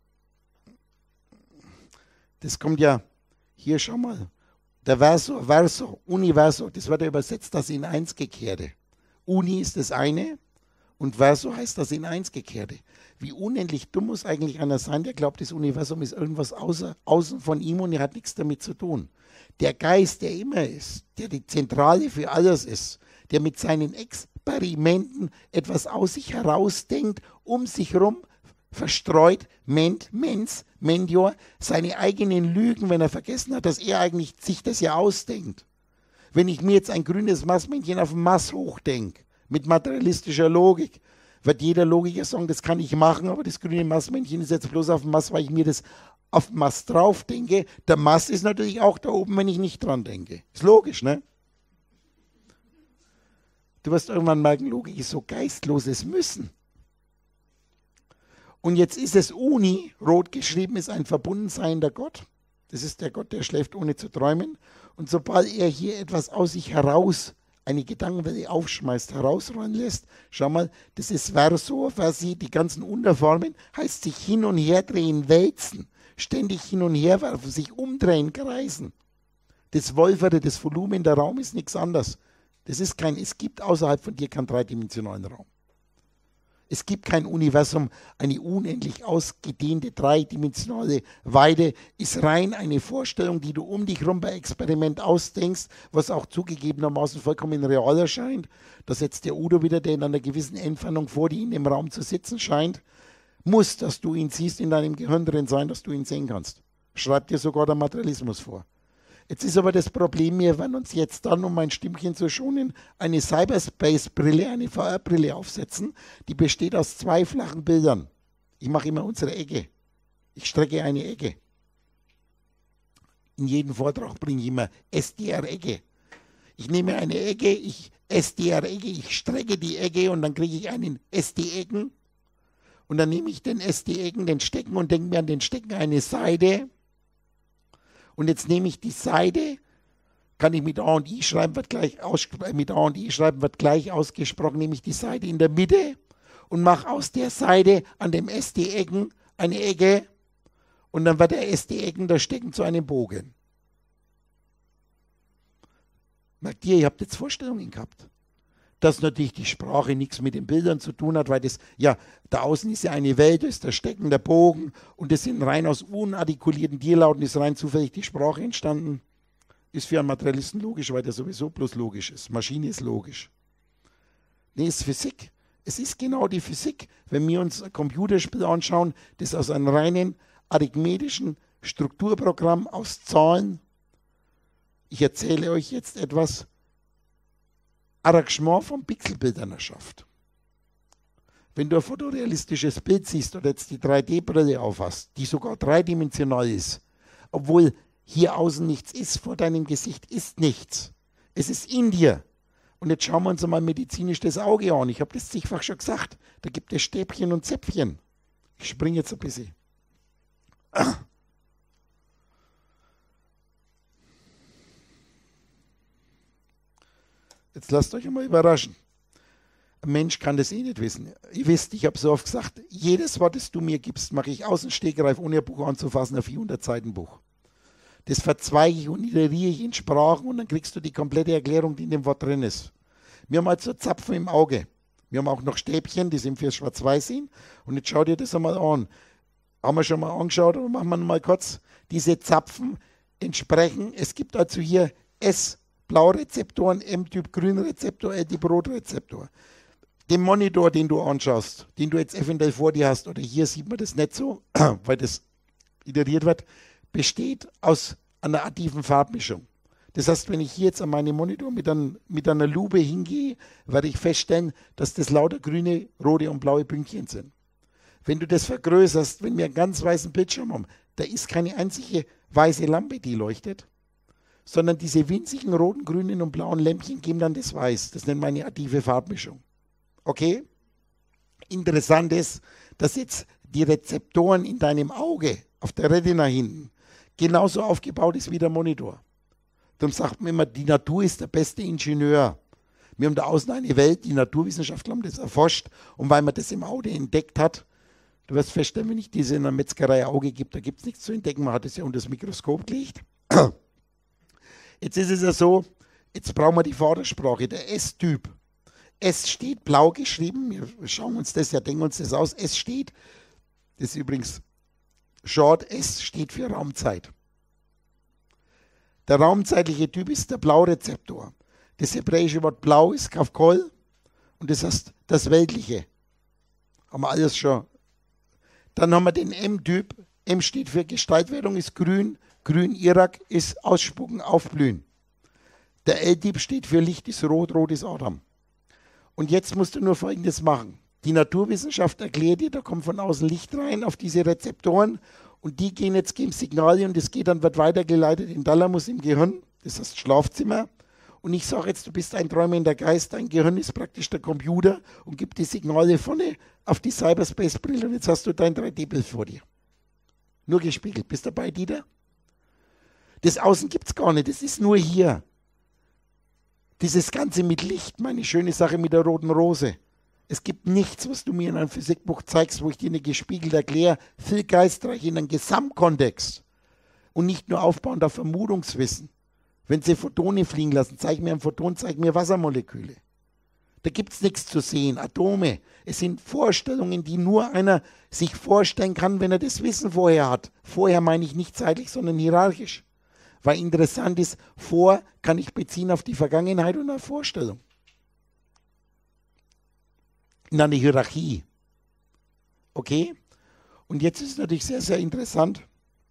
das kommt ja, hier schau mal, der Verso, Verso, Universo, das wird ja übersetzt, das in eins gekehrte. Uni ist das eine und Verso heißt das in eins gekehrte. Wie unendlich dumm muss eigentlich einer sein, der glaubt, das Universum ist irgendwas außer, außen von ihm und er hat nichts damit zu tun. Der Geist, der immer ist, der die Zentrale für alles ist, der mit seinen Experimenten etwas aus sich herausdenkt, um sich herum verstreut, ment, mens, mendior, seine eigenen Lügen, wenn er vergessen hat, dass er eigentlich sich das ja ausdenkt. Wenn ich mir jetzt ein grünes Marsmännchen auf dem Mars hochdenke, mit materialistischer Logik, wird jeder Logiker sagen, das kann ich machen, aber das grüne Marsmännchen ist jetzt bloß auf dem Mars, weil ich mir das auf dem Mars drauf denke. Der Mars ist natürlich auch da oben, wenn ich nicht dran denke. Ist logisch, ne? Du wirst irgendwann merken, Logik ist so geistloses Müssen. Und jetzt ist es Uni, rot geschrieben, ist ein verbundenseiender Gott. Das ist der Gott, der schläft ohne zu träumen. Und sobald er hier etwas aus sich heraus, eine Gedankenwelle aufschmeißt, herausrollen lässt, schau mal, das ist Verso, Versi, die ganzen Unterformen, heißt sich hin und her drehen, wälzen, ständig hin und her werfen, sich umdrehen, kreisen. Das Wolfere, das Volumen, der Raum ist nichts anderes. Das ist kein, es gibt außerhalb von dir keinen dreidimensionalen Raum. Es gibt kein Universum, eine unendlich ausgedehnte dreidimensionale Weite ist rein eine Vorstellung, die du um dich herum bei Experiment ausdenkst, was auch zugegebenermaßen vollkommen real erscheint. Da setzt der Udo wieder, der in einer gewissen Entfernung vor dir in dem Raum zu sitzen scheint. Muss, dass du ihn siehst, in deinem Gehirn drin sein, dass du ihn sehen kannst. Schreibt dir sogar der Materialismus vor. Jetzt ist aber das Problem, wir werden uns jetzt dann, um mein Stimmchen zu schonen, eine Cyberspace-Brille, eine V R-Brille aufsetzen, die besteht aus zwei flachen Bildern. Ich mache immer unsere Ecke. Ich strecke eine Ecke. In jedem Vortrag bringe ich immer S D R-Ecke. Ich nehme eine Ecke, ich S D R-Ecke, ich strecke die Ecke und dann kriege ich einen S D-Ecken. Und dann nehme ich den S D-Ecken, den Stecken und denke mir an den Stecken eine Seite. Und jetzt nehme ich die Seite, kann ich mit A und I schreiben, wird gleich ausgesprochen, mit A und I schreiben, wird gleich ausgesprochen, nehme ich die Seite in der Mitte und mache aus der Seite an dem S D-Ecken eine Ecke und dann wird der S D-Ecken da stecken zu einem Bogen. Merkt ihr, ihr habt jetzt Vorstellungen gehabt. Dass natürlich die Sprache nichts mit den Bildern zu tun hat, weil das, ja, da außen ist ja eine Welt, da ist der Stecken, der Bogen und das sind rein aus unartikulierten Tierlauten, ist rein zufällig die Sprache entstanden. Ist für einen Materialisten logisch, weil der sowieso bloß logisch ist. Maschine ist logisch. Nee, es ist Physik. Es ist genau die Physik. Wenn wir uns ein Computerspiel anschauen, das aus einem reinen arithmetischen Strukturprogramm aus Zahlen, ich erzähle euch jetzt etwas, Arrangement von Pixelbildern erschafft. Wenn du ein fotorealistisches Bild siehst oder jetzt die drei D-Brille aufhast, die sogar dreidimensional ist, obwohl hier außen nichts ist, vor deinem Gesicht ist nichts. Es ist in dir. Und jetzt schauen wir uns einmal medizinisch das Auge an. Ich habe das zigfach schon gesagt. Da gibt es Stäbchen und Zäpfchen. Ich springe jetzt ein bisschen. Jetzt lasst euch einmal überraschen. Ein Mensch kann das eh nicht wissen. Ihr wisst, ich habe so oft gesagt, jedes Wort, das du mir gibst, mache ich aus dem Stegreif, ohne ein Buch anzufassen, ein vierhundert Seiten Buch. Das verzweige ich und iteriere ich in Sprachen und dann kriegst du die komplette Erklärung, die in dem Wort drin ist. Wir haben halt so Zapfen im Auge. Wir haben auch noch Stäbchen, die sind fürs Schwarz-Weiß-Sehen. Und jetzt schau dir das einmal an. Haben wir schon mal angeschaut, aber machen wir mal kurz. Diese Zapfen entsprechen, es gibt also hier S Blaurezeptoren, M-Typ Grünrezeptor, L-Typ Rotrezeptor. Den Monitor, den du anschaust, den du jetzt eventuell vor dir hast, oder hier sieht man das nicht so, weil das iteriert wird, besteht aus einer aktiven Farbmischung. Das heißt, wenn ich hier jetzt an meinem Monitor mit, ein, mit einer Lupe hingehe, werde ich feststellen, dass das lauter grüne, rote und blaue Pünktchen sind. Wenn du das vergrößerst, wenn wir einen ganz weißen Bildschirm haben, da ist keine einzige weiße Lampe, die leuchtet, sondern diese winzigen roten, grünen und blauen Lämpchen geben dann das Weiß. Das nennt man eine aktive Farbmischung. Okay? Interessant ist, dass jetzt die Rezeptoren in deinem Auge, auf der Retina hinten, genauso aufgebaut ist wie der Monitor. Darum sagt man immer, die Natur ist der beste Ingenieur. Wir haben da außen eine Welt, die Naturwissenschaftler haben das erforscht und weil man das im Auge entdeckt hat, du wirst feststellen, wenn ich diese in einer Metzgerei Auge gibt, da gibt es nichts zu entdecken, man hat es ja unter das Mikroskop gelegt. Jetzt ist es ja so, jetzt brauchen wir die Vatersprache, der S-Typ. S steht blau geschrieben, wir schauen uns das ja, denken uns das aus. S steht, das ist übrigens Short, S steht für Raumzeit. Der raumzeitliche Typ ist der Blaurezeptor. Das hebräische Wort blau ist Kafkol und das heißt das Weltliche. Haben wir alles schon. Dann haben wir den M-Typ. M steht für Gestaltwerdung, ist grün. Grün Irak ist Ausspucken, Aufblühen. Der L-Typ steht für Licht, ist rot, rot ist Adam. Und jetzt musst du nur Folgendes machen. Die Naturwissenschaft erklärt dir, da kommt von außen Licht rein auf diese Rezeptoren und die gehen jetzt, geben Signale und das geht dann, wird weitergeleitet in Thalamus im Gehirn, das heißt Schlafzimmer. Und ich sage jetzt, du bist ein träumender Geist, dein Gehirn ist praktisch der Computer und gibt die Signale vorne auf die Cyberspace-Brille und jetzt hast du dein drei D-Bild vor dir. Nur gespiegelt. Bist du dabei, Dieter? Das Außen gibt es gar nicht, das ist nur hier. Dieses Ganze mit Licht, meine schöne Sache mit der roten Rose. Es gibt nichts, was du mir in einem Physikbuch zeigst, wo ich dir nicht gespiegelt erkläre, viel geistreich in einem Gesamtkontext. Und nicht nur aufbauend auf Vermutungswissen. Wenn sie Photone fliegen lassen, zeig mir ein Photon, zeig mir Wassermoleküle. Da gibt es nichts zu sehen, Atome. Es sind Vorstellungen, die nur einer sich vorstellen kann, wenn er das Wissen vorher hat. Vorher meine ich nicht zeitlich, sondern hierarchisch. Weil interessant ist, vor kann ich beziehen auf die Vergangenheit und auf Vorstellung. In einer Hierarchie. Okay? Und jetzt ist es natürlich sehr, sehr interessant,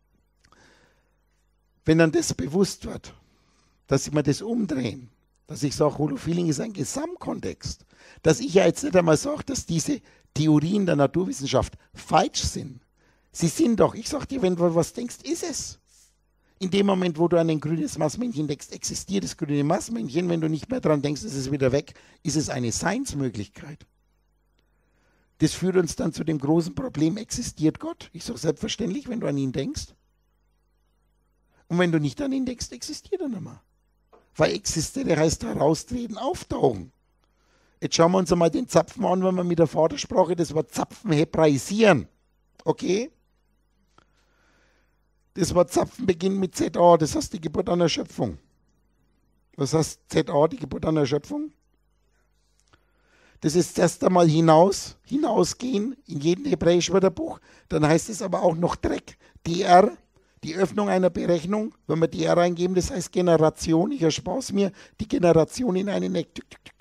wenn dann das bewusst wird, dass wir das umdrehen, dass ich sage, Holofeeling ist ein Gesamtkontext, dass ich ja jetzt nicht einmal sage, dass diese Theorien der Naturwissenschaft falsch sind. Sie sind doch, ich sage dir, wenn du was denkst, ist es. In dem Moment, wo du an ein grünes Marsmännchen denkst, existiert das grüne Marsmännchen. Wenn du nicht mehr dran denkst, ist es wieder weg, ist es eine Seinsmöglichkeit. Das führt uns dann zu dem großen Problem, existiert Gott? Ich sage selbstverständlich, wenn du an ihn denkst. Und wenn du nicht an ihn denkst, existiert er nicht mehr. Weil existieren heißt heraustreten, auftauchen. Jetzt schauen wir uns einmal den Zapfen an, wenn wir mit der Vatersprache das Wort Zapfen hebraisieren. Okay? Das Wort Zapfen beginnt mit Z A, das heißt die Geburt an Erschöpfung. Was heißt Z A, die Geburt an Erschöpfung? Das ist erst einmal hinaus, hinausgehen in jedem hebräischen Wörterbuch. Dann heißt es aber auch noch Dreck. D R, die Öffnung einer Berechnung, wenn wir D R eingeben, das heißt Generation. Ich erspare es mir, die Generation in einen Eck.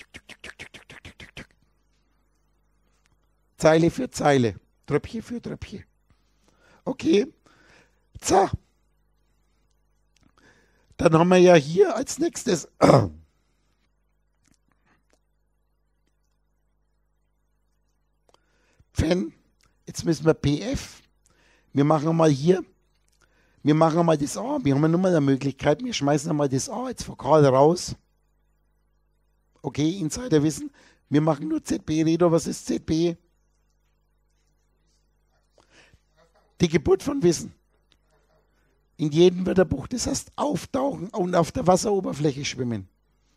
Zeile für Zeile, Tröpfchen für Tröpfchen. Okay, so. Dann haben wir ja hier als nächstes Pfen. Jetzt müssen wir P F. Wir machen mal hier, wir machen mal das A. Wir haben ja nur mal eine Möglichkeit, wir schmeißen mal das A jetzt vokal raus. Okay, Insider wissen, wir machen nur Z B. Redo, was ist Z B? Die Geburt von Wissen. In jedem Wörterbuch, das heißt auftauchen und auf der Wasseroberfläche schwimmen.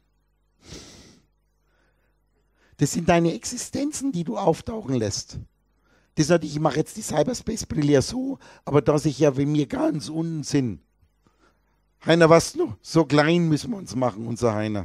Das sind deine Existenzen, die du auftauchen lässt. Das ist natürlich, ich mache jetzt die Cyberspace-Brille ja so, aber da sich ja, wenn wir ganz unten sind, Heiner, was du? So klein müssen wir uns machen, unser Heiner.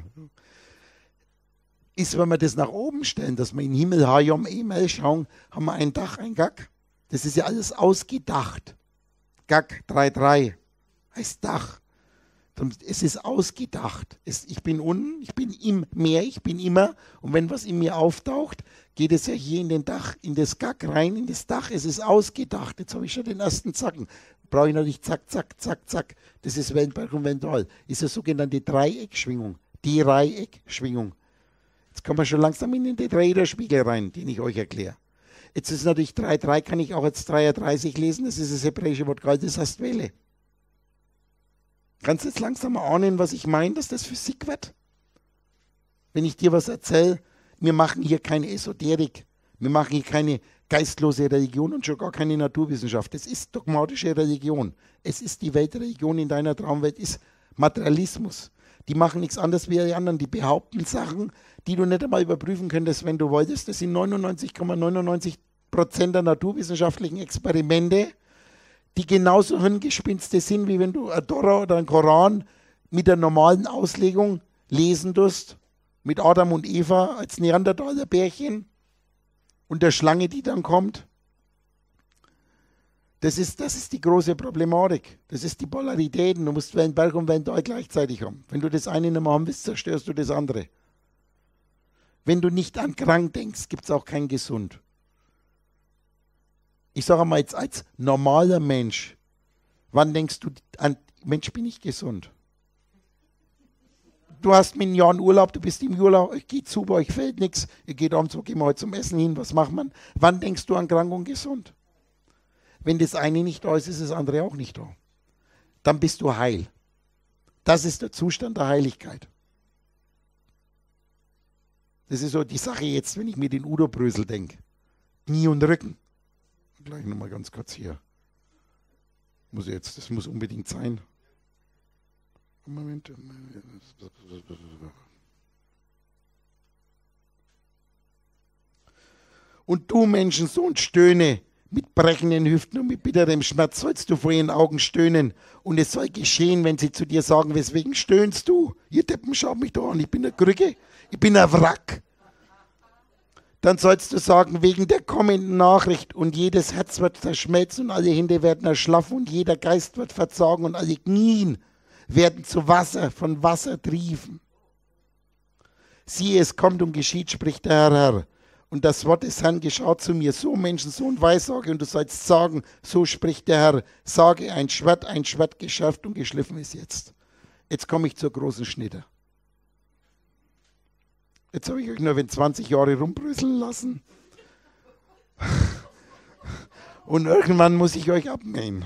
Ist, wenn wir das nach oben stellen, dass wir in den Himmel, Hayom, E-Mail schauen, haben wir ein Dach, ein Gag. Das ist ja alles ausgedacht. Gag drei drei heißt Dach. Es ist ausgedacht. Es, ich bin unten, ich bin im Meer, ich bin immer. Und wenn was in mir auftaucht, geht es ja hier in den Dach, in das Gag rein, in das Dach. Es ist ausgedacht. Jetzt habe ich schon den ersten Zacken. Brauche ich natürlich zack, zack, zack, zack. Das ist Wellenberg und Wendal. Ist eine sogenannte Dreieckschwingung. Die Dreieckschwingung. Jetzt kommen wir schon langsam in den Tetraederspiegel rein, den ich euch erkläre. Jetzt ist natürlich drei drei, kann ich auch als dreiunddreißig lesen. Das ist das hebräische Wort Gal, das heißt Welle. Kannst du jetzt langsam mal ahnen, was ich meine, dass das Physik wird? Wenn ich dir was erzähle, wir machen hier keine Esoterik, wir machen hier keine geistlose Religion und schon gar keine Naturwissenschaft. Das ist dogmatische Religion. Es ist die Weltreligion in deiner Traumwelt, ist Materialismus. Die machen nichts anderes wie die anderen. Die behaupten Sachen, die du nicht einmal überprüfen könntest, wenn du wolltest. Das sind neunundneunzig Komma neunundneunzig Prozent der naturwissenschaftlichen Experimente, die genauso Hirngespinste sind, wie wenn du ein Tora oder einen Koran mit der normalen Auslegung lesen tust, mit Adam und Eva als Neandertaler-Bärchen und der Schlange, die dann kommt. Das ist, das ist die große Problematik. Das ist die Polaritäten. Du musst Wellenberg und Wendal gleichzeitig haben. Wenn du das eine nicht mehr haben willst, zerstörst du das andere. Wenn du nicht an krank denkst, gibt es auch kein gesund. Ich sage mal jetzt als normaler Mensch, wann denkst du an, Mensch, bin ich gesund? Du hast mit einem Jahr einen Urlaub, du bist im Urlaub, euch geht super, euch fällt nichts, ihr geht abends, wo gehen wir heute zum Essen hin, was macht man? Wann denkst du an krank und gesund? Wenn das eine nicht da ist, ist das andere auch nicht da. Dann bist du heil. Das ist der Zustand der Heiligkeit. Das ist so die Sache jetzt, wenn ich mir den Udo Brösel denke. Knie und Rücken. Gleich nochmal ganz kurz hier. Muss jetzt, das muss unbedingt sein. Moment. Und du Menschensohn, stöhne. Mit brechenden Hüften und mit bitterem Schmerz sollst du vor ihren Augen stöhnen. Und es soll geschehen, wenn sie zu dir sagen, weswegen stöhnst du? Ihr Deppen, schaut mich doch an, ich bin eine Krücke, ich bin ein Wrack. Dann sollst du sagen, wegen der kommenden Nachricht, und jedes Herz wird zerschmelzen und alle Hände werden erschlaffen und jeder Geist wird verzagen und alle Knien werden zu Wasser, von Wasser triefen. Siehe, es kommt und geschieht, spricht der Herr, Herr. Und das Wort des Herrn geschah zu mir, so Menschensohn, Weissage, und du sollst sagen, so spricht der Herr, sage, ein Schwert, ein Schwert geschärft und geschliffen ist jetzt. Jetzt komme ich zur großen Schnitte. Jetzt habe ich euch nur wenn zwanzig Jahre rumbrüsseln lassen. Und irgendwann muss ich euch abmähen.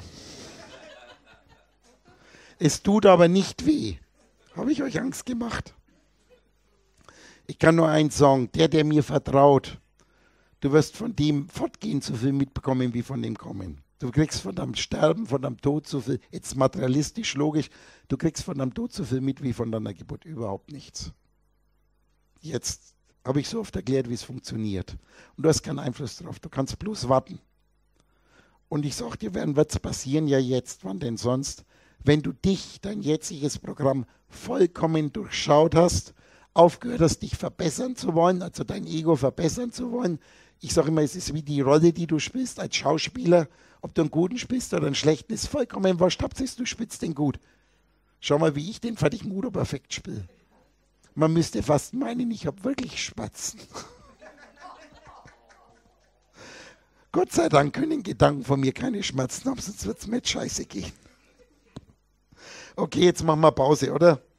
Es tut aber nicht weh. Habe ich euch Angst gemacht? Ich kann nur eins sagen, der, der mir vertraut, du wirst von dem Fortgehen so viel mitbekommen, wie von dem kommen. Du kriegst von deinem Sterben, von deinem Tod so viel, jetzt materialistisch, logisch, du kriegst von deinem Tod so viel mit, wie von deiner Geburt. Überhaupt nichts. Jetzt habe ich so oft erklärt, wie es funktioniert. Und du hast keinen Einfluss drauf, du kannst bloß warten. Und ich sage dir, wann wird es passieren? Ja jetzt, wann denn sonst? Wenn du dich, dein jetziges Programm vollkommen durchschaut hast, aufgehört hast, dich verbessern zu wollen, also dein Ego verbessern zu wollen. Ich sage immer, es ist wie die Rolle, die du spielst als Schauspieler. Ob du einen guten spielst oder einen schlechten, ist vollkommen wurscht. Hauptsache du spielst den gut. Schau mal, wie ich den fertig Mudo perfekt spiele. Man müsste fast meinen, ich habe wirklich Spatzen. Gott sei Dank können Gedanken von mir keine Schmerzen haben, sonst wird es mir scheiße gehen. Okay, jetzt machen wir Pause, oder?